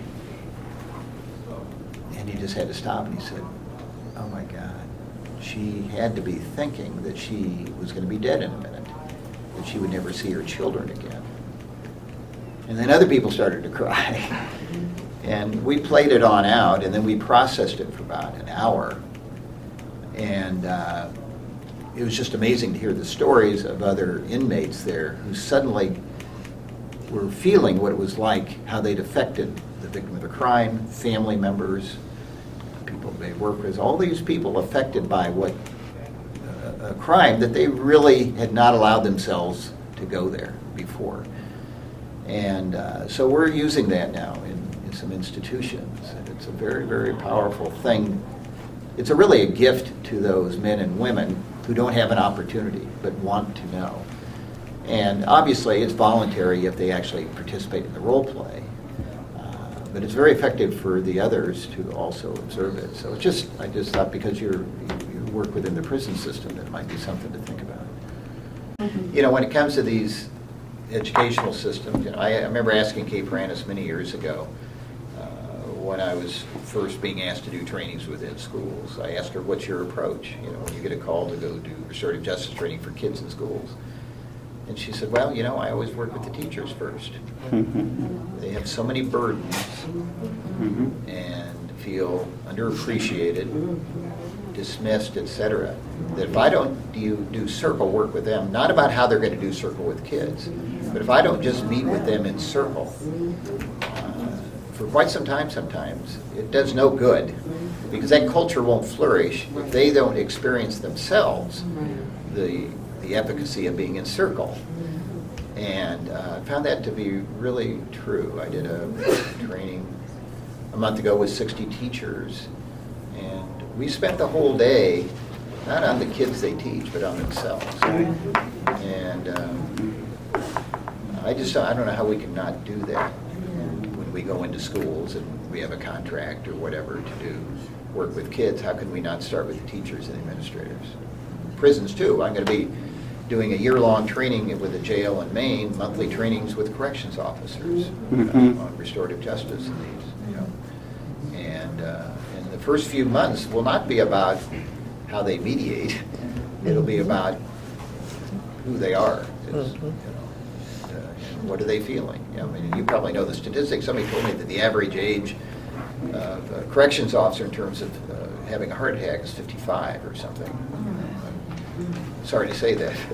And he just had to stop, and he said, oh my God, she had to be thinking that she was going to be dead in a minute, that she would never see her children again. And then other people started to cry. And we played it on out, and then we processed it for about an hour. And uh, it was just amazing to hear the stories of other inmates there who suddenly were feeling what it was like, how they'd affected the victim of a crime, family members, people they work with, all these people affected by what uh, a crime that they really had not allowed themselves to go there before. And uh, so we're using that now in, in some institutions, and it's a very, very powerful thing. It's a really a gift to those men and women who don't have an opportunity but want to know. And obviously it's voluntary if they actually participate in the role play. But it's very effective for the others to also observe it. So it's just, I just thought because you're, you work within the prison system, that might be something to think about. Mm-hmm. You know, when it comes to these educational systems, you know, I, I remember asking Kay Paranis many years ago uh, when I was first being asked to do trainings within schools. I asked her, what's your approach? You know, when you get a call to go do restorative justice training for kids in schools. And she said, well, you know, I always work with the teachers first. They have so many burdens and feel underappreciated, dismissed, et cetera, that if I don't do, do circle work with them, not about how they're going to do circle with kids, but if I don't just meet with them in circle, uh, for quite some time sometimes, it does no good, because that culture won't flourish if they don't experience themselves the, the efficacy of being in circle. And uh, I found that to be really true. I did a training a month ago with sixty teachers, and we spent the whole day not on the kids they teach, but on themselves. And um, I just I don't know how we can not do that when we go into schools and we have a contract or whatever to do work with kids. How can we not start with the teachers and administrators? Prisons too. I'm going to be doing a year-long training with a jail in Maine, monthly trainings with corrections officers mm-hmm. uh, on restorative justice needs. You know. And, uh, and the first few months will not be about how they mediate. It'll be about who they are. It's, mm-hmm. you know, uh, and what are they feeling? You know, I mean, you probably know the statistics. Somebody told me that the average age of a corrections officer in terms of uh, having a heart attack is fifty-five or something. Sorry to say that.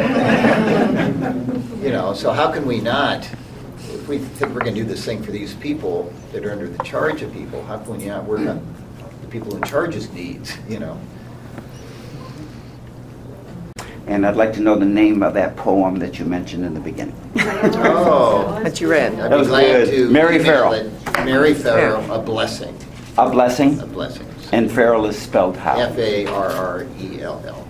You know, so how can we not, if we think we're going to do this thing for these people that are under the charge of people, how can we not work on the people in charge's needs, you know? And I'd like to know the name of that poem that you mentioned in the beginning. Oh. That you read. I'd That was be glad good. to Mary email Farrell. it. Mary Farrell, A Blessing. A Blessing? A Blessing. And Farrell is spelled how? F A R R E L L.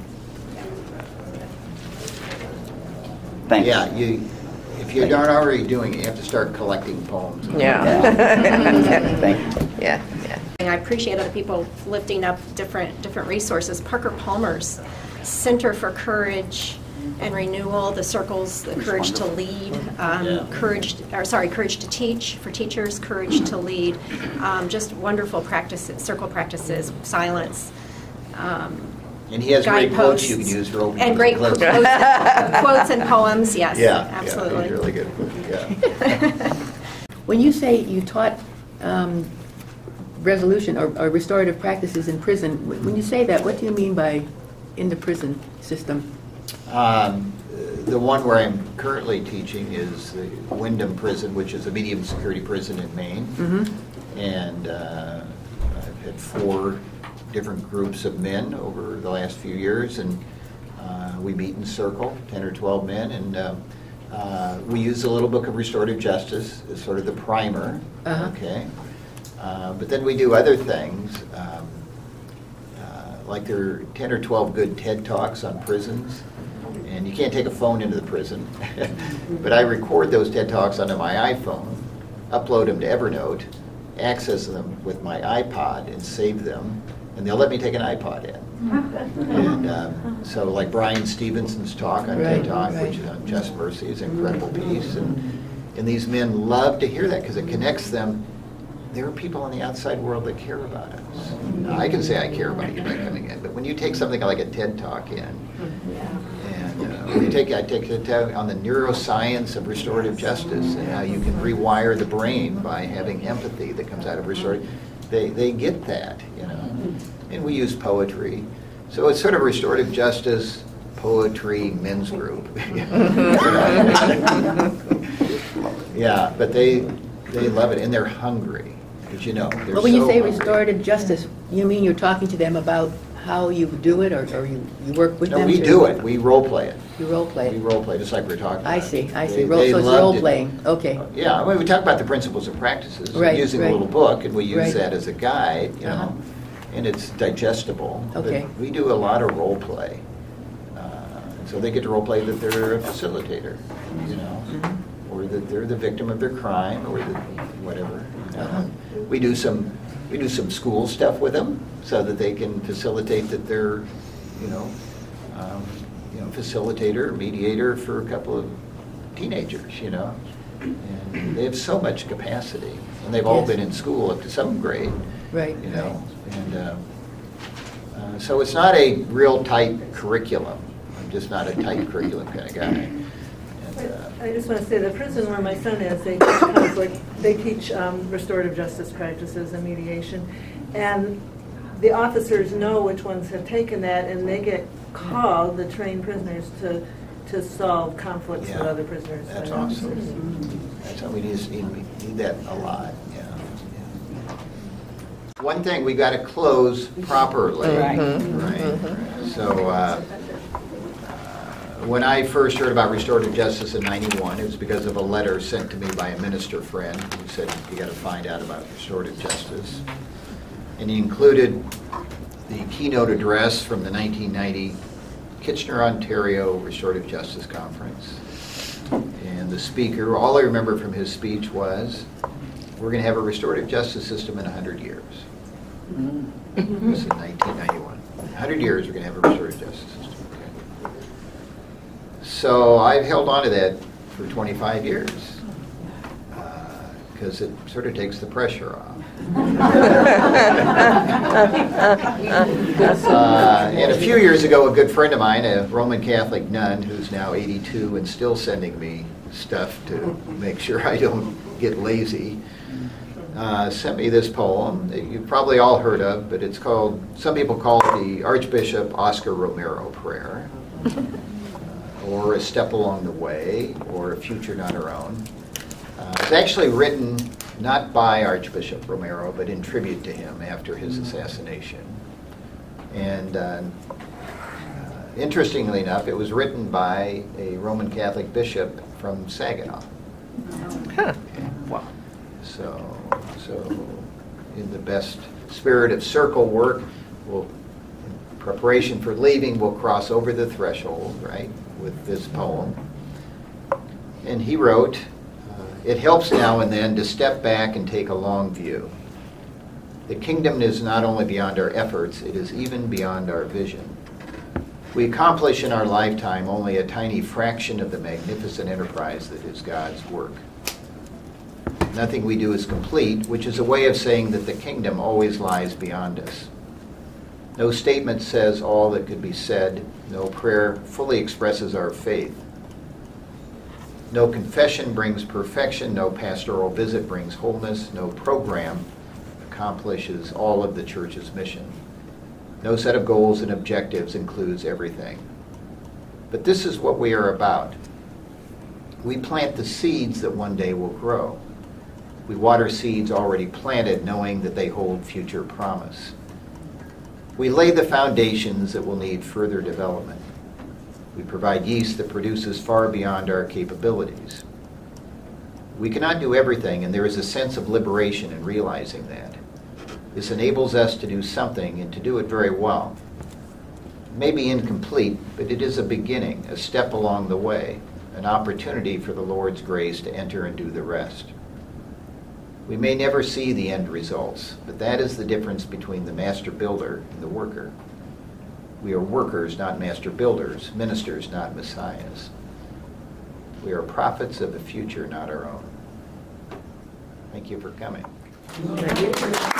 Thanks. Yeah, you, if you aren't already doing it, you have to start collecting poems. Yeah. Thank you. Yeah, yeah. I appreciate other people lifting up different different resources. Parker Palmer's Center for Courage and Renewal, the circles, the Courage to Lead, um, Yeah. Courage, or sorry, Courage to Teach for teachers, Courage to Lead, um, just wonderful practices, circle practices, silence. Um, And he has great quotes you can guideposts, use for opening. and great quotes, quotes and poems. Yes, Yeah, absolutely. yeah, he's really good. Yeah. When you say you taught um, resolution or, or restorative practices in prison, wh- when you say that, what do you mean by in the prison system? Um, the one where I'm currently teaching is the Wyndham Prison, which is a medium security prison in Maine. Mm-hmm. And uh, I've had four different groups of men over the last few years, and uh, we meet in circle, ten or twelve men, and uh, uh, we use the Little Book of Restorative Justice as sort of the primer, Uh-huh. okay? Uh, but then we do other things, um, uh, like there are ten or twelve good TED Talks on prisons, and you can't take a phone into the prison, but I record those TED Talks onto my iPhone, upload them to Evernote, access them with my iPod, and save them, and they'll let me take an iPod in. And um, so like Brian Stevenson's talk on Right, TED Talk, right. which is on just mercy, is incredible piece. And, and these men love to hear that because it connects them. There are people in the outside world that care about us. Now, I can say I care about you by coming in, but when you take something like a TED Talk in, and uh, when you take, I take a TED on the neuroscience of restorative justice and how you can rewire the brain by having empathy that comes out of restorative, they, they get that, you know. And we use poetry. So it's sort of restorative justice, poetry, men's group. Yeah, but they they love it, and they're hungry, because you know, they're But when you so say hungry. restorative justice, you mean you're talking to them about how you do it, or, or you, you work with No, them? we to- do it. We role play it. You role play We it. role play just like we're talking about. I see, I They- see. Role- they So it's loved role it. playing, okay. Yeah, I mean, we talk about the principles and practices, Right, using right. a little book, and we use Right. that as a guide, you Uh-huh. know, and it's digestible. But Okay. we do a lot of role play. Uh, so they get to role play that they're a facilitator, you know, Mm-hmm. or that they're the victim of their crime, or the, whatever. Uh, Uh-huh. We do some, we do some school stuff with them, so that they can facilitate that they're, you know, um, you know, facilitator, mediator for a couple of teenagers, you know. And they have so much capacity, and they've all Yes. been in school up to some grade, Right, you know. And uh, uh, so it's not a real tight curriculum. I'm just not a tight curriculum kind of guy. I just want to say, the prison where my son is, they teach conflict, they teach um, restorative justice practices and mediation, and the officers know which ones have taken that, and they get called, the trained prisoners, to to solve conflicts Yeah. with other prisoners. That's by awesome. officers. That's what we need, we need that a lot, yeah. yeah. One thing, we got to close properly. Right. Right. So, uh, when I first heard about restorative justice in ninety-one, it was because of a letter sent to me by a minister friend who said, you got to find out about restorative justice. And he included the keynote address from the nineteen ninety Kitchener, Ontario Restorative Justice Conference. And the speaker, all I remember from his speech was, we're going to have a restorative justice system in one hundred years. This is nineteen ninety-one. In one hundred years, we're going to have a restorative justice system. Okay. So I've held on to that for twenty-five years because uh, it sort of takes the pressure off. uh, and a few years ago, a good friend of mine, a Roman Catholic nun who's now eighty-two and still sending me stuff to make sure I don't get lazy, uh, sent me this poem that you've probably all heard of, but it's called, some people call it the Archbishop Oscar Romero Prayer, uh, or A Step Along the Way, or A Future Not Our Own. Uh, it's actually written not by Archbishop Romero, but in tribute to him after his assassination. And uh, uh, interestingly enough, it was written by a Roman Catholic bishop from Saginaw. Huh. Wow. So, so in the best spirit of circle work, we'll, in preparation for leaving, we'll cross over the threshold, right, with this poem. And he wrote, it helps now and then to step back and take a long view. The kingdom is not only beyond our efforts, it is even beyond our vision. We accomplish in our lifetime only a tiny fraction of the magnificent enterprise that is God's work. Nothing we do is complete, which is a way of saying that the kingdom always lies beyond us. No statement says all that could be said. No prayer fully expresses our faith. No confession brings perfection, no pastoral visit brings wholeness, no program accomplishes all of the church's mission. No set of goals and objectives includes everything. But this is what we are about. We plant the seeds that one day will grow. We water seeds already planted, knowing that they hold future promise. We lay the foundations that will need further development. We provide yeast that produces far beyond our capabilities. We cannot do everything, and there is a sense of liberation in realizing that. This enables us to do something and to do it very well. It may be incomplete, but it is a beginning, a step along the way, an opportunity for the Lord's grace to enter and do the rest. We may never see the end results, but that is the difference between the master builder and the worker. We are workers, not master builders, ministers, not messiahs. We are prophets of a future, not our own. Thank you for coming. Thank you.